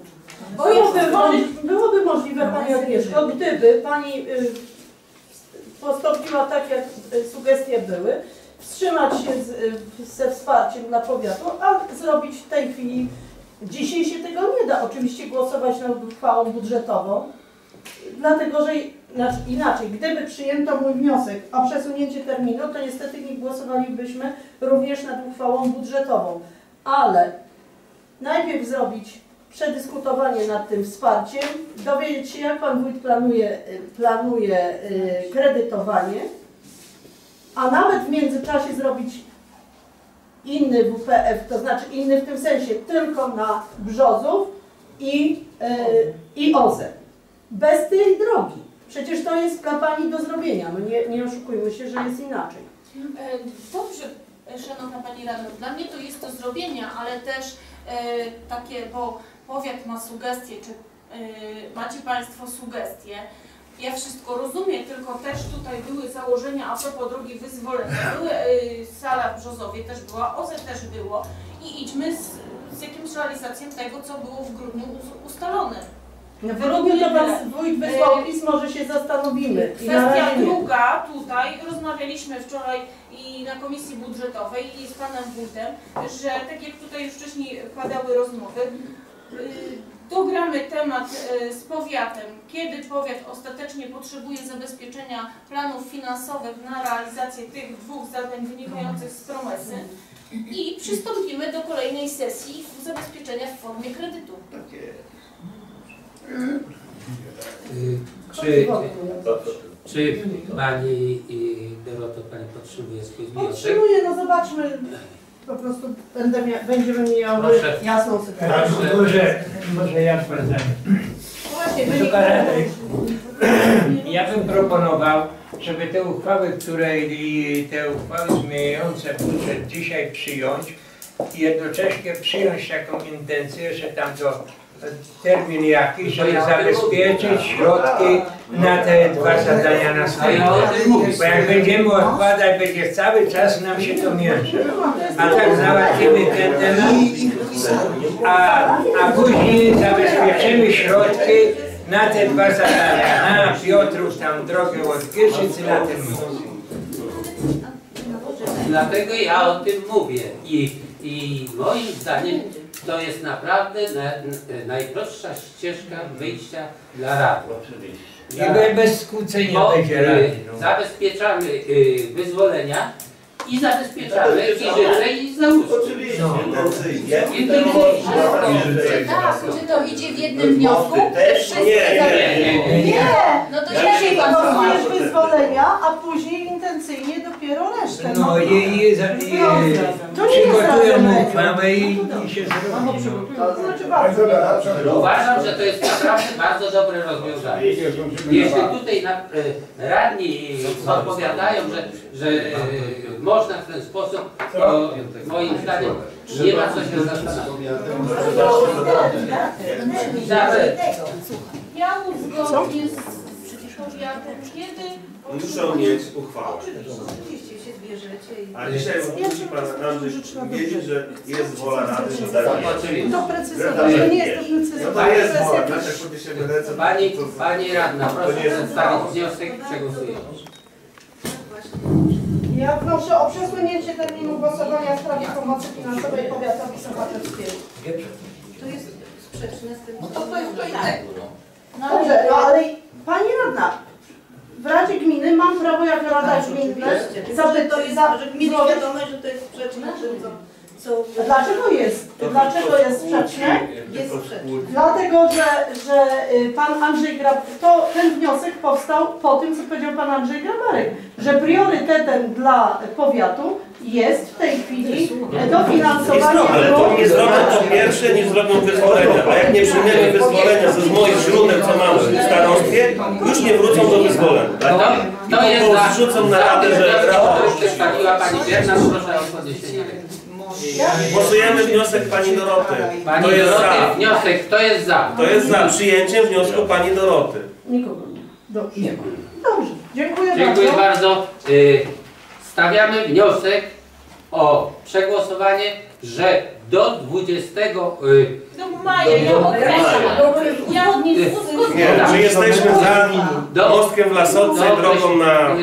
Byłoby możliwe, Pani Agnieszko, gdyby Pani postąpiła tak, jak sugestie były, wstrzymać się ze wsparciem dla powiatu, a zrobić w tej chwili. Dzisiaj się tego nie da oczywiście głosować nad uchwałą budżetową, dlatego że inaczej, gdyby przyjęto mój wniosek o przesunięcie terminu, to niestety nie głosowalibyśmy również nad uchwałą budżetową. Ale najpierw zrobić przedyskutowanie nad tym wsparciem, dowiedzieć się, jak Pan Wójt planuje kredytowanie, a nawet w międzyczasie zrobić inny WPF, to znaczy inny w tym sensie tylko na Brzozów i OZE. Bez tej drogi. Przecież to jest dla Pani do zrobienia. No nie oszukujmy się, że jest inaczej. Dobrze, Szanowna Pani Radna, dla mnie to jest do zrobienia, ale też takie, bo powiat ma sugestie, czy macie Państwo sugestie. Ja wszystko rozumiem, tylko też tutaj były założenia a propos drogi wyzwolenia. Były sala w Brzozowie też była, OZE też było i idźmy z jakimś realizacją tego, co było w grudniu ustalone. W grudniu to Pan Wójt wysłał pismo, może się zastanowimy. Kwestia druga, tutaj rozmawialiśmy wczoraj i na komisji budżetowej i z Panem Wójtem, że tak jak tutaj już wcześniej padały rozmowy, dogramy temat z powiatem, kiedy powiat ostatecznie potrzebuje zabezpieczenia planów finansowych na realizację tych dwóch zadań wynikających z promesy i przystąpimy do kolejnej sesji zabezpieczenia w formie kredytu. Czy Pani Doroto, Pani potrzebuje swój wniosek? Potrzebuję, no zobaczmy. Po prostu będziemy miały jasną sytuację. Może ja odpowiadam. Właśnie, ja bym proponował, żeby te uchwały, te uchwały zmieniające budżet dzisiaj przyjąć i jednocześnie przyjąć taką intencję, że tam to termin jakiś, żeby zabezpieczyć środki na te dwa zadania następne. Bo jak będziemy odkładać, będzie cały czas nam się to mierzy. A tak załatwimy ten temat, a później zabezpieczymy środki na te dwa zadania. Na Piotrów tam drogę od Gieszycy na tym mocy. Dlatego ja o tym mówię i moim zdaniem to jest naprawdę najprostsza ścieżka wyjścia dla rady. I bez skłócenia będzie rady. Zabezpieczamy wyzwolenia i zabezpieczamy Giżyce i Załóżki. Oczywiście. Tak, czy to idzie w jednym wniosku? Nie. No to źle Pan Głosujesz wyzwolenia, a później intencyjnie dopiero resztę. No i przygotują uchwałę i się zrobi. Uważam, że to jest naprawdę bardzo dobre rozwiązanie. Jeśli tutaj radni odpowiadają, że można w ten sposób, to moim zdaniem nie ma co się zastanawiać. Ja uzgodnię z powiatem, kiedy... Muszą mieć uchwałę. Oczywiście się zbierzecie i... A dzisiaj musi Pan Andrzej wiedzieć, że jest wola Rady, że da To precyzować, to nie jest to precyzować. To jest wola, tak jak podniesiemy ręce. Pani radna, proszę przedstawić wniosek, przegłosujemy. Ja proszę o przesunięcie terminu głosowania w sprawie pomocy finansowej powiatowi sochaczewskiemu. To jest sprzeczne z tym, To jest to innego. Dobrze, no ale Pani radna, w Radzie Gminy mam prawo jako Rada Gminna że gminy wiadomo, że to jest sprzeczne z tym, co... Dlaczego jest? Dlaczego jest sprzeczne? Jest sprzeczne. Dlatego, że Pan Andrzej ten wniosek powstał po tym, co powiedział Pan Andrzej Grabarek, że priorytetem dla powiatu jest w tej chwili dofinansowanie... Ale to nie zrobią po pierwsze, nie zrobią wyzwolenia. A jak nie przyjmiemy wyzwolenia ze moich źródeł, co mamy w starostwie, już nie wrócą do wyzwoleń. To jest bo zrzucą na radę, że rada... Przedstawiła Pani Bierna, proszę o podniesienie ręki. Głosujemy wniosek Pani Doroty. Pani Kto jest Doroty, za? wniosek, kto jest za? To jest za przyjęciem wniosku Pani Doroty. Nikogo nie. Dobrze. Dobrze. Dziękuję Dziękuję bardzo. bardzo. Stawiamy wniosek o przegłosowanie, że do 20 Do maja, ja określam. Nie, czy jesteśmy za mostkiem w Lasotce i drogą na...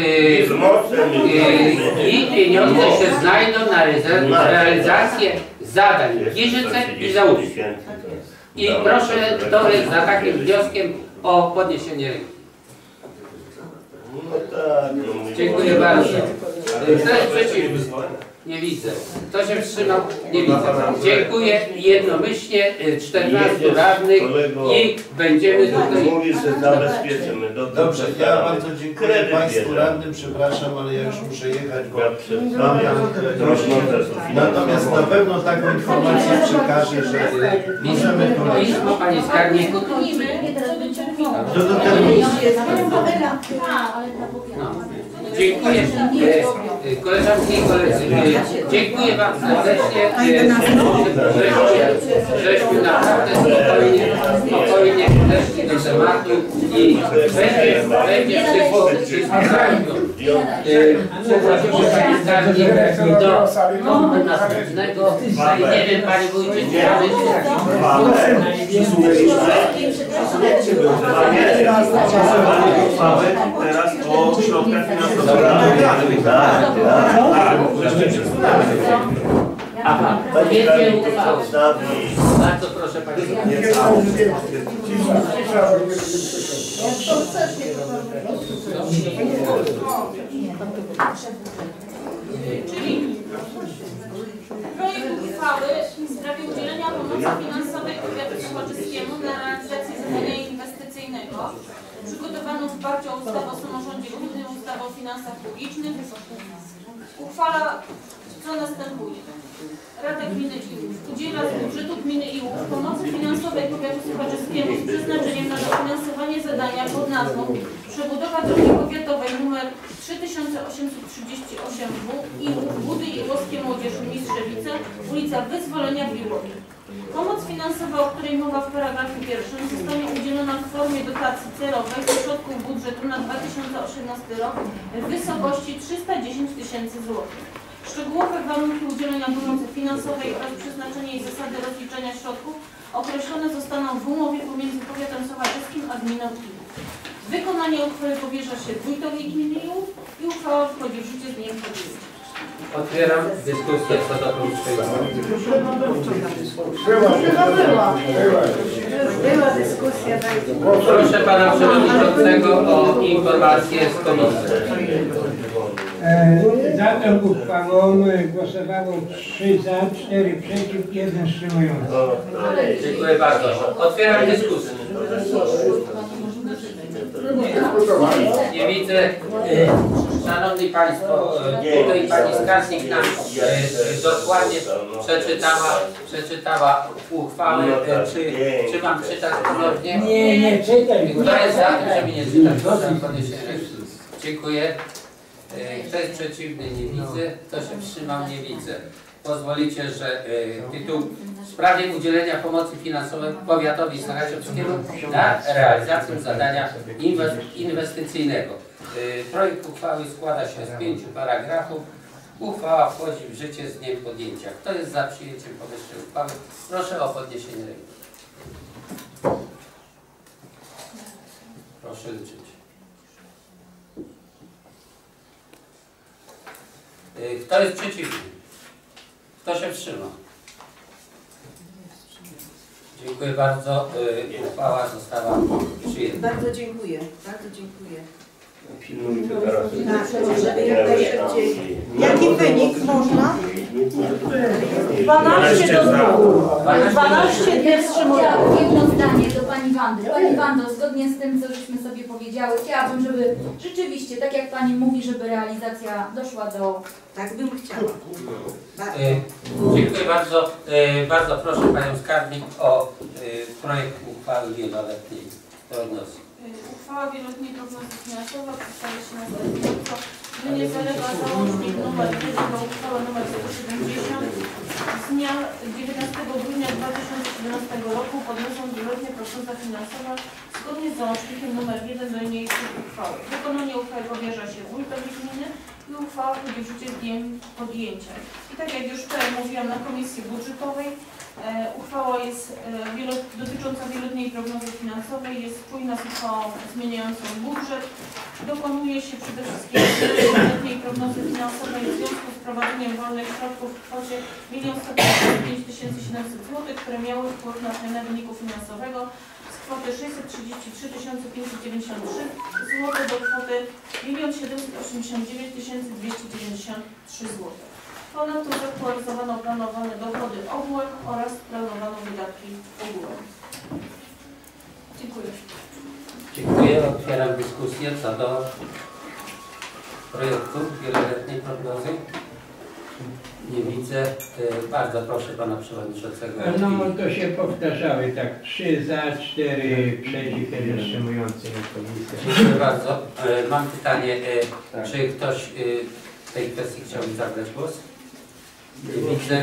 I pieniądze się znajdą na realizację zadań w Giżyce i Załóżku. I proszę Torek za takim wnioskiem o podniesienie ręki. No tak, no Dziękuję bardzo. Kto jest przeciw? Nie widzę. Kto się wstrzymał? Nie widzę. Dziękuję jednomyślnie, 14 radnych i będziemy tutaj... Mówisz, że zabezpieczymy. Dobrze, ja bardzo dziękuję Państwu radnym, przepraszam, ale ja już muszę jechać, bo natomiast na pewno taką informację przekażę, że możemy tu... Pismo, Panie Skarbnik. Co do terminu. Dziękuję. Koleżanki i koledzy, dziękuję Wam serdecznie. Żeśmy naprawdę spokojnie podeszli do tematu i będzie wszystko do następnego. Nie wiem, Panie Wójcie, Teraz o środkach finansowych. Aha, wiecie uchwałę. Bardzo proszę Panie. Czyli projekt uchwały w sprawie udzielenia pomocy finansowej powiatu sochaczyskiemu na realizację zadania inwestycyjnego przygotowano w oparciu o ustawę o samorządzie gminy, ustawę o finansach publicznych. Uchwala co następuje. Rada Gminy Iłów udziela z budżetu Gminy Iłów pomocy finansowej powiatu sochaczyskiemu z przeznaczeniem na dofinansowanie zadania pod nazwą przebudowa drogi powiatowej nr 3838W Iłów, Budy Iłowskie, Młodzież, Mistrzewice, ulica Wyzwolenia w Iłowie. Pomoc finansowa, o której mowa w paragrafie pierwszym, zostanie udzielona w formie dotacji celowej ze środków budżetu na 2018 rok w wysokości 310 000 złotych. Szczegółowe warunki udzielenia pomocy finansowej oraz przeznaczenie i zasady rozliczenia środków określone zostaną w umowie pomiędzy powiatem sochaczyskim a gminą Iłów. Wykonanie uchwały powierza się wójtowi gminy Iłów i uchwała wchodzi w życie z dniem podjęcia. Otwieram dyskusję co do powyższego. Była dyskusja. Proszę Pana Przewodniczącego o informację z komisji. Za tą uchwałą głosowało 3 za, 4 przeciw, 1 wstrzymujący. Dziękuję bardzo. Otwieram dyskusję. Nie widzę. Szanowni Państwo, tutaj Pani Skarbnik nam dokładnie przeczytała uchwałę. Czy mam czytać ponownie? Nie czytaj. Kto jest za tym, żeby nie czytać? Proszę podnieść rękę. Dziękuję. Kto jest przeciwny? Nie widzę. Kto się wstrzymał? Nie widzę. Pozwolicie, że tytuł w sprawie udzielenia pomocy finansowej powiatowi sochaczewskiemu na realizację zadania inwestycyjnego. Projekt uchwały składa się z 5 paragrafów. Uchwała wchodzi w życie z dniem podjęcia. Kto jest za przyjęciem powyższej uchwały? Proszę o podniesienie ręki. Proszę liczyć. Kto jest przeciwny? Kto się wstrzymał? Dziękuję bardzo. Uchwała została przyjęta. Bardzo dziękuję. Bardzo dziękuję. Pilnujcie teraz. Żeby jak najszybciej. Jaki wynik można? 12 do 2. 12 nie wstrzymują. Jedno zdanie do Pani Wandy. Pani Wando, zgodnie z tym, co żeśmy sobie powiedziały, chciałabym, żeby rzeczywiście, tak jak Pani mówi, żeby realizacja doszła do... Tak bym chciała. Dziękuję bardzo. Bardzo proszę Panią Skarbnik o projekt uchwały wieloletniej. Uchwała wieloletniej prognozy finansowej przedstawia się następująco. Gminie zalega załącznik nr 1 do uchwały nr 170 z dnia 19 grudnia 2017 roku podniosą wieloletnia prognoza finansowa zgodnie z załącznikiem nr 1 do niniejszej uchwały. Wykonanie uchwały powierza się wójtowi gminy i uchwała wchodzi w życie z dniem podjęcia. I tak jak już wczoraj mówiłam na komisji budżetowej, uchwała jest dotycząca wieloletniej prognozy finansowej, jest spójna z uchwałą zmieniającą budżet. Dokonuje się przede wszystkim wieloletniej prognozy finansowej w związku z prowadzeniem wolnych środków w kwocie 1 155 700 zł, które miały wpływ na zmianę wyniku finansowego z kwoty 633 593 zł do kwoty 1 789 293 zł. Ponadto zaktualizowano planowane dochody ogółem oraz planowano wydatki ogółem. Dziękuję. Dziękuję. Otwieram dyskusję co do projektu wieloletniej prognozy. Nie widzę. Bardzo proszę pana przewodniczącego. No to się powtarzały tak 3 za, 4 przeciw, 1 wstrzymujący komisję. Dziękuję bardzo. Mam pytanie, czy ktoś w tej kwestii chciałby zabrać głos? Nie widzę.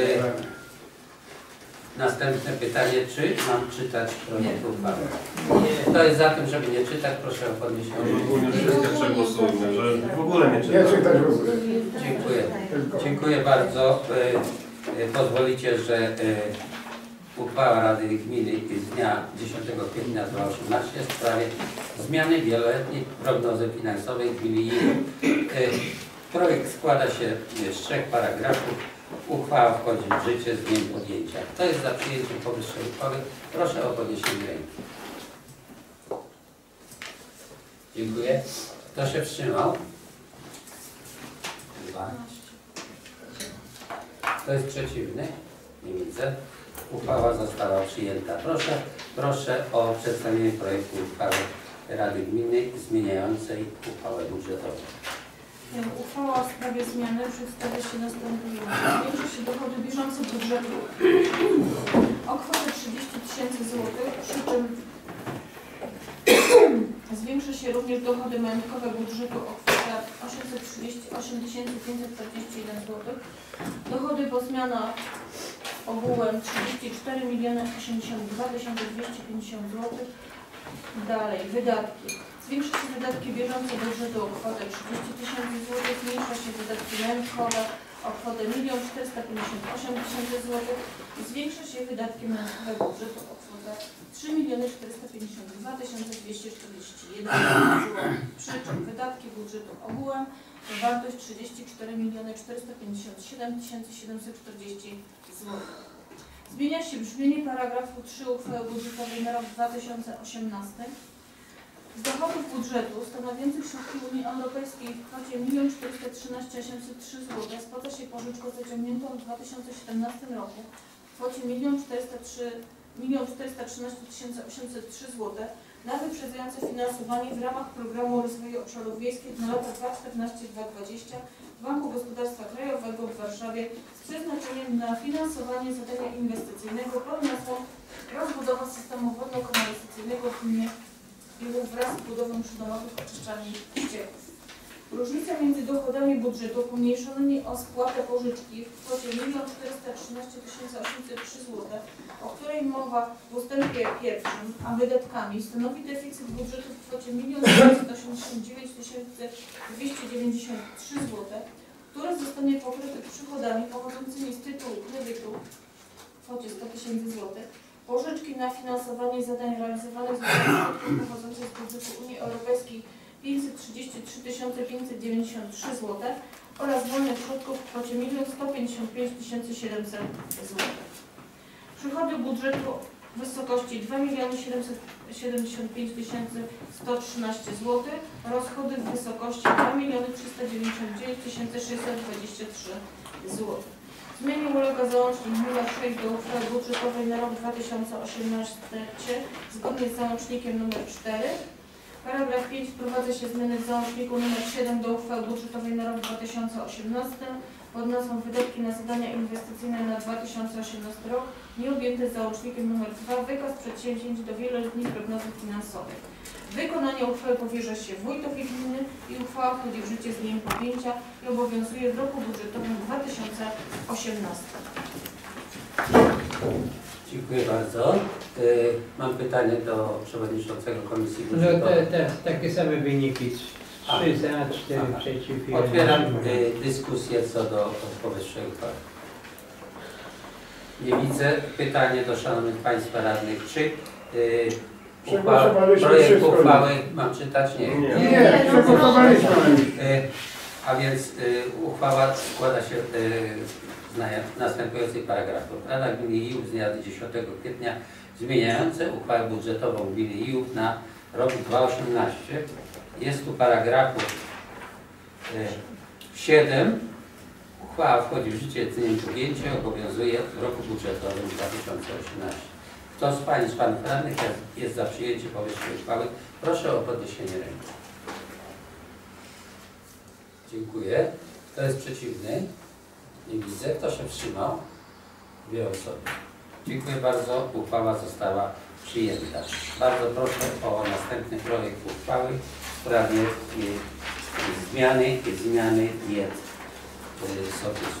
Następne pytanie, czy mam czytać projekt uchwały? Kto jest za tym, żeby nie czytać, proszę o podniesienie. Ogólnie wszystkie przegłosujmy, że w ogóle nie czytamy. Dziękuję. Dziękuję bardzo. Pozwolicie, że uchwała Rady Gminy z dnia 10 kwietnia 2018 w sprawie zmiany wieloletniej prognozy finansowej gminy Jeleń. Projekt składa się z 3 paragrafów. Uchwała wchodzi w życie z dniem podjęcia. Kto jest za przyjęciem powyższej uchwały? Proszę o podniesienie ręki. Dziękuję. Kto się wstrzymał? 2. Kto jest przeciwny? Nie widzę. Uchwała została przyjęta. Proszę o przedstawienie projektu uchwały Rady Gminy zmieniającej uchwałę budżetową. Uchwała w sprawie zmiany przedstawia się następująco. Zwiększy się dochody bieżące budżetu o kwotę 30 000 złotych, przy czym zwiększy się również dochody majątkowe budżetu o kwotę 838 541 zł. Dochody po zmianach ogółem 34 082 250 zł. Dalej, wydatki. Zwiększa się wydatki bieżące budżetu o kwotę 30 000 zł, zmniejsza się wydatki majątkowe o kwotę 1 458 000 zł, zwiększa się wydatki majątkowe budżetu o kwotę 3 452 241 zł. Przy czym wydatki budżetu ogółem to wartość 34 457 740 zł. Zmienia się brzmienie paragrafu 3 uchwały budżetowej na rok 2018. Z dochodów budżetu stanowiących środki Unii Europejskiej w kwocie 1 413 803 zł spłaca się pożyczkę zaciągniętą w 2017 roku w kwocie 1 413 803 zł na wyprzedzające finansowanie w ramach Programu Rozwoju Obszarów Wiejskich na lata 2014-2020 Banku Gospodarstwa Krajowego w Warszawie z przeznaczeniem na finansowanie zadania inwestycyjnego pod nazwą rozbudowa systemu wodno-kanalizacyjnego w gminie Biłów wraz z budową przydomowych oczyszczalni ścieków. Różnica między dochodami budżetu pomniejszonymi o spłatę pożyczki w kwocie 1 413 803 zł, o której mowa w ustępie pierwszym, a wydatkami stanowi deficyt budżetu w kwocie 1 989 293 zł, który zostanie pokryty przychodami pochodzącymi z tytułu kredytu w kwocie 100 000 zł, pożyczki na finansowanie zadań realizowanych z środków pochodzących z budżetu Unii Europejskiej 533 593 zł oraz wolnych środków w kwocie 1 155 700 zł. Przychody budżetu w wysokości 2 775 113 zł, rozchody w wysokości 2 399 623 zł. Zmianie ulega załącznik nr 6 do uchwały budżetowej na rok 2018 zgodnie z załącznikiem nr 4. Paragraf 5 wprowadza się zmiany w załączniku nr 7 do uchwały budżetowej na rok 2018 pod nazwą wydatki na zadania inwestycyjne na 2018 rok nieobjęte załącznikiem nr 2 wykaz przedsięwzięć do wieloletniej prognozy finansowej. Wykonanie uchwały powierza się wójtowi gminy i uchwała wchodzi w życie z dniem podjęcia i obowiązuje w roku budżetowym 2018. Dziękuję bardzo. Mam pytanie do przewodniczącego Komisji No Budżetowej. takie same wyniki. 3 za, 4 przeciw. Otwieram dyskusję co do powyższej uchwały. Nie widzę. Pytanie do szanownych Państwa radnych. Czy projekt uchwały mam czytać? Nie, przegłosowaliśmy. A więc uchwała składa się z następujących paragrafów. Rada Gminy Iłów z dnia 10 kwietnia zmieniające uchwałę budżetową Gminy Iłów na rok 2018. Jest tu paragrafów 7. Uchwała wchodzi w życie z dniem podjęcia i obowiązuje w roku budżetowym 2018. Kto z Pań i z Panów Radnych jest za przyjęciem powyższej uchwały? Proszę o podniesienie ręki. Dziękuję. Kto jest przeciwny? Nie widzę. Kto się wstrzymał? 2 osoby. Dziękuję bardzo. Uchwała została przyjęta. Bardzo proszę o następny projekt uchwały w sprawie zmiany diet sołtysów.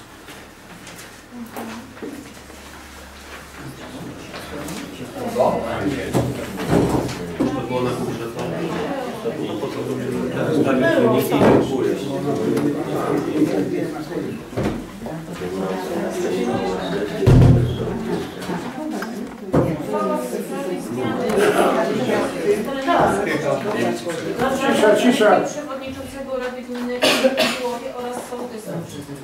To było na budżetowe. No po co teraz tak wyniki dziękuję. Uchwała w sprawie zmiany przewodniczącego Rady Gminy w Iłowie oraz sołtysów.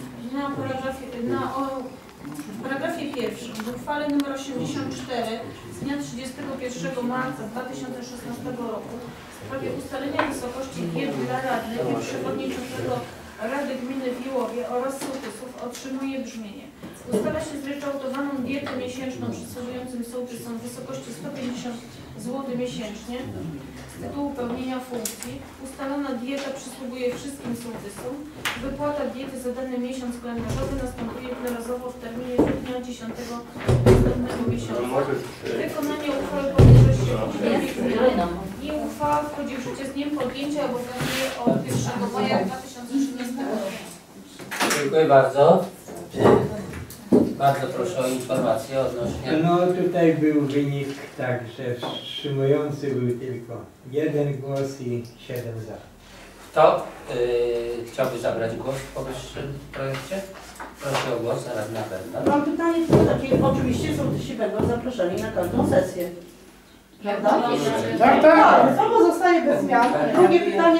W paragrafie pierwszym w uchwale nr 84 z dnia 31 marca 2016 roku w sprawie ustalenia wysokości diet dla radnych i przewodniczącego Rady Gminy w Iłowie oraz sołtysów otrzymuje brzmienie. Ustala się zryczałtowaną dietę miesięczną przysługującym sołtysom w wysokości 150 zł miesięcznie z tytułu pełnienia funkcji. Ustalona dieta przysługuje wszystkim sołtysom. Wypłata diety za dany miesiąc kalendarzowy następuje jednorazowo w terminie do dnia 10 następnego miesiąca. Wykonanie uchwały powierza się i uchwała wchodzi w życie z dniem podjęcia i obowiązuje od 1 maja 2013 roku. Dziękuję bardzo. Bardzo proszę o informację odnośnie... No tutaj był wynik tak, że wstrzymujący był tylko 1 głos i 7 za. Kto chciałby zabrać głos w powyższym projekcie? Proszę o głos, radna Bernat. Mam pytanie tylko takie, oczywiście sołtysi będą zaproszeni na każdą sesję. Prawda? Tak, tak. To pozostaje bez zmian. Drugie pytanie,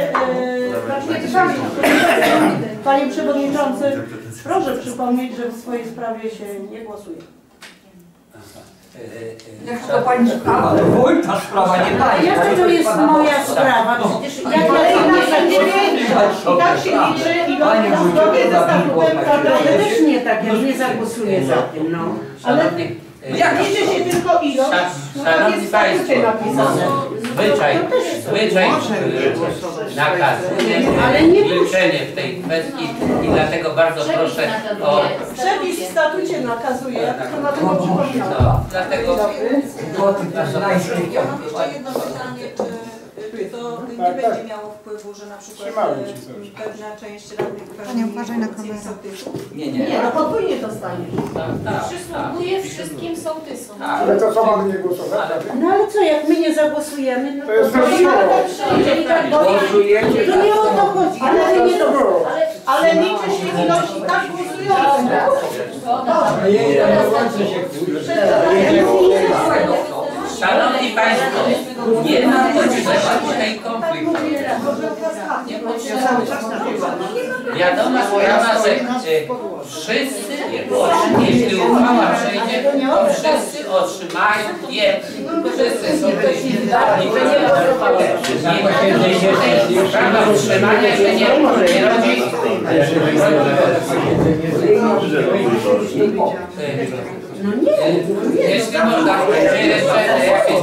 panie przewodniczący, proszę przypomnieć, że w swojej sprawie się nie głosuje. Jak to pani szukała? Ale wójta sprawa nie pani. Jak to jest moja sprawa? Przecież jak ja nie większość i tak się liczy i zgodnie ze statutem KPD też nie tak, jak nie zagłosuję za tym, no. Ale jak liczy się tylko ilość, no to jest w statucie napisane. Zwyczaj nakazuje milczenie w tej kwestii i dlatego bardzo proszę o... Przepis w statucie nakazuje, ja tylko na tego przypominam. No, dlatego... Ja mam jeszcze jedno pytanie, czy to nie będzie miało wpływu, że na przykład pewna część radnych pełni funkcję sołtysów? Nie, no podwójnie dostaniesz. Przysługuje wszystkim sołtysom. Ale to co mamy nie głosować? No ale co, jak my nie zagłosujemy, no To jest to rozsądek. przyjdzie i tak głosujecie. To nie o to chodzi, ale liczy się ilość i tak głosujących. Szanowni Państwo, nie ma potrzeba tutaj konfliktu. Wiadoma sprawa, że wszyscy, jeśli uchwała przejdzie, to wszyscy otrzymają dietę. Wszyscy są sprawa utrzymania się nie rodzi. No nie, jeśli można będzie jeszcze jakieś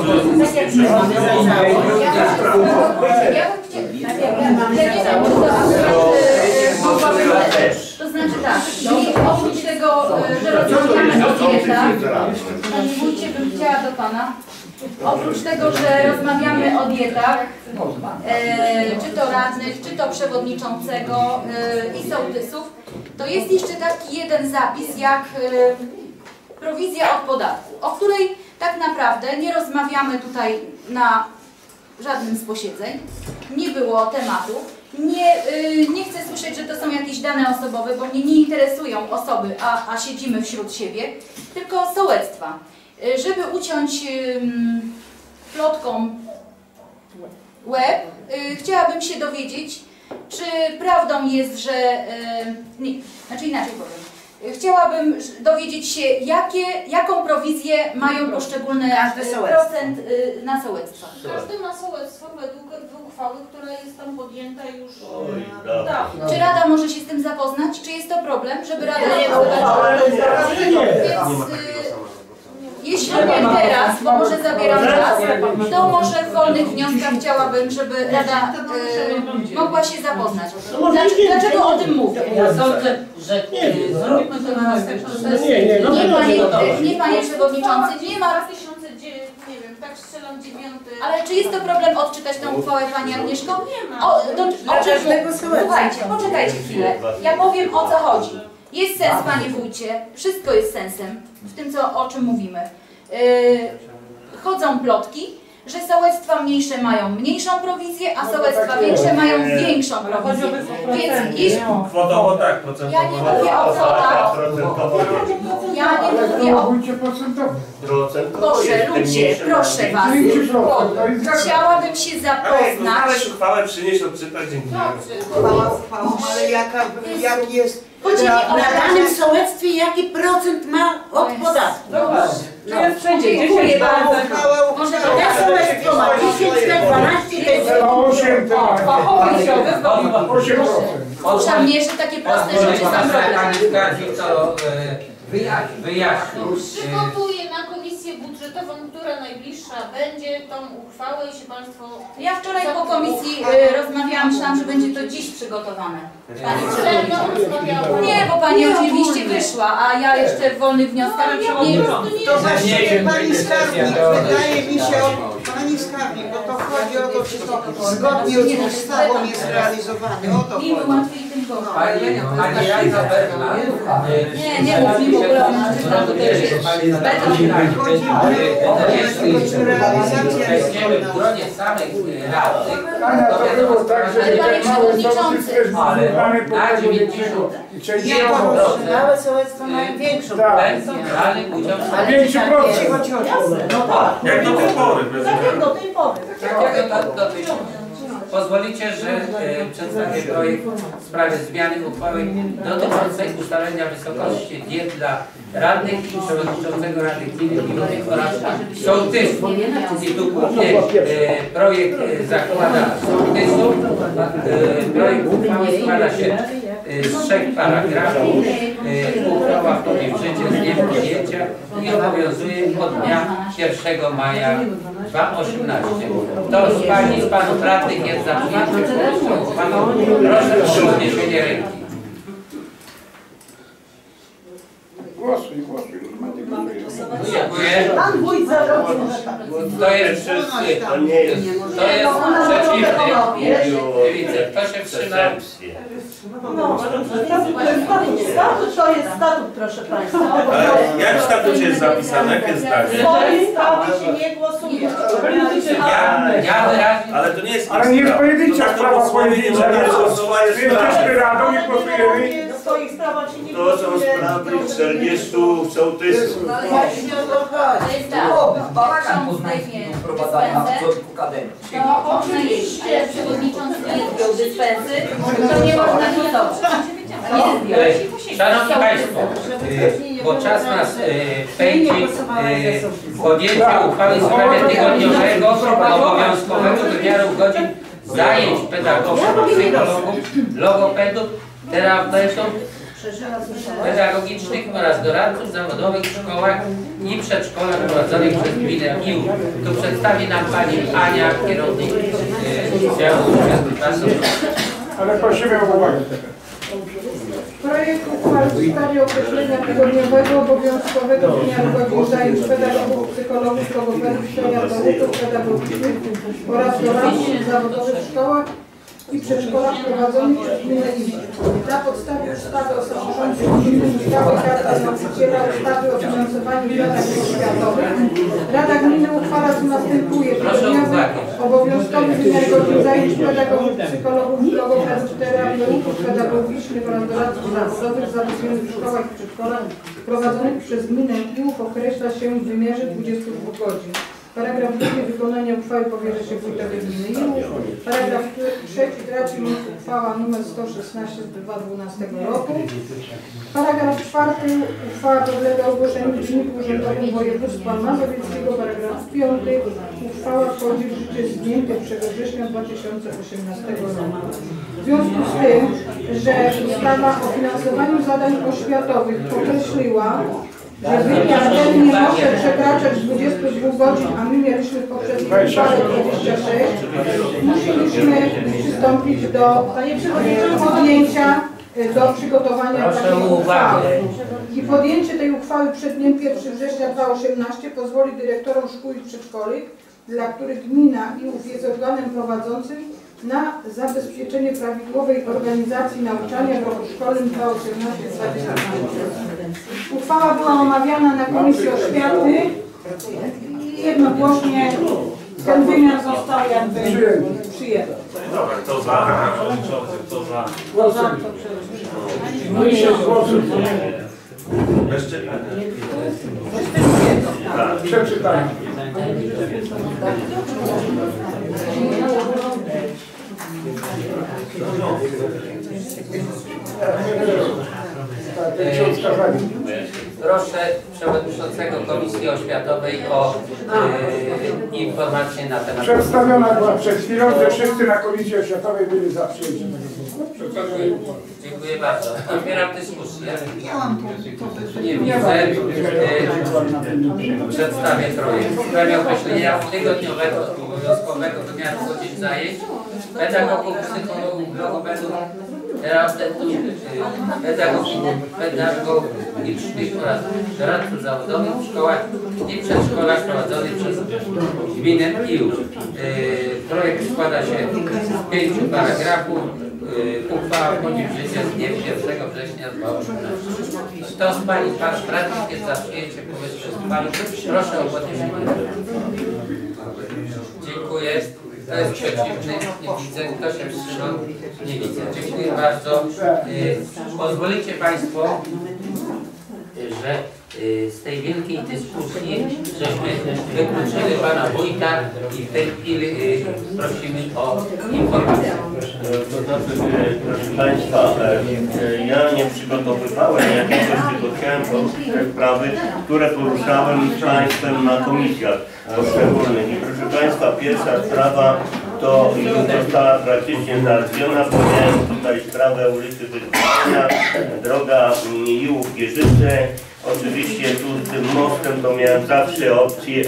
to znaczy tak, oprócz tego, że rozmawiamy o dietach, Panie Wójcie, bym chciała do Pana Oprócz tego, że rozmawiamy o dietach, czy to radnych, czy to przewodniczącego i sołtysów, to jest jeszcze taki jeden zapis jak prowizja od podatku, o której tak naprawdę nie rozmawiamy tutaj na żadnym z posiedzeń, nie było tematu. Nie chcę słyszeć, że to są jakieś dane osobowe, bo mnie nie interesują osoby, a siedzimy wśród siebie, tylko sołectwa. Żeby uciąć plotką łeb, chciałabym się dowiedzieć, czy prawdą jest, że... znaczy inaczej powiem. Chciałabym dowiedzieć się, jaką prowizję mają poszczególne procent na sołectwa. Każdy ma sołectwo według uchwały, która jest tam podjęta już. Tak. Czy Rada może się z tym zapoznać? Czy jest to problem, żeby Rada nie jeśli nie teraz, bo może zabieram czas, to może w wolnych wnioskach chciałabym, żeby Rada mogła się zapoznać. Dlaczego o tym mówię? Ja sądzę, że zróbmy to na następną sesję. Nie, panie przewodniczący, nie ma... 2009, nie wiem, tak strzelam 9. Ale czy jest to problem odczytać tę uchwałę, pani Agnieszko? Nie ma. Słuchajcie, poczekajcie chwilę. Ja powiem, o co chodzi. Jest sens, panie wójcie, wszystko jest sensem w tym, o czym mówimy. Chodzą plotki, że sołectwa mniejsze mają mniejszą prowizję, a sołectwa większe mają większą prowizję. Więc jeśli... Kwotowo tak, procentowo. Ja nie mówię o kwotach. Ja nie mówię o... Proszę, ludzie, proszę was. Chciałabym się zapoznać. Znaleźć uchwałę, przynieść, odczytać, dziękuję. Ale jaki jest... Na danym sołectwie jaki procent ma od podatku? To jest wszędzie. Dziękuję bardzo. Może to sołectwo ma 10, 12, Ma 8 Proszę mnie, że takie proste rzeczy są wyjaśnić. Przygotuję na komisję budżetową, która najbliższa będzie tą uchwałę, jeśli Państwo... Ja wczoraj po komisji rozmawiałam, myślałam, że będzie to dziś przygotowane. Nie, bo pani oczywiście wyszła, a ja jeszcze w wolnych wnioskach nie... To właściwie pani skarbnik, wydaje mi się, pani skarbnik, bo to chodzi o to, czy to zgodnie z ustawą jest realizowane. O to chodzi. Im łatwiej, tym gorzej. Pani Radna Bergman. Nie mów mi w ogóle o to też jest. Jeśli weźmiemy w gronie samych radnych, to wiadomo, że panie przewodniczący, ale na 90% małe sołectwa mają większą centralny udział w Większy procent. Jak do tej pory, Tak do tej pory. Pozwolicie, że przedstawię projekt w sprawie zmiany uchwały dotyczącej ustalenia wysokości diet dla radnych i przewodniczącego Rady Gminy Miłotych oraz sołtysów. I tu głównie projekt zakłada sołtysów. Projekt uchwały składa się z 3 paragrafów. Uchwała wchodzi w życie z dniem podjęcia i obowiązuje od dnia 1 maja 2018. Kto z Pani z Panów radnych jest za przyjęciem uchwały? Proszę o podniesienie ręki. Głosuj. Dziękuję. Pan wójt zarządził, że tak. Kto jest wszyscy? To nie jest. Kto jest przeciwny? Widzę. Kto się wstrzymał? No, statut to jest statut, proszę Państwa. Ale jak w statucie jest zapisane, jak jest zdanie? W swoim statucie nie głosuje. Ja wyraźnie... Ale to nie jest... Ale nie jest pojedyncza sprawa pojedyncza. Jesteśmy radą i głosujemy. W swoich sprawach się nie To są głosuje. sprawy 40 sołtysów. Właśnie o to chodzi. To jest tak, ksiądz zdejmie dyspensę, to można jeść, ale przewodniczący nie zdjął dyspensy, to nie można głosować. Szanowni Państwo, bo czas nas pędzi, podjęcie uchwały w sprawie tygodniowego obowiązkowego wymiaru godzin zajęć pedagogów, psychologów, logopedów, terapeutów pedagogicznych oraz doradców zawodowych w szkołach i przedszkolach prowadzonych przez gminę Miłów. Tu przedstawi nam Pani Ania, kierownik działu. Ale prosimy o uwagę. Projekt uchwały uchwale w sprawie określenia tygodniowego obowiązkowego wymiaru godzin zajęć pedagogów, psychologów, logopedów, poradników pedagogicznych oraz doradców zawodowych w szkołach i przedszkolach prowadzonych przez gminę Iwar. Na podstawie ustawy o samorządzie gminnym, ustawy Karta Nauczyciela, ustawy o finansowaniu zadań oświatowych Rada Gminy uchwala, co następuje: tygodniowy obowiązkowy wymiar godzin zajęć pedagogów, psychologów, logopedów, terapeutów pedagogicznych oraz doradców zawodowych zatrudnionych w szkołach i przedszkolach prowadzonych przez gminę Iłów określa się w wymiarze 22 godzin. Paragraf 2. Wykonanie uchwały powierza się wójtowi gminy Iłów. Paragraf 3. Traci moc uchwała nr 116 z 2012 roku. Paragraf 4. Uchwała podlega ogłoszeniu w Dzienniku Urzędowym Województwa Mazowieckiego. Paragraf 5. Uchwała wchodzi w życie z dniem 1 września 2018 roku. W związku z tym, że ustawa o finansowaniu zadań oświatowych określiła, że wymiar ten nie może przekraczać 22 godzin, a my mieliśmy w poprzedniej uchwale 26, musieliśmy przystąpić do podjęcia, do przygotowania takiej uchwały. I podjęcie tej uchwały przed dniem 1 września 2018 pozwoli dyrektorom szkół i przedszkoli, dla których gmina Iłów jest organem prowadzącym, na zabezpieczenie prawidłowej organizacji nauczania w roku szkolnym 2018-2019. Uchwała była omawiana na Komisji Oświaty i jednogłośnie ten wymiar został jakby przyjęty. Dobra, kto za? Kto za? Bez czytania. Przeczytajmy. Proszę Przewodniczącego Komisji Oświatowej o informację na temat... Przedstawiona była przed chwilą, że wszyscy na Komisji Oświatowej byli za przyjęciem tego. Dziękuję bardzo. Otwieram dyskusję. Nie widzę. Przedstawię projekt. W sprawie określenia tygodniowego obowiązkowego wymiaru godzin zajęć pedagogów, psychologów, logopedów, terapeutów, pedagogicznych oraz doradców zawodowych w szkołach i przedszkolach prowadzonych przez gminę Iłów. Projekt składa się z 5 paragrafów. Uchwała wchodzi w życie z dniem 1 września 2018. Kto z Pani i Panów Radnych jest za przyjęciem powyższej uchwały? Proszę o podniesienie ręki. Dziękuję. Kto jest przeciwny? Nie widzę. Kto się wstrzymał? Nie widzę. Dziękuję bardzo. Pozwolicie Państwo, że z tej wielkiej dyskusji żeśmy wykluczyli Pana Wójta i w tej chwili prosimy o informację. To znaczy, proszę Państwa, ja nie przygotowywałem jakiegoś, tylko chciałem poruszyć te sprawy, które poruszałem z Państwem na komisjach poszczególnych. I proszę Państwa, pierwsza sprawa to już została praktycznie załatwiona. Powiedziałem tutaj sprawę ulicy Wyzwania, droga Iłów-Gierzyce. Oczywiście tu z tym mostem to miałem zawsze opcję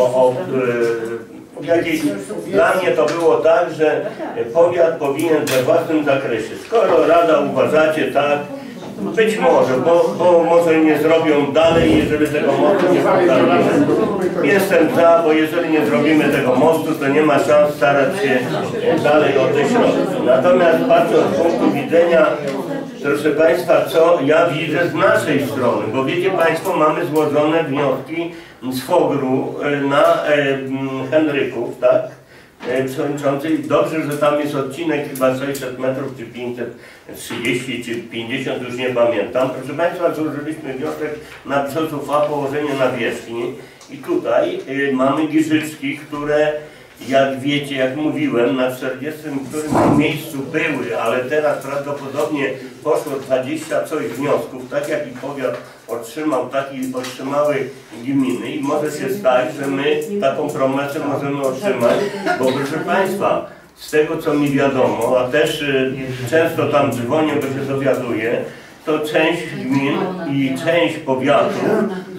jakiejś, dla mnie to było tak, że powiat powinien we własnym zakresie. Skoro Rada uważacie tak, być może, bo może nie zrobią dalej, jeżeli tego mostu nie postawimy. Jestem za, bo jeżeli nie zrobimy tego mostu, to nie ma szans starać się dalej o te środki. Natomiast patrząc z punktu widzenia, proszę Państwa, co ja widzę z naszej strony, bo wiecie Państwo, mamy złożone wnioski z FOGR-u na Henryków, tak? Przewodniczący, dobrze, że tam jest odcinek chyba 600 metrów, czy 530, czy 50, już nie pamiętam. Proszę Państwa, złożyliśmy wniosek na Brzozów A, położenie nawierzchni i tutaj mamy Giżyczki, które, jak wiecie, jak mówiłem, na 40 którymś miejscu były, ale teraz prawdopodobnie poszło 20 coś wniosków, tak jak i powiat otrzymał, tak i otrzymały gminy i może się stać, że my taką promesę możemy otrzymać, bo proszę Państwa, z tego co mi wiadomo, a też często tam dzwonię, bo się dowiaduję, to część gmin i część powiatów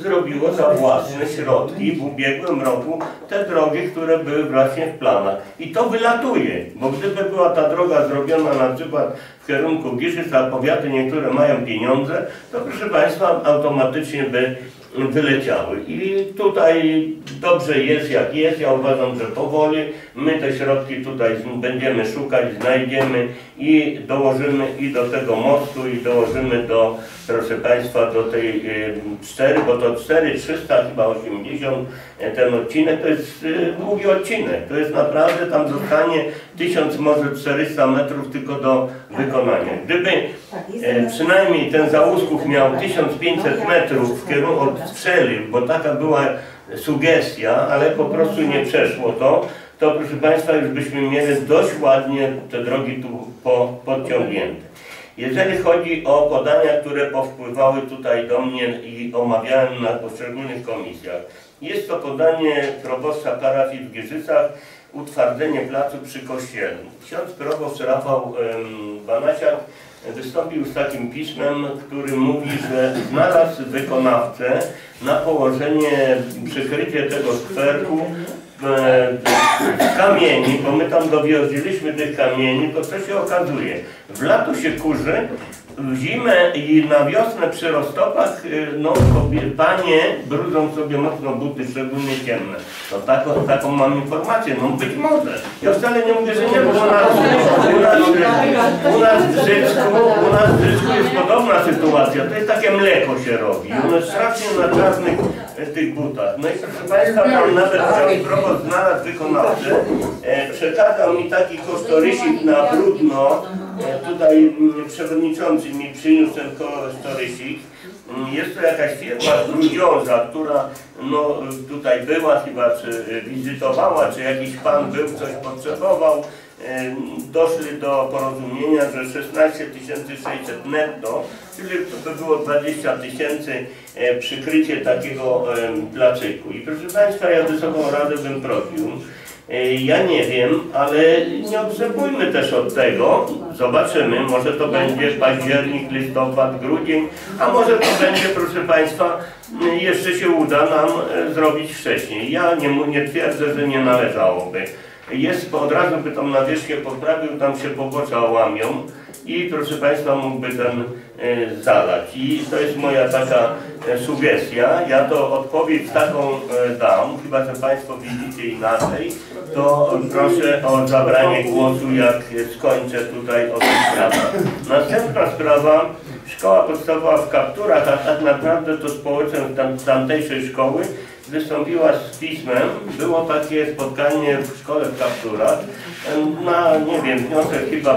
zrobiło za własne środki w ubiegłym roku te drogi, które były właśnie w planach. I to wylatuje, bo gdyby była ta droga zrobiona na przykład w kierunku Giżyc, a powiaty niektóre mają pieniądze, to proszę Państwa automatycznie by wyleciały. I tutaj dobrze jest jak jest, ja uważam, że powoli my te środki tutaj będziemy szukać, znajdziemy i dołożymy i do tego mostu i dołożymy do, proszę Państwa, do tej 4, bo to 4300 chyba 80 ten odcinek, to jest długi odcinek, to jest naprawdę, tam zostanie 1000 może 400 metrów tylko do wykonania. Gdyby przynajmniej ten Załusków miał 1500 metrów w kierunku odstrzelił, bo taka była sugestia, ale po prostu nie przeszło to proszę Państwa już byśmy mieli dość ładnie te drogi tu podciągnięte. Jeżeli chodzi o podania, które powpływały tutaj do mnie i omawiałem na poszczególnych komisjach, jest to podanie proboszcza parafii w Giżycach, utwardzenie placu przy kościele. Ksiądz proboszcz Rafał Banasiak wystąpił z takim pismem, który mówi, że znalazł wykonawcę na położenie, przykrycie tego skwerku kamieni, bo my tam dowioziliśmy tych kamieni, to co się okazuje? W lato się kurzy, w zimę i na wiosnę przy roztopach no, panie brudzą sobie mocno buty, szczególnie ciemne. No taką mam informację, no być może. Ja wcale nie mówię, że nie, bo u nas w Życzku jest podobna sytuacja. To jest takie mleko się robi. Ono jest strasznie na czarnych tych butach. No i proszę Państwa, tam nawet proboszcz znalazł wykonawcę. Przekazał mi taki kosztorysik na brudno. Tutaj przewodniczący mi przyniósł ten kosztorysik. Jest to jakaś firma Grudziądza, która no, tutaj była chyba, czy wizytowała, czy jakiś pan był, coś potrzebował. Doszli do porozumienia, że 16 600 netto, czyli to by było 20 000 przykrycie takiego placyku. I proszę Państwa, ja Wysoką Radę bym prosił, ja nie wiem, ale nie odstępujmy też od tego, zobaczymy, może to będzie październik, listopad, grudzień, a może to będzie, proszę Państwa, jeszcze się uda nam zrobić wcześniej. Ja nie twierdzę, że nie należałoby. Jest, od razu by tą nawierzchnię poprawił, tam się pobocza łamią i proszę Państwa mógłby ten zalać. I to jest moja taka sugestia. Ja to odpowiedź taką dam, chyba że Państwo widzicie inaczej, to proszę o zabranie głosu, jak skończę tutaj o tej sprawie. Następna sprawa, szkoła podstawowa w Kapturach, a tak naprawdę to społeczeństwo tamtejszej szkoły wystąpiła z pismem. Było takie spotkanie w szkole w Kapturach na, nie wiem, wniosek chyba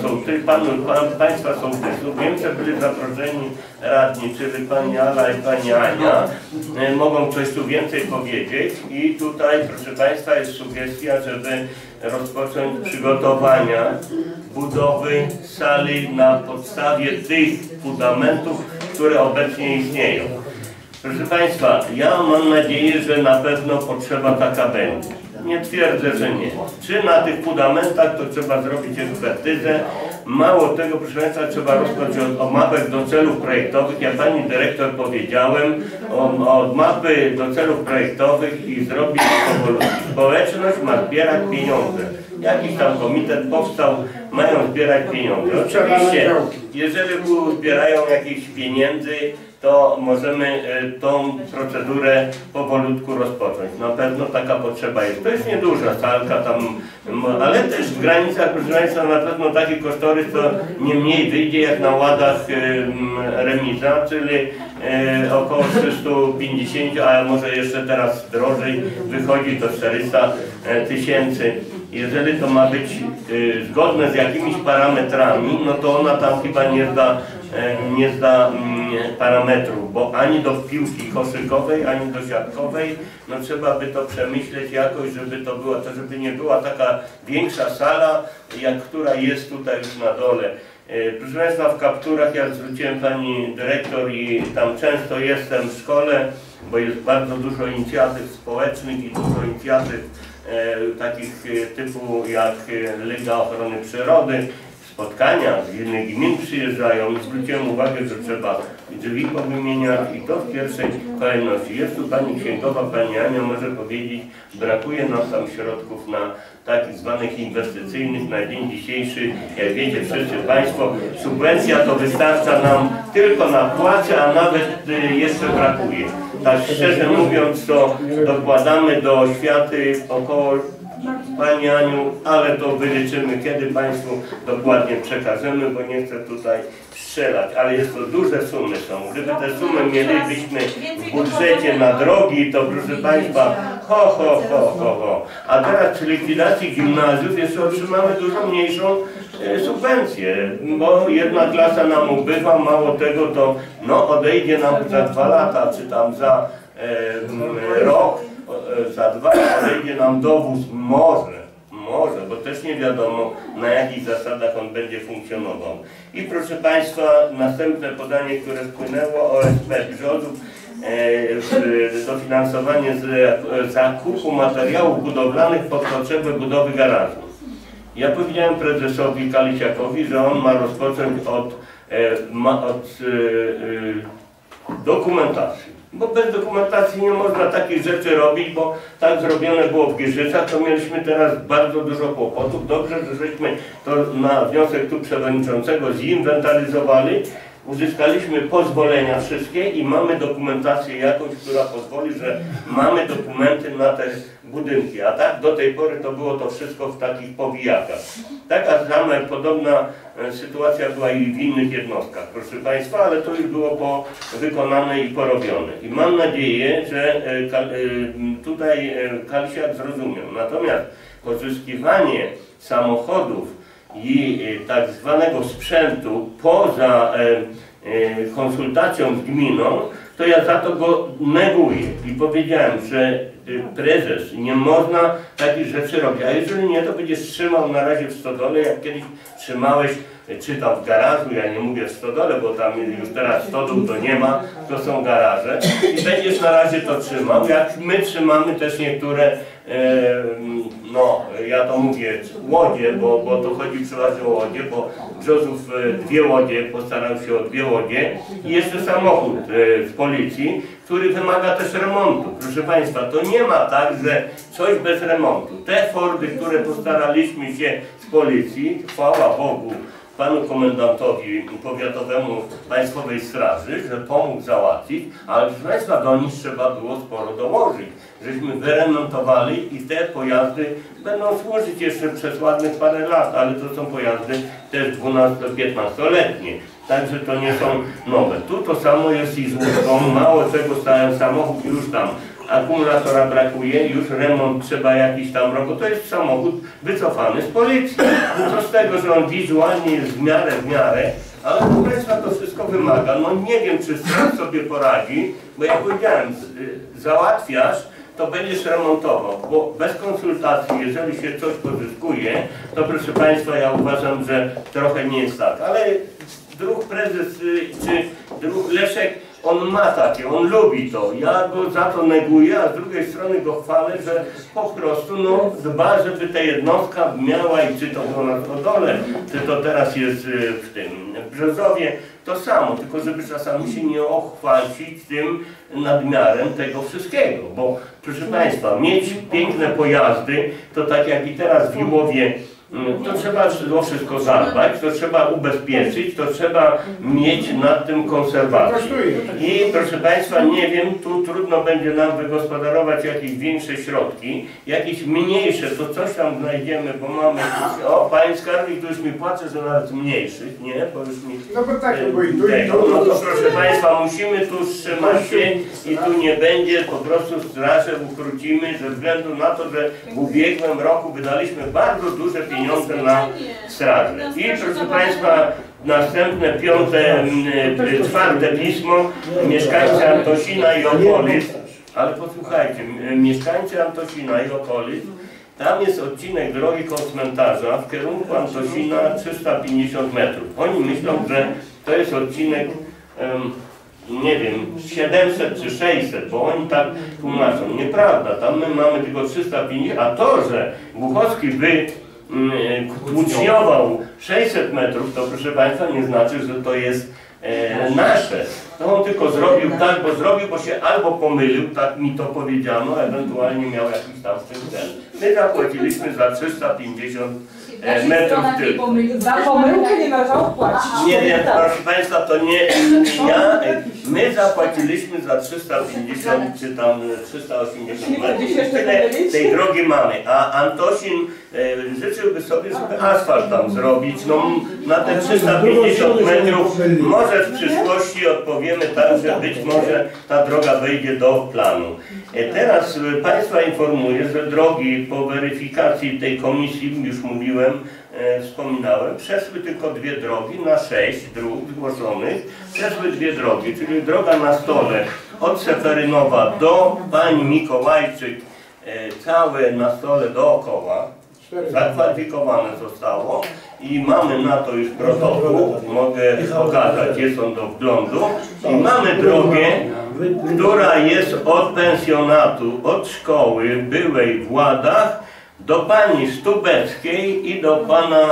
Państwa sołtysów. Wiem, że byli zaproszeni radni, czyli pani Ala i pani Ania. Mogą coś tu więcej powiedzieć i tutaj, proszę Państwa, jest sugestia, żeby rozpocząć przygotowania budowy sali na podstawie tych fundamentów, które obecnie istnieją. Proszę Państwa, ja mam nadzieję, że na pewno potrzeba taka będzie. Nie twierdzę, że nie. Czy na tych fundamentach to trzeba zrobić ekspertyzę. Mało tego, proszę Państwa, trzeba rozpocząć od mapek do celów projektowych. Ja Pani Dyrektor powiedziałem od mapy do celów projektowych i zrobić powolutku. Społeczność ma zbierać pieniądze. Jakiś tam komitet powstał, mają zbierać pieniądze. Oczywiście, jeżeli zbierają jakieś pieniędzy, to możemy tą procedurę powolutku rozpocząć. Na pewno taka potrzeba jest. To jest nieduża salka tam, ale też w granicach, proszę Państwa, na pewno taki kosztorys to nie mniej wyjdzie jak na ładach remiza, czyli około 350, a może jeszcze teraz drożej wychodzi to 400 000. Jeżeli to ma być zgodne z jakimiś parametrami, no to ona tam chyba nie zda parametrów, bo ani do piłki koszykowej, ani do siatkowej, no trzeba by to przemyśleć jakoś, żeby to była, to żeby nie była taka większa sala, jak która jest tutaj już na dole. Proszę Państwa, w Kapturach ja zwróciłem Pani Dyrektor i tam często jestem w szkole, bo jest bardzo dużo inicjatyw społecznych i dużo inicjatyw takich typu jak Liga Ochrony Przyrody, spotkania z innych gmin przyjeżdżają i zwróciłem uwagę, że trzeba drzwi powymieniać i to w pierwszej kolejności. Jest tu pani księgowa, pani Ania może powiedzieć, brakuje nam tam środków na takich zwanych inwestycyjnych na dzień dzisiejszy, jak wiecie wszyscy Państwo, subwencja to wystarcza nam tylko na płace, a nawet jeszcze brakuje. Tak szczerze mówiąc, to dokładamy do oświaty około, Pani Aniu, ale to wyliczymy, kiedy Państwu dokładnie przekażemy, bo nie chcę tutaj strzelać, ale jest to duże sumy są. Gdyby te sumy mielibyśmy w budżecie na drogi, to proszę Państwa, ho. A teraz przy likwidacji gimnazjów jeszcze otrzymamy dużo mniejszą subwencję, bo jedna klasa nam ubywa, mało tego to no, odejdzie nam za 2 lata, czy tam za rok, za 2 odejdzie nam dowóz, może, bo też nie wiadomo na jakich zasadach on będzie funkcjonował. I proszę Państwa, następne podanie, które wpłynęło, OSP Brzozów, dofinansowanie z zakupu materiałów budowlanych pod potrzeby budowy garażu. Ja powiedziałem prezesowi Kalisiakowi, że on ma rozpocząć od dokumentacji. Bo bez dokumentacji nie można takich rzeczy robić, bo tak zrobione było w Giżycach, to mieliśmy teraz bardzo dużo kłopotów. Dobrze, że żeśmy to na wniosek tu przewodniczącego zinwentaryzowali, uzyskaliśmy pozwolenia wszystkie i mamy dokumentację jakąś, która pozwoli, że mamy dokumenty na te budynki. A tak do tej pory to było to wszystko w takich powijakach. Taka sama podobna sytuacja była i w innych jednostkach, proszę Państwa, ale to już było wykonane i porobione. I mam nadzieję, że tutaj Kalisiak zrozumiał. Natomiast pozyskiwanie samochodów i tak zwanego sprzętu poza konsultacją z gminą, to ja za to go neguję i powiedziałem, że prezes, nie można takich rzeczy robić, a jeżeli nie, to będziesz trzymał na razie w stodole, jak kiedyś trzymałeś, czy tam w garażu, ja nie mówię w stodole, bo tam już teraz stodół to nie ma, to są garaże i będziesz na razie to trzymał, jak my trzymamy też niektóre, no ja to mówię łodzie, bo to chodzi przeważnie o łodzie, bo Brzozów 2 łodzie, postarał się o 2 łodzie i jeszcze samochód z policji, który wymaga też remontu. Proszę Państwa, to nie ma tak, że coś bez remontu. Te Fordy, które postaraliśmy się z policji, chwała Bogu, panu komendantowi powiatowemu Państwowej Straży, że pomógł załatwić, ale proszę Państwa, do nich trzeba było sporo dołożyć. Żeśmy wyremontowali i te pojazdy będą służyć jeszcze przez ładnych parę lat, ale to są pojazdy też 12-15-letnie. Także to nie są nowe. Tu to samo jest i z łódką, mało czego stałem samochód już tam. Akumulatora brakuje, już remont trzeba jakiś tam robić, to jest samochód wycofany z policji. Co z tego, że on wizualnie jest w miarę, ale proszę Państwa, to wszystko wymaga. No nie wiem, czy straż sobie poradzi, bo jak powiedziałem, załatwiasz, to będziesz remontował, bo bez konsultacji, jeżeli się coś pozyskuje, to proszę Państwa, ja uważam, że trochę nie jest tak, ale druh prezes, czy druh Leszek, on ma takie, on lubi to. Ja go za to neguję, a z drugiej strony go chwalę, że po prostu no, dba, żeby ta jednostka miała i czy to było na Stodole, czy to teraz jest w tym w Brzozowie, to samo, tylko żeby czasami się nie ochwalcić tym nadmiarem tego wszystkiego, bo proszę Państwa, mieć piękne pojazdy, to tak jak i teraz w Iłowie, to trzeba o wszystko zadbać, to trzeba ubezpieczyć, to trzeba mieć nad tym konserwację. I proszę Państwa, nie wiem, tu trudno będzie nam wygospodarować jakieś większe środki, jakieś mniejsze, to coś tam znajdziemy, bo mamy, o Panie Skarbnik, to już mi płacze, że nawet mniejszych, nie? Bo już mi, no bo tak, bo i tu, no to proszę Państwa, musimy tu wstrzymać się i tu nie będzie, po prostu straże ukrócimy ze względu na to, że w ubiegłym roku wydaliśmy bardzo duże pieniądze na straży. I proszę Państwa, następne 4. pismo, mieszkańcy Antosina i okolic, ale posłuchajcie, mieszkańcy Antosina i okolic, tam jest odcinek drogi koło cmentarza w kierunku Antosina 350 metrów. Oni myślą, że to jest odcinek nie wiem, 700 czy 600, bo oni tak tłumaczą. Nieprawda, tam my mamy tylko 350, a to, że Głuchowski tłuczniował 600 metrów, to proszę Państwa nie znaczy, że to jest nasze. To on tylko zrobił tak, bo się albo pomylił, tak mi to powiedziano, ewentualnie miał jakiś tam ten. My zapłaciliśmy za 350 metrów tylko. Za pomyłkę nie należało płacić. Nie, proszę Państwa, to nie ja. My zapłaciliśmy za 350 czy tam 380 metrów. Tyle tej drogi mamy. A Antosin życzyłby sobie, żeby asfalt tam zrobić. No, na te 350 metrów może w przyszłości odpowiemy tak, że być może ta droga wejdzie do planu. Teraz Państwa informuję, że drogi po weryfikacji tej komisji, już mówiłem, wspominałem, przeszły tylko 2 drogi na 6 dróg zgłoszonych. Przeszły 2 drogi, czyli droga na stole od Seferynowa do pani Mikołajczyk, całe na stole dookoła, zakwalifikowane zostało i mamy na to już protokół, mogę pokazać, jest on do wglądu. I mamy drogę, która jest od pensjonatu, od szkoły byłej w Ładach do pani Stubeckiej i do pana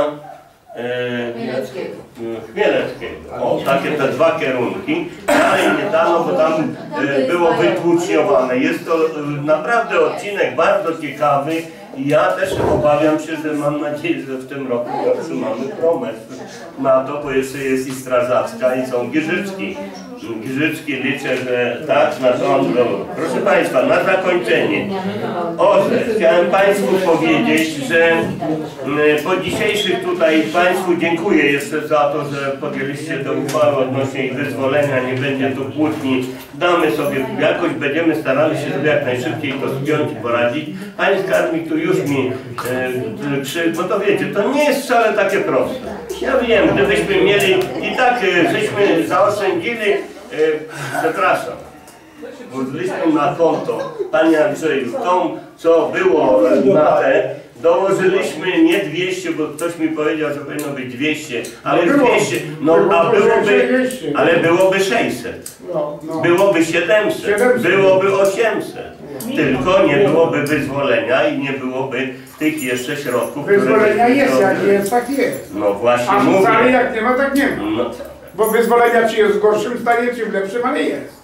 Chmielewskiego. O, takie te 2 kierunki. Dalej nie dano, bo tam było wytłuczniowane. Jest to naprawdę odcinek bardzo ciekawy. Ja też obawiam się, że mam nadzieję, że w tym roku otrzymamy promesę na to, bo jeszcze jest i strażacka i są Giżycki. Giżycki liczę, że tak, na to. Proszę Państwa, na zakończenie. Chciałem Państwu powiedzieć, że po dzisiejszych tutaj Państwu dziękuję jeszcze za to, że podjęliście tę uchwałę odnośnie ich wyzwolenia, nie będzie tu kłótni. Damy sobie jakoś, będziemy starali się, żeby jak najszybciej to spiąć i poradzić. Pani skarbnik tu już mi bo to wiecie, to nie jest wcale takie proste. Ja wiem, gdybyśmy mieli i tak żeśmy zaoszczędzili, przepraszam, włożyliśmy na konto, Panie Andrzeju, tą, co było na te, dołożyliśmy nie 200, bo ktoś mi powiedział, że powinno być 200, ale 200, no a ale byłoby 600, byłoby 700, byłoby 800, tylko nie byłoby wyzwolenia i nie byłoby tych jeszcze środków, wyzwolenia jest, jak jest, tak jest. No właśnie a mówię. Ale jak nie ma, tak nie ma. No. Bo wyzwolenia czy jest w gorszym stanie, czy w lepszym, ale jest.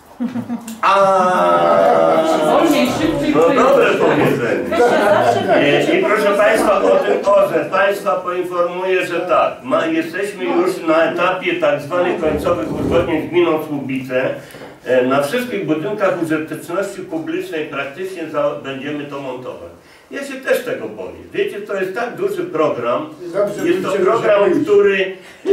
No dobre powiedzenie. I proszę Państwa, o tym Państwa poinformuję, że tak, jesteśmy już na etapie tak zwanych końcowych uzgodnień z gminą Słubice. Na wszystkich budynkach użyteczności publicznej praktycznie będziemy to montować. Ja się też tego boję. Wiecie, to jest tak duży program. Jest to program, który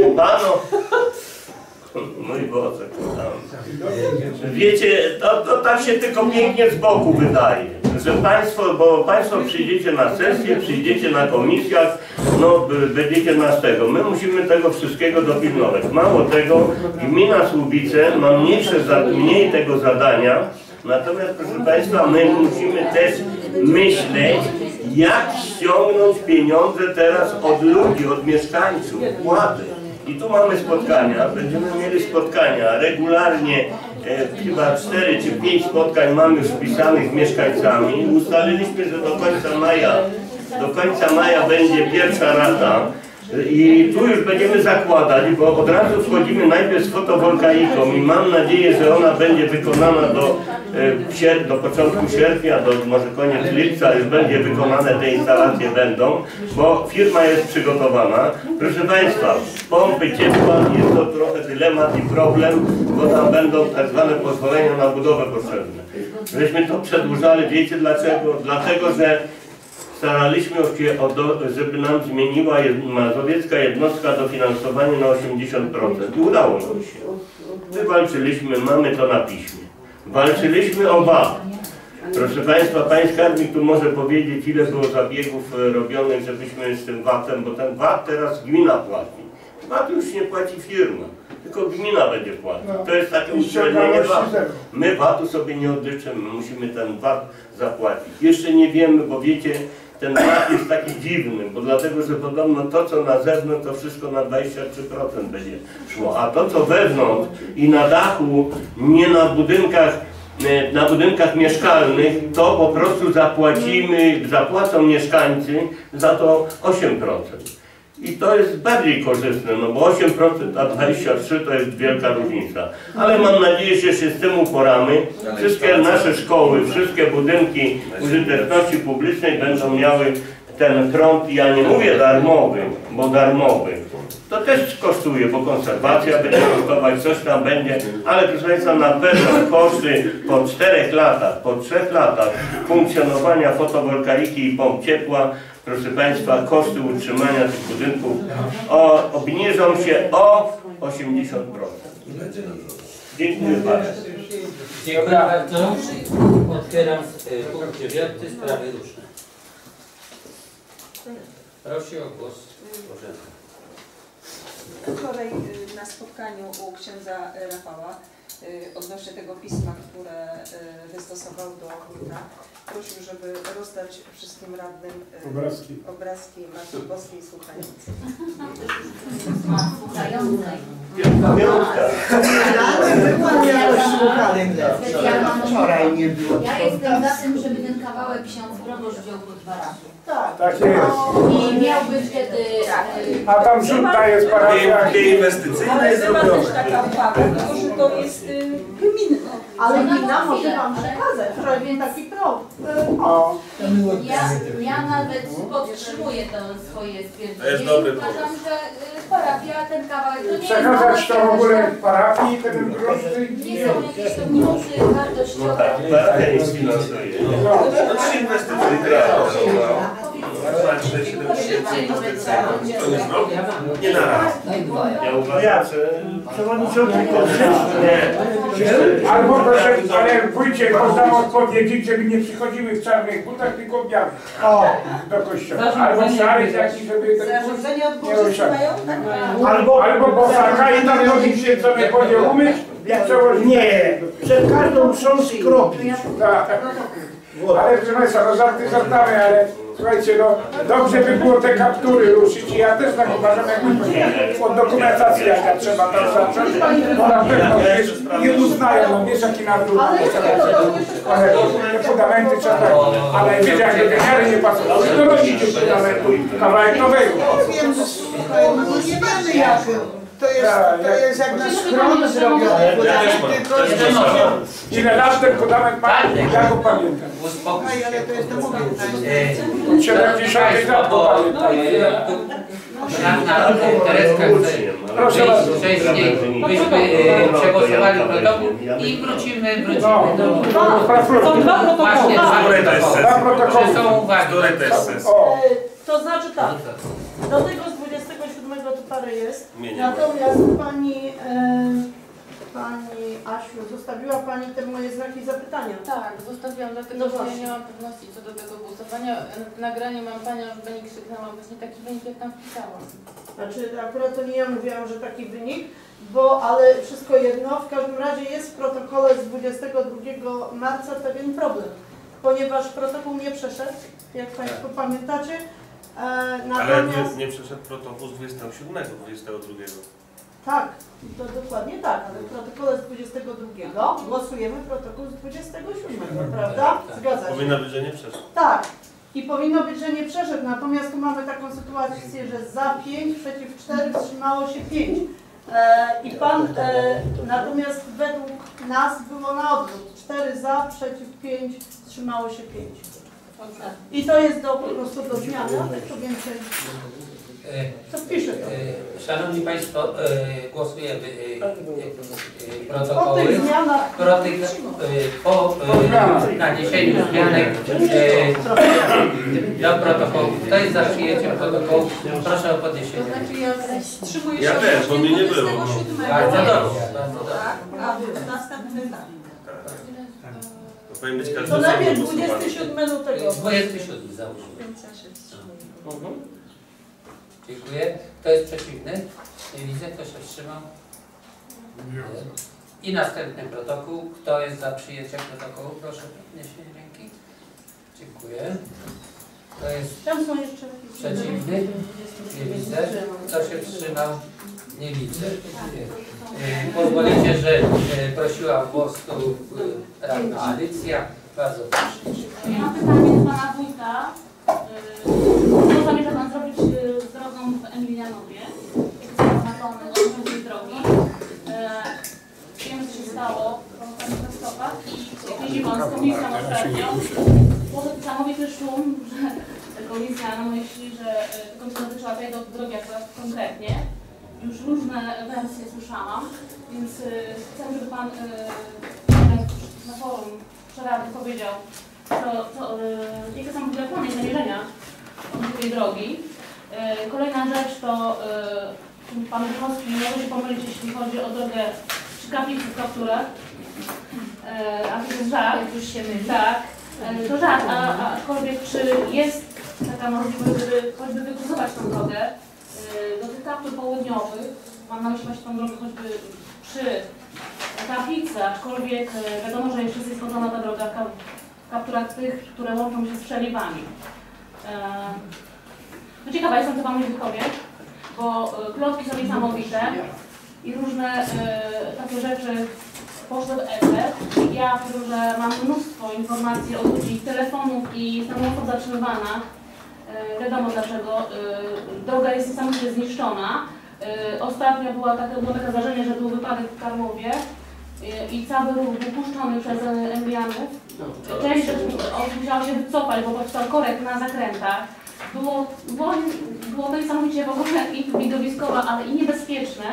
mój Boże, wiecie, to tak się tylko pięknie z boku wydaje, że Państwo, bo Państwo przyjdziecie na sesję, przyjdziecie na komisjach, no będziecie nas tego. My musimy tego wszystkiego dopilnować. Mało tego, gmina Słubice ma mniej tego zadania, natomiast proszę Państwa, my musimy też myśleć, jak ściągnąć pieniądze teraz od ludzi, od mieszkańców, władzy. I tu mamy spotkania, będziemy mieli spotkania regularnie, chyba 4 czy 5 spotkań mamy już wpisanych z mieszkańcami. Ustaliliśmy, że do końca maja będzie pierwsza rata. I tu już będziemy zakładać, bo od razu wchodzimy najpierw z fotowoltaiką i mam nadzieję, że ona będzie wykonana do początku sierpnia, do może koniec lipca już będzie wykonane, te instalacje będą, bo firma jest przygotowana. Proszę Państwa, pompy ciepła, jest to trochę dylemat i problem, bo tam będą tak zwane pozwolenia na budowę potrzebne. Żeśmy to przedłużali, wiecie dlaczego? Dlatego, że staraliśmy się, żeby nam zmieniła mazowiecka jednostka dofinansowanie na 80%. I udało nam się. Wywalczyliśmy, mamy to na piśmie. Walczyliśmy o VAT. Proszę Państwa, Pani Skarbnik tu może powiedzieć, ile było zabiegów robionych, żebyśmy z tym VAT-em, bo ten VAT teraz gmina płaci. VAT już nie płaci firma, tylko gmina będzie płacić. To jest takie uszczelnienie VAT-u. My VAT-u sobie nie odliczymy, musimy ten VAT zapłacić. Jeszcze nie wiemy, bo wiecie, ten VAT jest taki dziwny, bo dlatego, że podobno to, co na zewnątrz, to wszystko na 23% będzie szło, a to, co wewnątrz i na dachu, nie na budynkach na budynkach mieszkalnych, to po prostu zapłacą mieszkańcy za to 8%. I to jest bardziej korzystne, no bo 8% a 23% to jest wielka różnica. Ale mam nadzieję, że się z tym uporamy. Wszystkie nasze szkoły, wszystkie budynki użyteczności publicznej będą miały ten prąd, ja nie mówię darmowy, bo darmowy. To też kosztuje, bo konserwacja będzie kosztować, coś tam będzie, ale proszę Państwa, na pewno koszty po 4 latach, po 3 latach funkcjonowania fotowoltaiki i pomp ciepła, proszę Państwa, koszty utrzymania tych budynków obniżą się o 80%. Dziękuję bardzo. Dziękuję bardzo. Otwieram punkt 9, sprawy różne. Proszę o głos. Wczoraj na spotkaniu u księdza Rafała odnośnie tego pisma, które wystosował do wójta, prosił, żeby rozdać wszystkim radnym obrazki Matki Boskiej Słuchającej. Wczoraj nie było. Ja jestem za tym, żeby ten kawałek ksiądz proboszcz wziął pod 2 razy. Tak jest. I miał być wtedy... A tam rzutna jest parafia. Inwestycyjne jest Ale zrobione. też taka uwaga, tylko że to jest gminne. Ale gmina może wam przekazać, robię taki prąd. Ja nawet podtrzymuję to swoje stwierdzenie. To jest dobry Uważam, że parafia ten kawałek to nie jest Przekazać to w ogóle parafii, ten grosz. nie są jakieś to minusy wartościowe. Tak, parafia nie finansuje. To 3 inwestycje grają. Nie na raz. Ja uważam, że przewodniczący Albo proszę, ale wójcie, można odpowiedzieć, żeby nie przychodziły w czarnych butach, tylko w białych do kościoła. Albo w szarych jakiś, żeby ten Zarządzenie odgórze mają? Albo bosaka i tam nogi się co nie będzie umyć i przełożyć. Nie, przed każdą trząs kropić. Tak. Ale proszę Państwa, no żarty żartami, ale słuchajcie, no dobrze by było te kaptury ruszyć i ja też tak uważam, jakby od dokumentacji jaka trzeba tam zacząć, bo na pewno nie uznają, no wiesz jaki naród, ale te fundamenty trzeba tak, ale wiecie jakie te miary nie pasują, to robicie fundamentu, kawałek nowego. Więc słuchaj, no nie mamy jak. To jest jak na schron zrobione. Ile lat ten fundament ma, ja go pamiętam. Słuchaj, ale to jest to mówię. Od 70 lat go pamiętam. Tereska chce wcześniej, byśmy przegłosowali protokół i wrócimy do... Są 2 protokoły. Właśnie, 2 protokoły. Czy są uwagi? To znaczy tak, do tego z 27 to parę jest, Mnie nie ma. natomiast pani Asiu, zostawiła Pani te moje znaki zapytania. Tak, zostawiłam, dlatego No że ja właśnie. nie mam pewności co do tego głosowania. W nagraniu mam Panią, żeby nie krzyknęła, właśnie taki wynik jak tam wpisałam. Znaczy akurat to nie ja mówiłam, że taki wynik, ale wszystko jedno, w każdym razie jest w protokole z 22 marca pewien problem, ponieważ protokół nie przeszedł, jak Państwo pamiętacie, Ale natomiast... nie przeszedł protokół z 27, 22. Tak, to dokładnie tak, ale w protokole z 22 głosujemy protokół z 27, prawda? Zgadza się. Powinno być, że nie przeszedł. Tak. I powinno być, że nie przeszedł, natomiast tu mamy taką sytuację, że za 5, przeciw 4 wstrzymało się 5. Natomiast według nas było na odwrót. 4 za, przeciw 5, wstrzymało się 5. I to jest po prostu do zmiany, to więcej. To wpiszę to. Szanowni Państwo, głosujemy O tych zmianach. po naniesieniu zmianek do protokołu. Kto jest za przyjęciem protokołu? Proszę o podniesienie. To znaczy ja wstrzymuję się Ja też, bo mnie nie było. 27. Bardzo dobrze, bardzo dobrze. Tak, a następny tak. To powinien być każdy To najpierw głosowany. 27 lutego. 27 załóżmy. Więc ja się wstrzymuję. Dziękuję. Kto jest przeciwny? Nie widzę. Kto się wstrzymał? I następny protokół. Kto jest za przyjęciem protokołu? Proszę o podniesienie ręki. Dziękuję. Kto jest Tam są jeszcze przeciwny? Nie widzę. Kto się wstrzymał? Nie widzę. Pozwolicie, że prosiła o głos tu radna Alicja. Bardzo proszę. Ja mam pytanie do pana wójta. Co zamierza pan zrobić z drogą w Emilianowie? Jakie są plany odnośnie tej drogi? Wiemy, co się stało w ostatnich listopad i jeździ pan z komisją ostatnio. Było niesamowity szum, że komisja myśli, że komisja dotyczyła tej drogi akurat konkretnie. Już różne wersje słyszałam, więc chcę, żeby pan na forum przerady powiedział, jakie są w ogóle plany i zamierzenia odnośnie tej drogi. Kolejna rzecz to pan Wychowski może się pomylić, jeśli chodzi o drogę przy kaplicy w Kapturach. A to jest żart. Już się myli. Tak, to żart, aczkolwiek czy jest taka możliwość, żeby choćby wykursować tą drogę do tych kaptur południowych, mam na myśli właśnie tą drogę choćby przy kaplicy, aczkolwiek wiadomo, że jeszcze jest schodzona ta droga w kapturach tych, które łączą się z przeliwami. No ciekawa jestem, co pan mi wypowie, bo plotki są niesamowite i różne takie rzeczy poszły w eter. Ja, że mam mnóstwo informacji od ludzi, telefonów i jestem mocno zatrzymywana. Wiadomo dlaczego. Droga jest niesamowicie zniszczona. Ostatnio było takie zdarzenie, że był wypadek w Karłowie i cały ruch był puszczony przez Emilianów. Część musiała się wycofać, bo powstał korek na zakrętach. Było to niesamowicie w ogóle i widowiskowe, ale i niebezpieczne.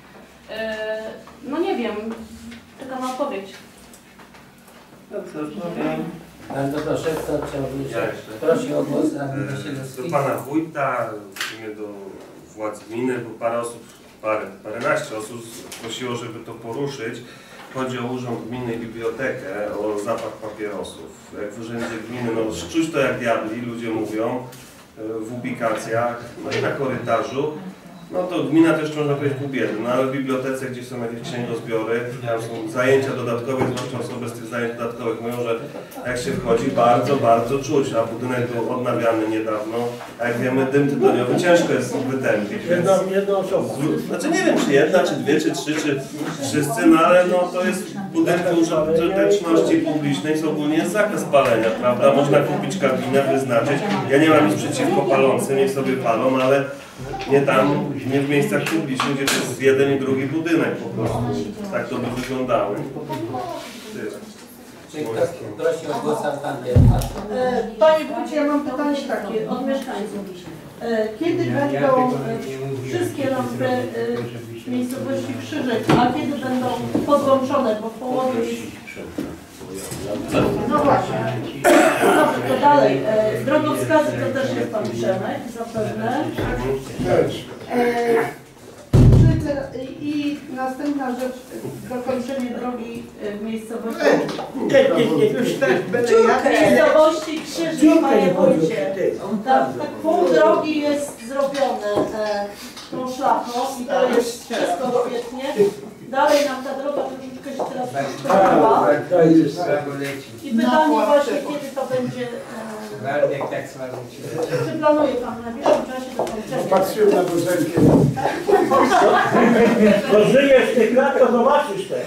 No nie wiem, czekam na odpowiedź. Dobrze, bardzo proszę, kto chciałby prosić o głos do pana wójta, do władz gminy, bo paręnaście osób prosiło, żeby to poruszyć. Chodzi o urząd gminy i bibliotekę, o zapach papierosów. Jak w urzędzie gminy, no szczuć to jak diabli, ludzie mówią, w ubikacjach, no i na korytarzu. No to gmina też można powiedzieć pół biedy, no ale w bibliotece, gdzie są jakieś księgozbiory, tam są zajęcia dodatkowe, zwłaszcza osoby z tych zajęć dodatkowych mówią, że jak się wchodzi, bardzo, bardzo czuć, a budynek był odnawiany niedawno, a jak wiemy, dym tytoniowy ciężko jest wytępić, więc... Jedna osoba. Znaczy nie wiem, czy jedna, czy dwie, czy trzy, czy wszyscy, no ale no to jest w budynku użyteczności publicznej, co ogólnie jest zakaz palenia, prawda? Można kupić kabinę, wyznaczyć. Ja nie mam nic przeciwko palącym, niech sobie palą, ale nie tam, nie w miejscach publicznych, gdzie to jest jeden i drugi budynek po prostu. Tak to by wyglądało. Prosi o głos Panie wójcie, ja mam pytanie takie od mieszkańców. Kiedy będą wszystkie lampy w miejscowości Krzyżyk, a kiedy będą podłączone, bo w połowie jest... No właśnie. Dobrze, to dalej. Drogowskazy to też jest pan Przemek, zapewne. I następna rzecz, dokończenie drogi w miejscowości Krzyżyk, panie wójcie. Tak pół drogi jest zrobione tą szlachą i to jest wszystko świetnie. Dalej nam ta droga troszeczkę się teraz rozpoczęła. I pytanie właśnie, kiedy to będzie... Czy planuje pan w najbliższym czasie dokończenie? Patrzyłem na buzenkę. To żyjesz tych lat, to zobaczysz te.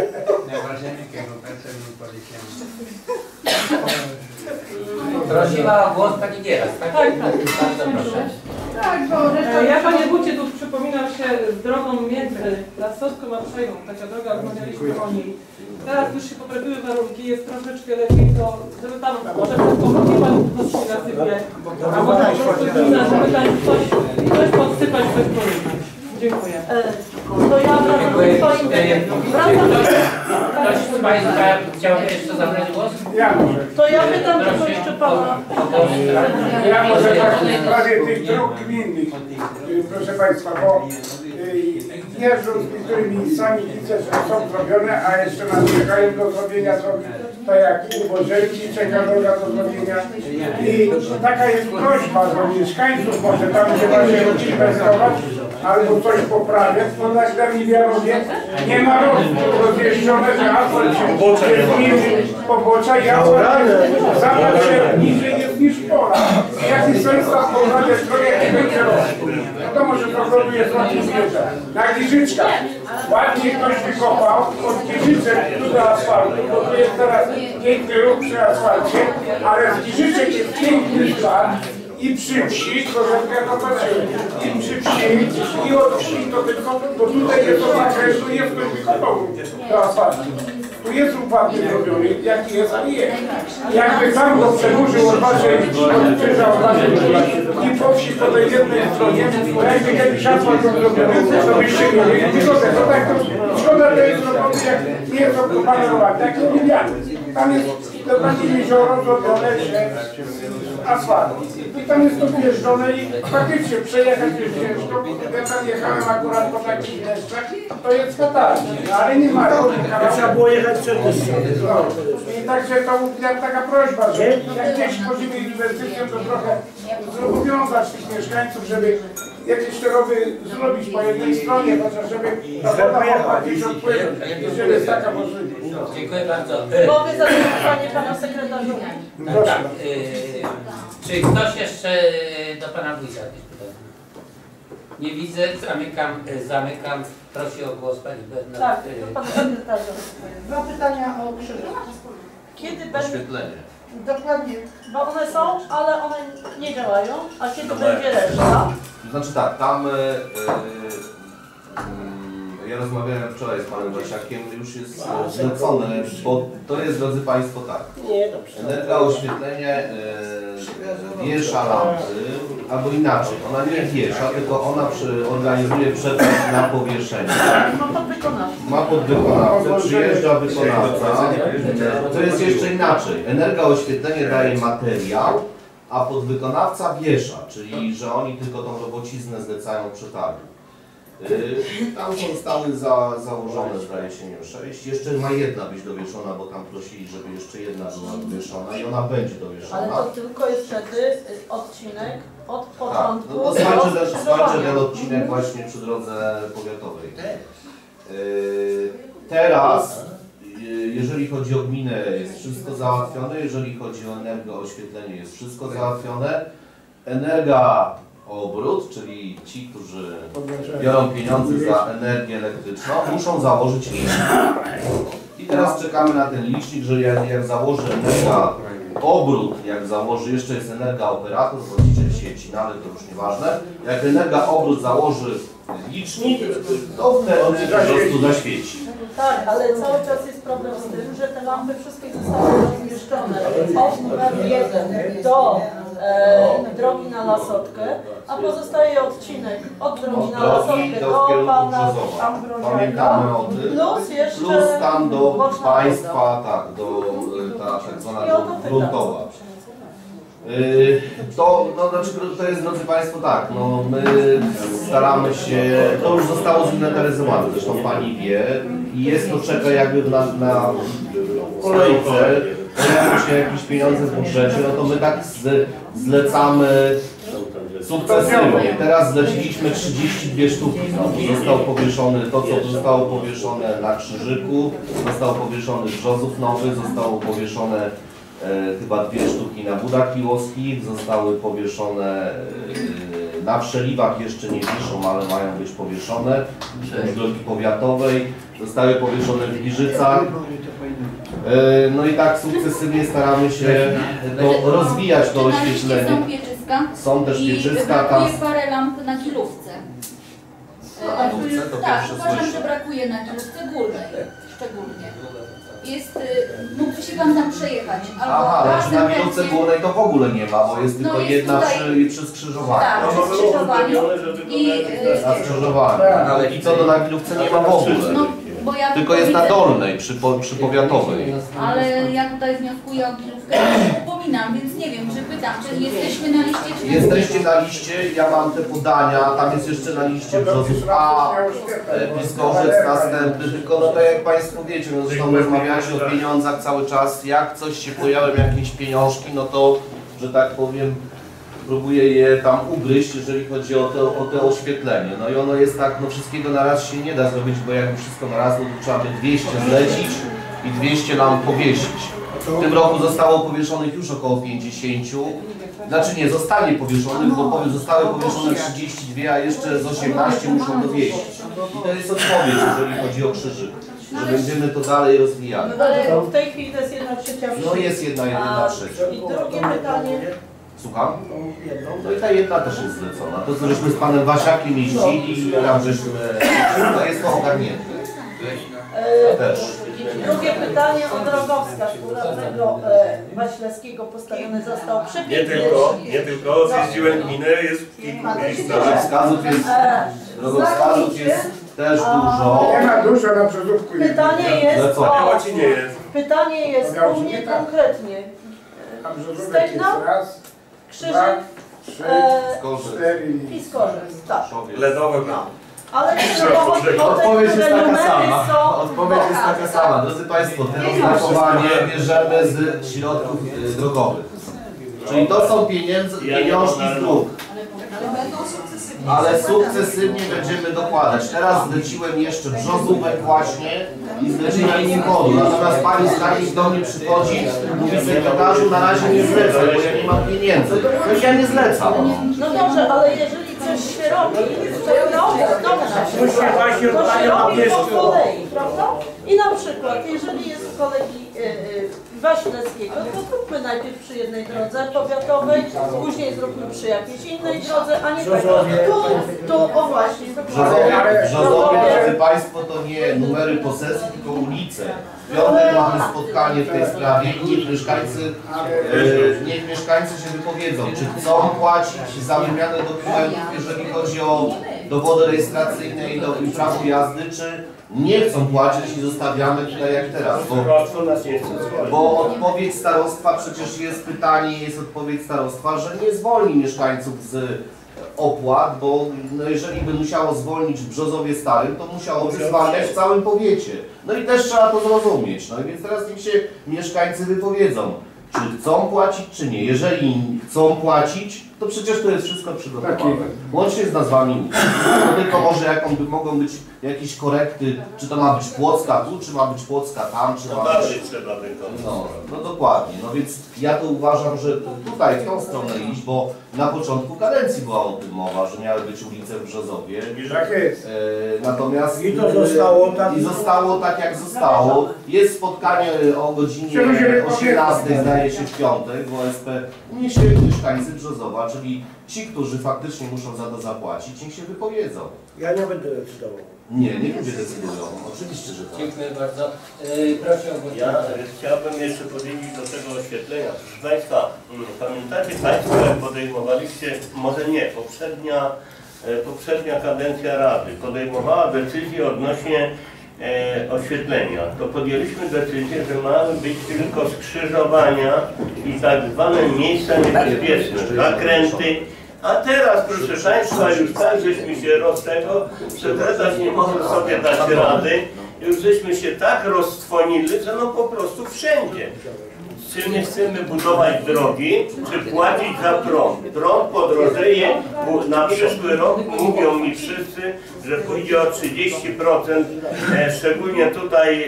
Prosiła o głos pani Gieras, tak? Tak. Bardzo proszę. Tak, bo ja panie wójcie, tu przypominam się z drogą między Lasowską a Przeją, taka droga, rozmawialiśmy o niej. Teraz już się poprawiły warunki, jest troszeczkę lepiej, to żeby tam może pomogli pan po prostu nasypie, a może po prostu gmina, żeby tam coś podsypać, coś porównać. Dziękuję. To ja wracam do Ktoś z Państwa chciałby jeszcze zabrać głos? To ja pytam tylko jeszcze pana. Ja może tak w sprawie tych dróg gminnych, proszę Państwa, bo jeżdżąc niektórymi miejscami widzę, że są zrobione, a jeszcze nas czekają do zrobienia tak jak u Bożenki czeka droga do zrobienia. I taka jest prośba do mieszkańców, może tam gdzie ma się inwestować, albo coś poprawiać, bo na Garniwiarowie nie ma rozjeżdżone, że asfalt się zmieni pobocza i asfalt zamiast się niżej jest niż pola. Jaki sens tam poprawiać drogę, jak nie będzie robić? wiadomo, że to ogrodu jest ładnie zwierzę. Na Giżyczkach ładnie ktoś wykopał od Giżyczek tu do asfaltu, bo tu jest teraz piękny ruch przy asfalcie, ale z Giżyczek jest piękny szlak i przy wsi, troszeczkę to patrzyłem, i przy wsi, i od wsi to tylko, bo tutaj jest to zakresu, jest ktoś wykopał do asfaltu. Tu jest układ zrobiony, jaki jest, ale jest. Jakby tam go przedłużył od waszej krzyża, od waszej i po wsi po tej jednej stronie, jakby kiedyś asfalt był zrobiony, to byście mieli wygodę. To tak, to szkoda, to jest robione, jak nie jest okupanowane, tak nie wiem. Tam jest to takie jezioro zrobione, że asfalt. I tam jest to wjeżdżone i faktycznie przejechać jest ciężko. Ja tam jechałem akurat po takich deszczach, to jest fatalnie, ale nie ma. Trzeba było jechać przed deszczem. I także to taka prośba, że jak gdzieś wchodzimy inwestycją, to trochę zobowiązać tych mieszkańców, żeby jakieś te rowy zrobić po jednej stronie, chociaż żeby ta woda mogła gdzieś odpłynąć, jeżeli jest taka możliwość. Dziękuję bardzo. Mogę zadać pytanie pana sekretarza? Tak, czy ktoś jeszcze do pana wójta jakieś pytania? Nie widzę, zamykam. Proszę o głos pani Bernard. Tak, do pana sekretarza. Dwa pytania o krzyżu. Kiedy będzie? Oświetlenie. Dokładnie. Bo one są, ale one nie działają, a kiedy będzie reszta? Znaczy tak, tam ja rozmawiałem wczoraj z panem Wasiakiem, już jest zlecone, bo to jest, drodzy państwo, tak. Energia oświetlenie wiesza lampy, albo inaczej, ona nie wiesza, tylko ona organizuje przetarg na powieszenie. Ma podwykonawcę, przyjeżdża wykonawca. To jest jeszcze inaczej. Energia oświetlenie daje materiał, a podwykonawca wiesza, czyli że oni tylko tą robociznę zlecają przetargu. Tam zostały założone, zdaje się, nie 6. Jeszcze ma jedna być dowieszona, bo tam prosili, żeby jeszcze jedna była dowieszona i ona będzie dowieszona. Ale to tylko jest wtedy odcinek od początku. Tak, no to słuchajcie ten odcinek właśnie przy drodze powiatowej. Teraz, jeżeli chodzi o gminę, jest wszystko załatwione, jeżeli chodzi o energooświetlenie, jest wszystko załatwione. Obrót, czyli ci, którzy biorą pieniądze za energię elektryczną, muszą założyć licznik. I teraz czekamy na ten licznik, że jak założy obrót, jak założy, jeszcze jest operator, właściciel sieci, no ale to już nieważne. Jak obrót założy licznik, to wtedy on po prostu zaświeci. Tak, ale cały czas jest problem z tym, że te lampy wszystkie zostały rozmieszczone od numer 1 do drogi na Lasotkę, a pozostaje odcinek od drogi na Lasotkę do pana tam Pamiętamy o tym. Plus jeszcze plus tam do państwa, tak, do ta tak zwana gruntowa. To jest, drodzy państwo, tak, no my staramy się, to już zostało zinwentaryzowane, zresztą pani wie, i jest to czeka jakby na kolejce, pojawią się jakieś pieniądze w budżecie, no to my tak zlecamy sukcesywnie. Teraz zleciliśmy 32 sztuki. No, został powieszony to, co zostało powieszone na Krzyżyku, został powieszony Brzozów Nowy, zostało powieszone chyba 2 sztuki na Budach Miłowskich, zostały powieszone na Wszeliwach, jeszcze nie wiszą, ale mają być powieszone, z drogi powiatowej, zostały powieszone w Giżycach. No i tak sukcesywnie staramy się to rozwijać, to oświetlenie. Są pieczyska. Są też pieczyska. Brakuje parę lamp na Kilówce. Tak, uważam, że brakuje na Kilówce Górnej szczególnie. Jest, mógłby się pan tam przejechać. Aha, znaczy na Milówce Górnej to w ogóle nie ma, bo jest tylko jedna przy skrzyżowaniu. Tak, przy skrzyżowaniu. Na skrzyżowaniu. Ale i co do na Milówce nie ma w ogóle. Bo ja tylko jest na Dolnej, przy powiatowej. Ale ja tutaj wnioskuję o Kilówkę, upominam, więc nie wiem, czy pytam, czy jesteśmy na liście, czy nie? Jesteście na liście, ja mam te podania, tam jest jeszcze na liście Brzozów A, Bliskorzec następny, tylko no tak jak państwo wiecie, no zresztą rozmawialiście o pieniądzach cały czas, jak coś się pojawią, jakieś pieniążki, no to, że tak powiem, próbuję je tam ugryźć, jeżeli chodzi o te oświetlenie. No i ono jest tak, no wszystkiego na raz się nie da zrobić, bo jakby wszystko na raz, no to trzeba by 200 zlecić i 200 lamp powiesić. W tym roku zostało powieszonych już około 50. Znaczy nie, zostanie powieszonych, bo zostały powieszone 32, a jeszcze z 18 muszą dowieść. I to jest odpowiedź, jeżeli chodzi o krzyżyk. Że będziemy to dalej rozwijali. Ale w tej chwili to jest 1/3. No jest 1/1/3. I drugie pytanie. Słucham? No i ta jedna też jest zlecona. To co żeśmy z panem Wasiakiem jeździli, tam żeśmy... To jest to ogarnięte. Też. Drugie pytanie o drogowskaz radnego Waślewskiego postawiony został przepięknie. Nie tylko, zjeździłem gminę, jest w kilku miejscach. Drogowskazów jest też dużo. Nie ma dużo na przodówku. Pytanie jest u mnie konkretnie. Stegno, krzyżyk, i skorzec. Tak. Ledowe. Ale odpowiedź jest taka sama. Odpowiedź jest taka sama. Drodzy Państwo, te oznakowanie bierzemy z środków drogowych. Czyli to są pieniążki z dróg. Ale sukcesywnie będziemy dokładać. Teraz zleciłem jeszcze Brzozówek właśnie i zleciłem Nikodu. Natomiast pani skarbnik do mnie przychodzi i mówi: sekretarzu, na razie nie zlecę, bo ja nie mam pieniędzy. No ja nie zlecam. No dobrze, ale jeżeli coś się robi, to się robi po kolei, prawda? I na przykład, jeżeli jest kolegi Waśleckiego, to zróbmy najpierw przy jednej drodze powiatowej, później zróbmy przy jakiejś innej drodze, a nie tu, o właśnie. Brzozowie, drodzy Państwo, to nie numery posesji, tylko ulice. W piątek mamy spotkanie w tej sprawie i niech mieszkańcy się wypowiedzą, czy chcą płacić za wymianę dokumentów, jeżeli chodzi o dowody rejestracyjne i prawo jazdy, czy nie chcą płacić i zostawiamy tutaj jak teraz. Bo odpowiedź starostwa, przecież jest pytanie, jest odpowiedź starostwa, że nie zwolni mieszkańców z opłat, bo no jeżeli by musiało zwolnić w Brzozowie Starym, to musiałoby zwalniać w całym powiecie. No i też trzeba to zrozumieć. No i więc teraz niech się mieszkańcy wypowiedzą, czy chcą płacić, czy nie. Jeżeli chcą płacić, to przecież to jest wszystko przygotowane. Łącznie z nazwami ulic. To tylko może mogą być jakieś korekty, czy to ma być Płocka tu, czy ma być Płocka tam, czy ma być... No dokładnie. No więc ja to uważam, że tutaj w tą stronę iść, bo na początku kadencji była o tym mowa, że miały być ulice w Brzozowie. Tak jest. Natomiast zostało tak jak zostało. Jest spotkanie o godzinie 18, zdaje się, w piątek w OSP. Niech się mieszkańcy Brzozowa, czyli ci, którzy faktycznie muszą za to zapłacić, niech się wypowiedzą. Ja nie będę decydował. Nie ludzie decydują. Oczywiście, że tak. Dziękuję bardzo. Proszę o głos. Ja chciałbym jeszcze podjąć do tego oświetlenia. Proszę Państwa, pamiętacie Państwo, jak podejmowaliście, może nie, poprzednia kadencja Rady podejmowała decyzję odnośnie oświetlenia, to podjęliśmy decyzję, że mają być tylko skrzyżowania i tak zwane miejsca niebezpieczne, zakręty. A teraz, proszę Państwa, już tak żeśmy się tego, sekretarz nie może sobie dać rady, już żeśmy się tak roztwonili, że no po prostu wszędzie. Czy my chcemy budować drogi, czy płacić za prąd? Prąd podrożeje, na przyszły rok mówią mi wszyscy, że pójdzie o 30%, szczególnie tutaj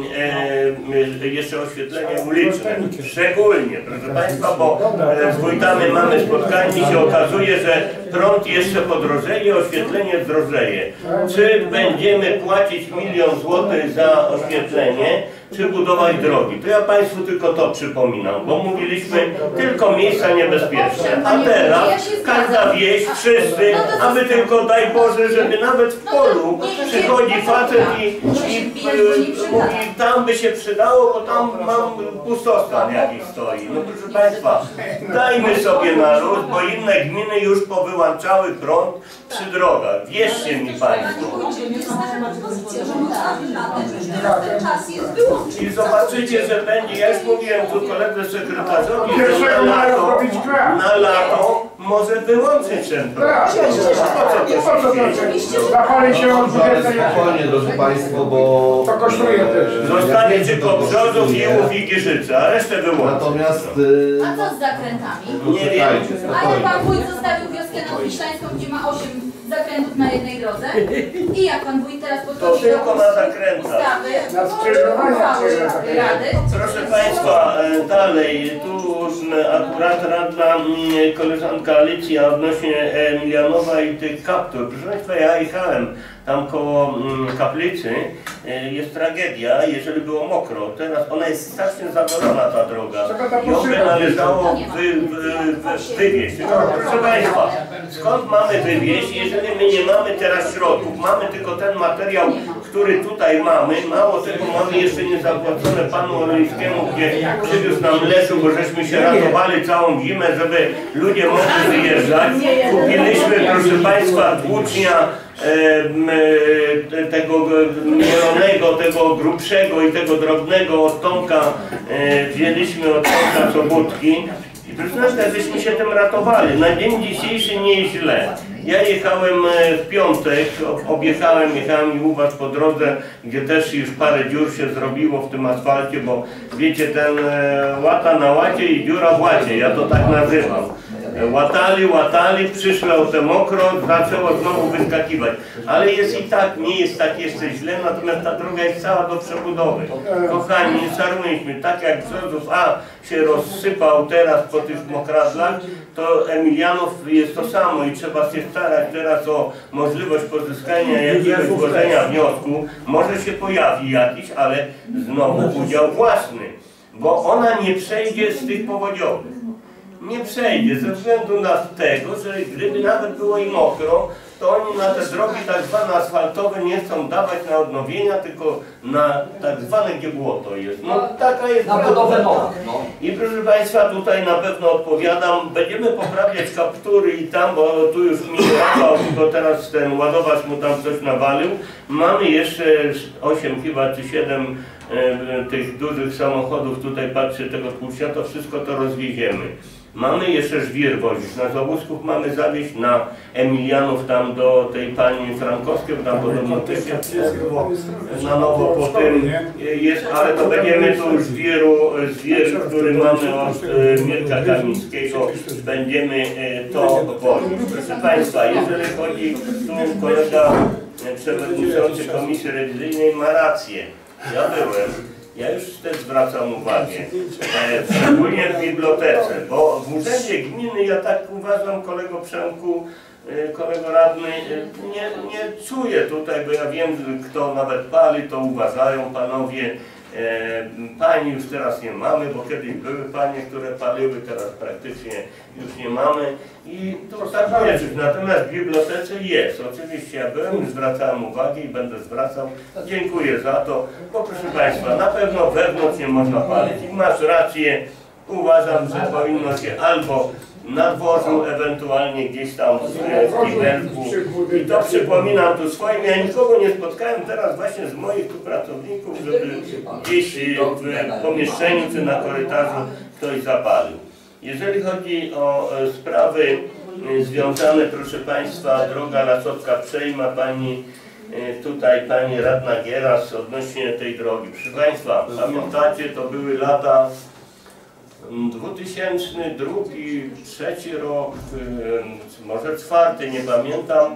jeszcze oświetlenie uliczne. Szczególnie, proszę Państwa, bo z wójtami mamy spotkanie i się okazuje, że prąd jeszcze podrożeje, oświetlenie zdrożeje. Czy będziemy płacić 1 000 000 złotych za oświetlenie, czy budować drogi? To ja Państwu tylko to przypominam, bo mówiliśmy tylko miejsca niebezpieczne, a teraz każda wieś, wszyscy, aby tylko daj Boże, żeby nawet w polu przychodzi facet i mówi, tam by się przydało, bo tam mam pustostan jakiś stoi. No proszę Państwa, dajmy sobie na luz, bo inne gminy już powyłączały prąd przy drogach. Wierzcie mi Państwo. I zobaczycie, że będzie, ja już mówiłem tu koledze sekretarzowi, że na lato może wyłączyć ten prąd. Spokojnie, drodzy Państwo, bo... To kosztuje też. Zostanie tylko Brzozów, Iłów i Giżyca, a resztę wyłączy. Natomiast... A co z zakrętami? Nie wiem. Ale Pan Wójt zostawił wioskę nadwiślańską, gdzie ma 8 zakrętów na jednej drodze. I jak Pan Wójt teraz podchodzi do tylko na zakrętach. ustawy, Rady. Proszę Państwa, dalej, tu akurat radna koleżanka Alicja odnośnie Emilianowa i tych kaptur. Proszę Państwa, ja jechałem tam koło kaplicy, jest tragedia, jeżeli było mokro. Teraz ona jest strasznie zawalona, ta droga. Ją by należało wywieźć. Proszę Państwa, skąd mamy wywieźć, jeżeli my nie mamy teraz środków? Mamy tylko ten materiał, który tutaj mamy. Mało tego, mamy jeszcze niezapłacone panu Orlińskiemu, gdzie przywiózł nam lesu, bo żeśmy się ratowali całą zimę, żeby ludzie mogli wyjeżdżać. Kupiliśmy, proszę Państwa, tłucznia tego mielonego, tego grubszego i tego drobnego od Tomka, wzięliśmy od Tomka Sobótki i proszę Państwa, żeśmy się tym ratowali. Na dzień dzisiejszy nie jest źle. Ja jechałem w piątek, jechałem i u Was po drodze, gdzie też już parę dziur się zrobiło w tym asfalcie, bo wiecie, ten łata na łacie i dziura w łacie, ja to tak nazywam. Łatali, przyszło te mokro, zaczęło znowu wyskakiwać. Ale jest i tak, nie jest tak jeszcze źle, natomiast ta droga jest cała do przebudowy. Kochani, nie czarujmy, tak jak Brzozów A się rozsypał teraz po tych mokradlach, to Emilianów jest to samo i trzeba się starać teraz o możliwość pozyskania jakiegoś złożenia wniosku. Może się pojawi jakiś, ale znowu udział własny, bo ona nie przejdzie z tych powodziowych. Nie przejdzie ze względu na tego, że gdyby nawet było i mokro, to oni na te drogi tak zwane asfaltowe nie chcą dawać na odnowienia, tylko na tak zwane, gdzie błoto jest. No taka jest na budowę nowych. No. I proszę Państwa, tutaj na pewno odpowiadam, będziemy poprawiać kaptury i tam, bo tu już mi łapał, bo teraz ten ładowacz mu tam coś nawalił. Mamy jeszcze 8 chyba czy 7 tych dużych samochodów, tutaj patrzę tego tłucznia, to wszystko to rozwieziemy. Mamy jeszcze żwir wozić, na Załusków mamy zawieźć na Emilianów tam do tej pani Frankowskiej, tam podobno też na nowo po tym jest, ale to będziemy tu żwir, który mamy od Mirka Kamińskiego, będziemy to wozić. Proszę Państwa, jeżeli chodzi, tu kolega przewodniczący Komisji Rewizyjnej ma rację, ja byłem. Ja już też zwracam uwagę, szczególnie w bibliotece, bo w urzędzie gminy, ja tak uważam, kolego Przemku, kolego radny, nie czuję tutaj, bo ja wiem, kto nawet pali, to uważają panowie. Pani już teraz nie mamy, bo kiedyś były panie, które paliły, teraz praktycznie już nie mamy i to tak jest. Natomiast w bibliotece jest. Oczywiście ja byłem, zwracałem uwagę i będę zwracał. Dziękuję za to, bo proszę Państwa, na pewno wewnątrz nie można palić. I masz rację, uważam, że powinno się albo na dworzu, ewentualnie gdzieś tam w Kiberku. I to przypominam tu swoim, ja nikogo nie spotkałem teraz właśnie z moich tu pracowników, żeby gdzieś w pomieszczeniu czy na korytarzu ktoś zapalił. Jeżeli chodzi o sprawy związane, proszę Państwa, droga Lasocka-Przejma, tutaj pani radna Gieras odnośnie tej drogi. Proszę Państwa, pamiętacie, to były lata 2002, 2003 rok, może 2004, nie pamiętam,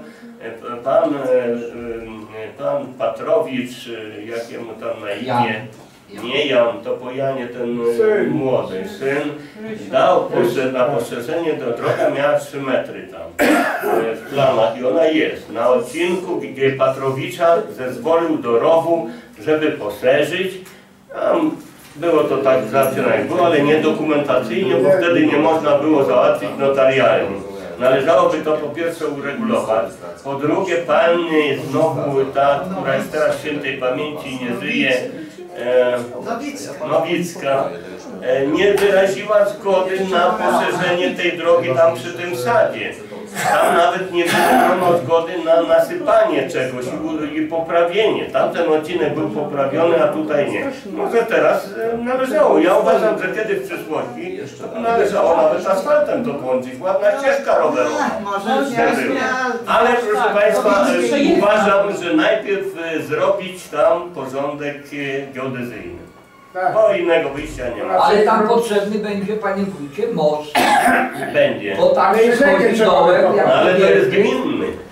pan Patrowicz, jakiemu tam na imię, nie Jan, to po Janie ten młody syn, dał na poszerzenie, to droga miała 3 metry tam w planach i ona jest. Na odcinku, gdzie Patrowicza zezwolił do rowu, żeby poszerzyć, było to tak załatwione jak było, ale nie dokumentacyjnie, bo wtedy nie można było załatwić notarialnie. Należałoby to po pierwsze uregulować. Po drugie, pani znowu ta, która jest teraz świętej pamięci, nie żyje, Nowicka, nie wyraziła zgody na poszerzenie tej drogi tam przy tym sadzie. Tam nawet nie wyrażono zgody na nasypanie czegoś i poprawienie. Tamten odcinek był poprawiony, a tutaj nie. Może teraz należało. Ja uważam, że kiedy w przyszłości należało nawet asfaltem to włączyć. Ładna ścieżka rowerowa. Ale proszę Państwa, uważam, że najpierw zrobić tam porządek geodezyjny. Bo innego wyjścia nie ma. Ale tam potrzebny będzie, panie wójcie, most. Będzie. Bo tam jest chodzi dołem. Ale to jest gminny.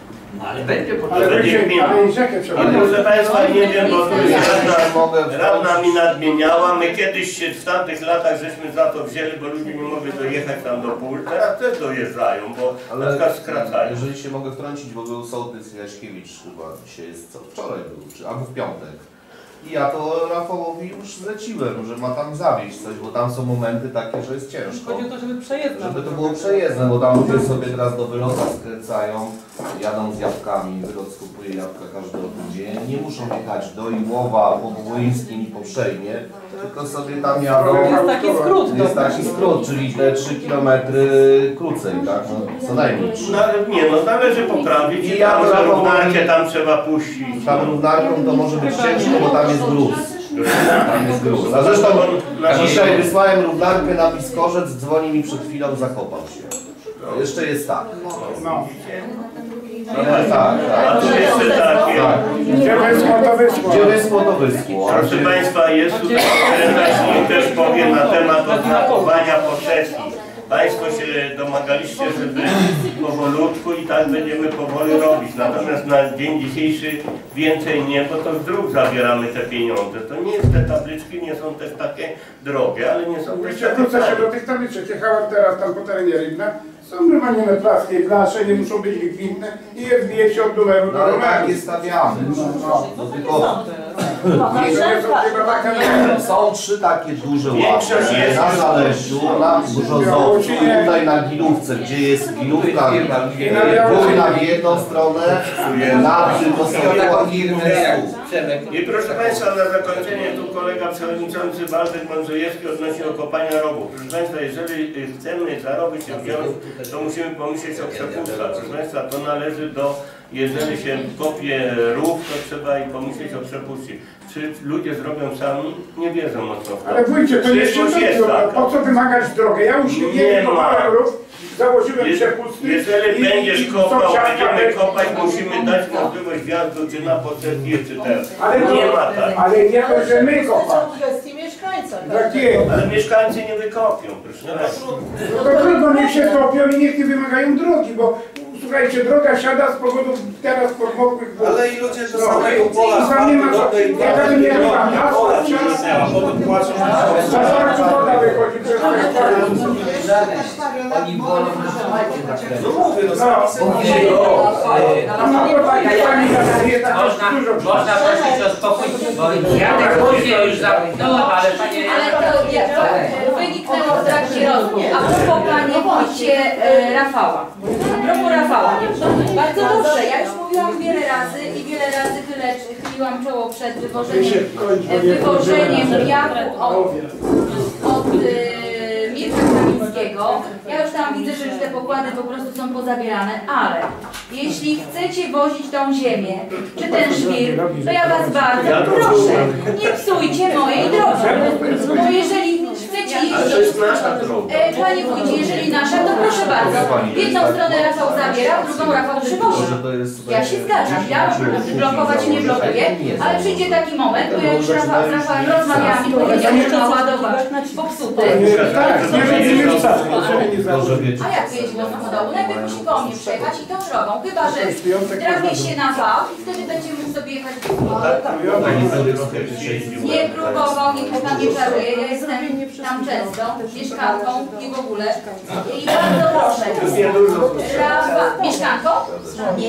Ale będzie Ale proszę Państwa, nie wiem, bo tu jest radna mi nadmieniała. My kiedyś się w tamtych latach żeśmy za to wzięli, bo ludzie nie mogli dojechać tam do pól. Teraz też dojeżdżają, bo na przykład skracają. Jeżeli się mogę wtrącić, bo był sołtys Jaśkiewicz chyba dzisiaj jest, co wczoraj był, albo w piątek. I ja to Rafałowi już zleciłem, że ma tam zawieźć coś, bo tam są momenty takie, że jest ciężko. Chodzi o to, żeby przejezdne. Żeby to było przejezdne, bo tam ludzie sobie teraz do wylota skręcają, jadą z jabłkami, wylot skupuje jabłka każdy dzień. Nie muszą jechać do Iłowa, po Młyńskim i po Przejmie, tylko sobie tam jadą. Jest taki skrót. Jest taki skrót, czyli te 3 km krócej, tak? No, co najmniej 3. Nie no, należy poprawić i tam równarkę tam trzeba puścić. Tam równarką to może być ciężko, bo tam jest gruz. Tam jest gruz. A zresztą dzisiaj wysłałem równarkę na Piskorzec, dzwoni mi przed chwilą, zakopał się. To jeszcze jest tak. No. Tak. A tu jeszcze takie. Gdzie wyschło, to wyschło. Gdzie wyschło, to wyschło. Proszę Państwa, jest tutaj i też powiem na temat oznakowania posesji. Państwo się domagaliście, żeby powolutku i tak będziemy powoli robić. Natomiast na dzień dzisiejszy więcej nie, bo to z dróg zabieramy te pieniądze. To nie jest, te tabliczki nie są też takie drogie, ale nie są też takie Wrócę się do tych tabliczek. Jechałem teraz tam po terenie Rybna. Są wywalnione plaskie, blasze, nie muszą być gwintne i je wbije się od numeru do numeru. Tak jest stawiamy. No tylko są 3 takie duże łapy na Zalesiu, na Brzozowcu, tutaj na Gilówce, gdzie jest Gilówka, wojna w jedną stronę, na tym to są łapki I proszę Państwa, na zakończenie tu kolega przewodniczący Waldek Mądrzejewski odnosi o kopania rowów. Proszę Państwa, jeżeli chcemy zarobić się wziąć, to musimy pomyśleć o przepustach. Proszę Państwa, to należy do, jeżeli się kopie rów, to trzeba i pomyśleć o przepuście. Czy ludzie zrobią sami? Nie wierzę mocno w to. Ale wójcie, to nie się po co wymagać drogę? Ja już nie kopałem rów. Założyłem przepusty. Jeżeli będziesz kopał, będziemy kopać, musimy dać możliwość wjazdu czy na posesję, czy teraz. Ale nie ma tak. Ale nie to, że my kopamy. To są kwestie mieszkańca. Tak jest. Ale mieszkańcy nie wykopią, proszę. No to trudno, niech się kopią i niech nie wymagają drogi, bo słuchajcie, droga siada z powodu teraz podmokłych wód. Ale i ludzie do samego pola tam nie ma co. Ja tam nie mam. a potem płacą. Zaraz woda wychodzi przez Oni wolą No mówię, Można prosić o spokój, bo Jadek później już zamknął, ale panie... Ale to wyniknęło w trakcie rozmów. A propos panie wójcie Rafała. A propos Rafała. Bardzo dobrze, ja już mówiłam wiele razy i wiele razy chyliłam czoło przed wywożeniem wiatru od Mirka Kamińskiego. Ja już tam widzę, że już te pokłady po prostu są pozabierane, ale jeśli chcecie wozić tą ziemię, czy ten żwir, to ja was bardzo proszę, nie psujcie mojej drogi. Bo jeżeli chcecie jeździć, panie wójcie, jeżeli nasza, to proszę bardzo. W jedną stronę Rafał zabiera, w drugą Rafał przywozi. Ja się zgadzam, ja blokować nie blokuję, ale przyjdzie taki moment, bo ja już z Rafałem rozmawiałam i powiedziałam, że ma ładować popsuty. A jak wyjedzie do samochodu? Najpierw musi koło mnie przejechać i tą drogą, chyba że drapie się na wał i wtedy będzie mógł sobie jechać do Nie próbował, nikt tam nie czaruje, ja jestem tam często, mieszkanką i w ogóle. I bardzo proszę. Mieszkanką? Nie,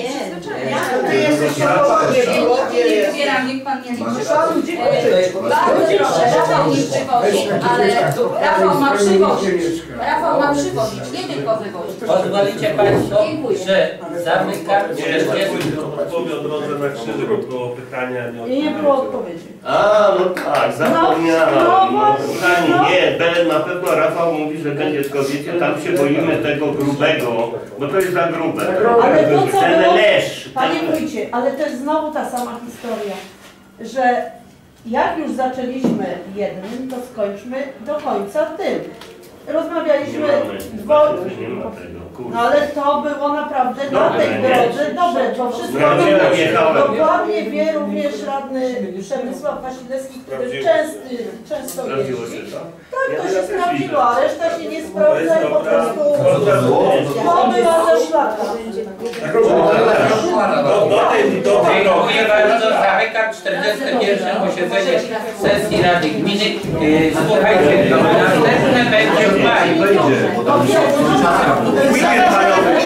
nie wybieram, niech pan nie liczy. Bardzo proszę, Rafał nie przywozi, ale Rafał ma przywozić. Rafał ma przywozić, nie tylko wywozić. Pozwolicie Państwo, że zamykam Odpowie o drodze na krzyży, bo było pytania, Nie było odpowiedzi. A, no tak, zapomniałem. No, kochani, nie, na pewno Rafał mówi, że będzie, tylko wiecie, tam się boimy tego grubego, bo to jest za grube. Ale to co ten było, lesz. panie wójcie, ale to jest znowu ta sama historia, że jak już zaczęliśmy jednym, to skończmy do końca tym. Rozmawialiśmy no ale to było naprawdę na tej drodze dobre, to wszystko dokładnie wie również radny Przemysław Wasilewski, który często jeździ. Tak, to się sprawdziło, a reszta się nie sprawdza i po prostu to była ze szlaka. 41. posiedzenie sesji Rady Gminy. Słuchajcie, następne będzie w maju.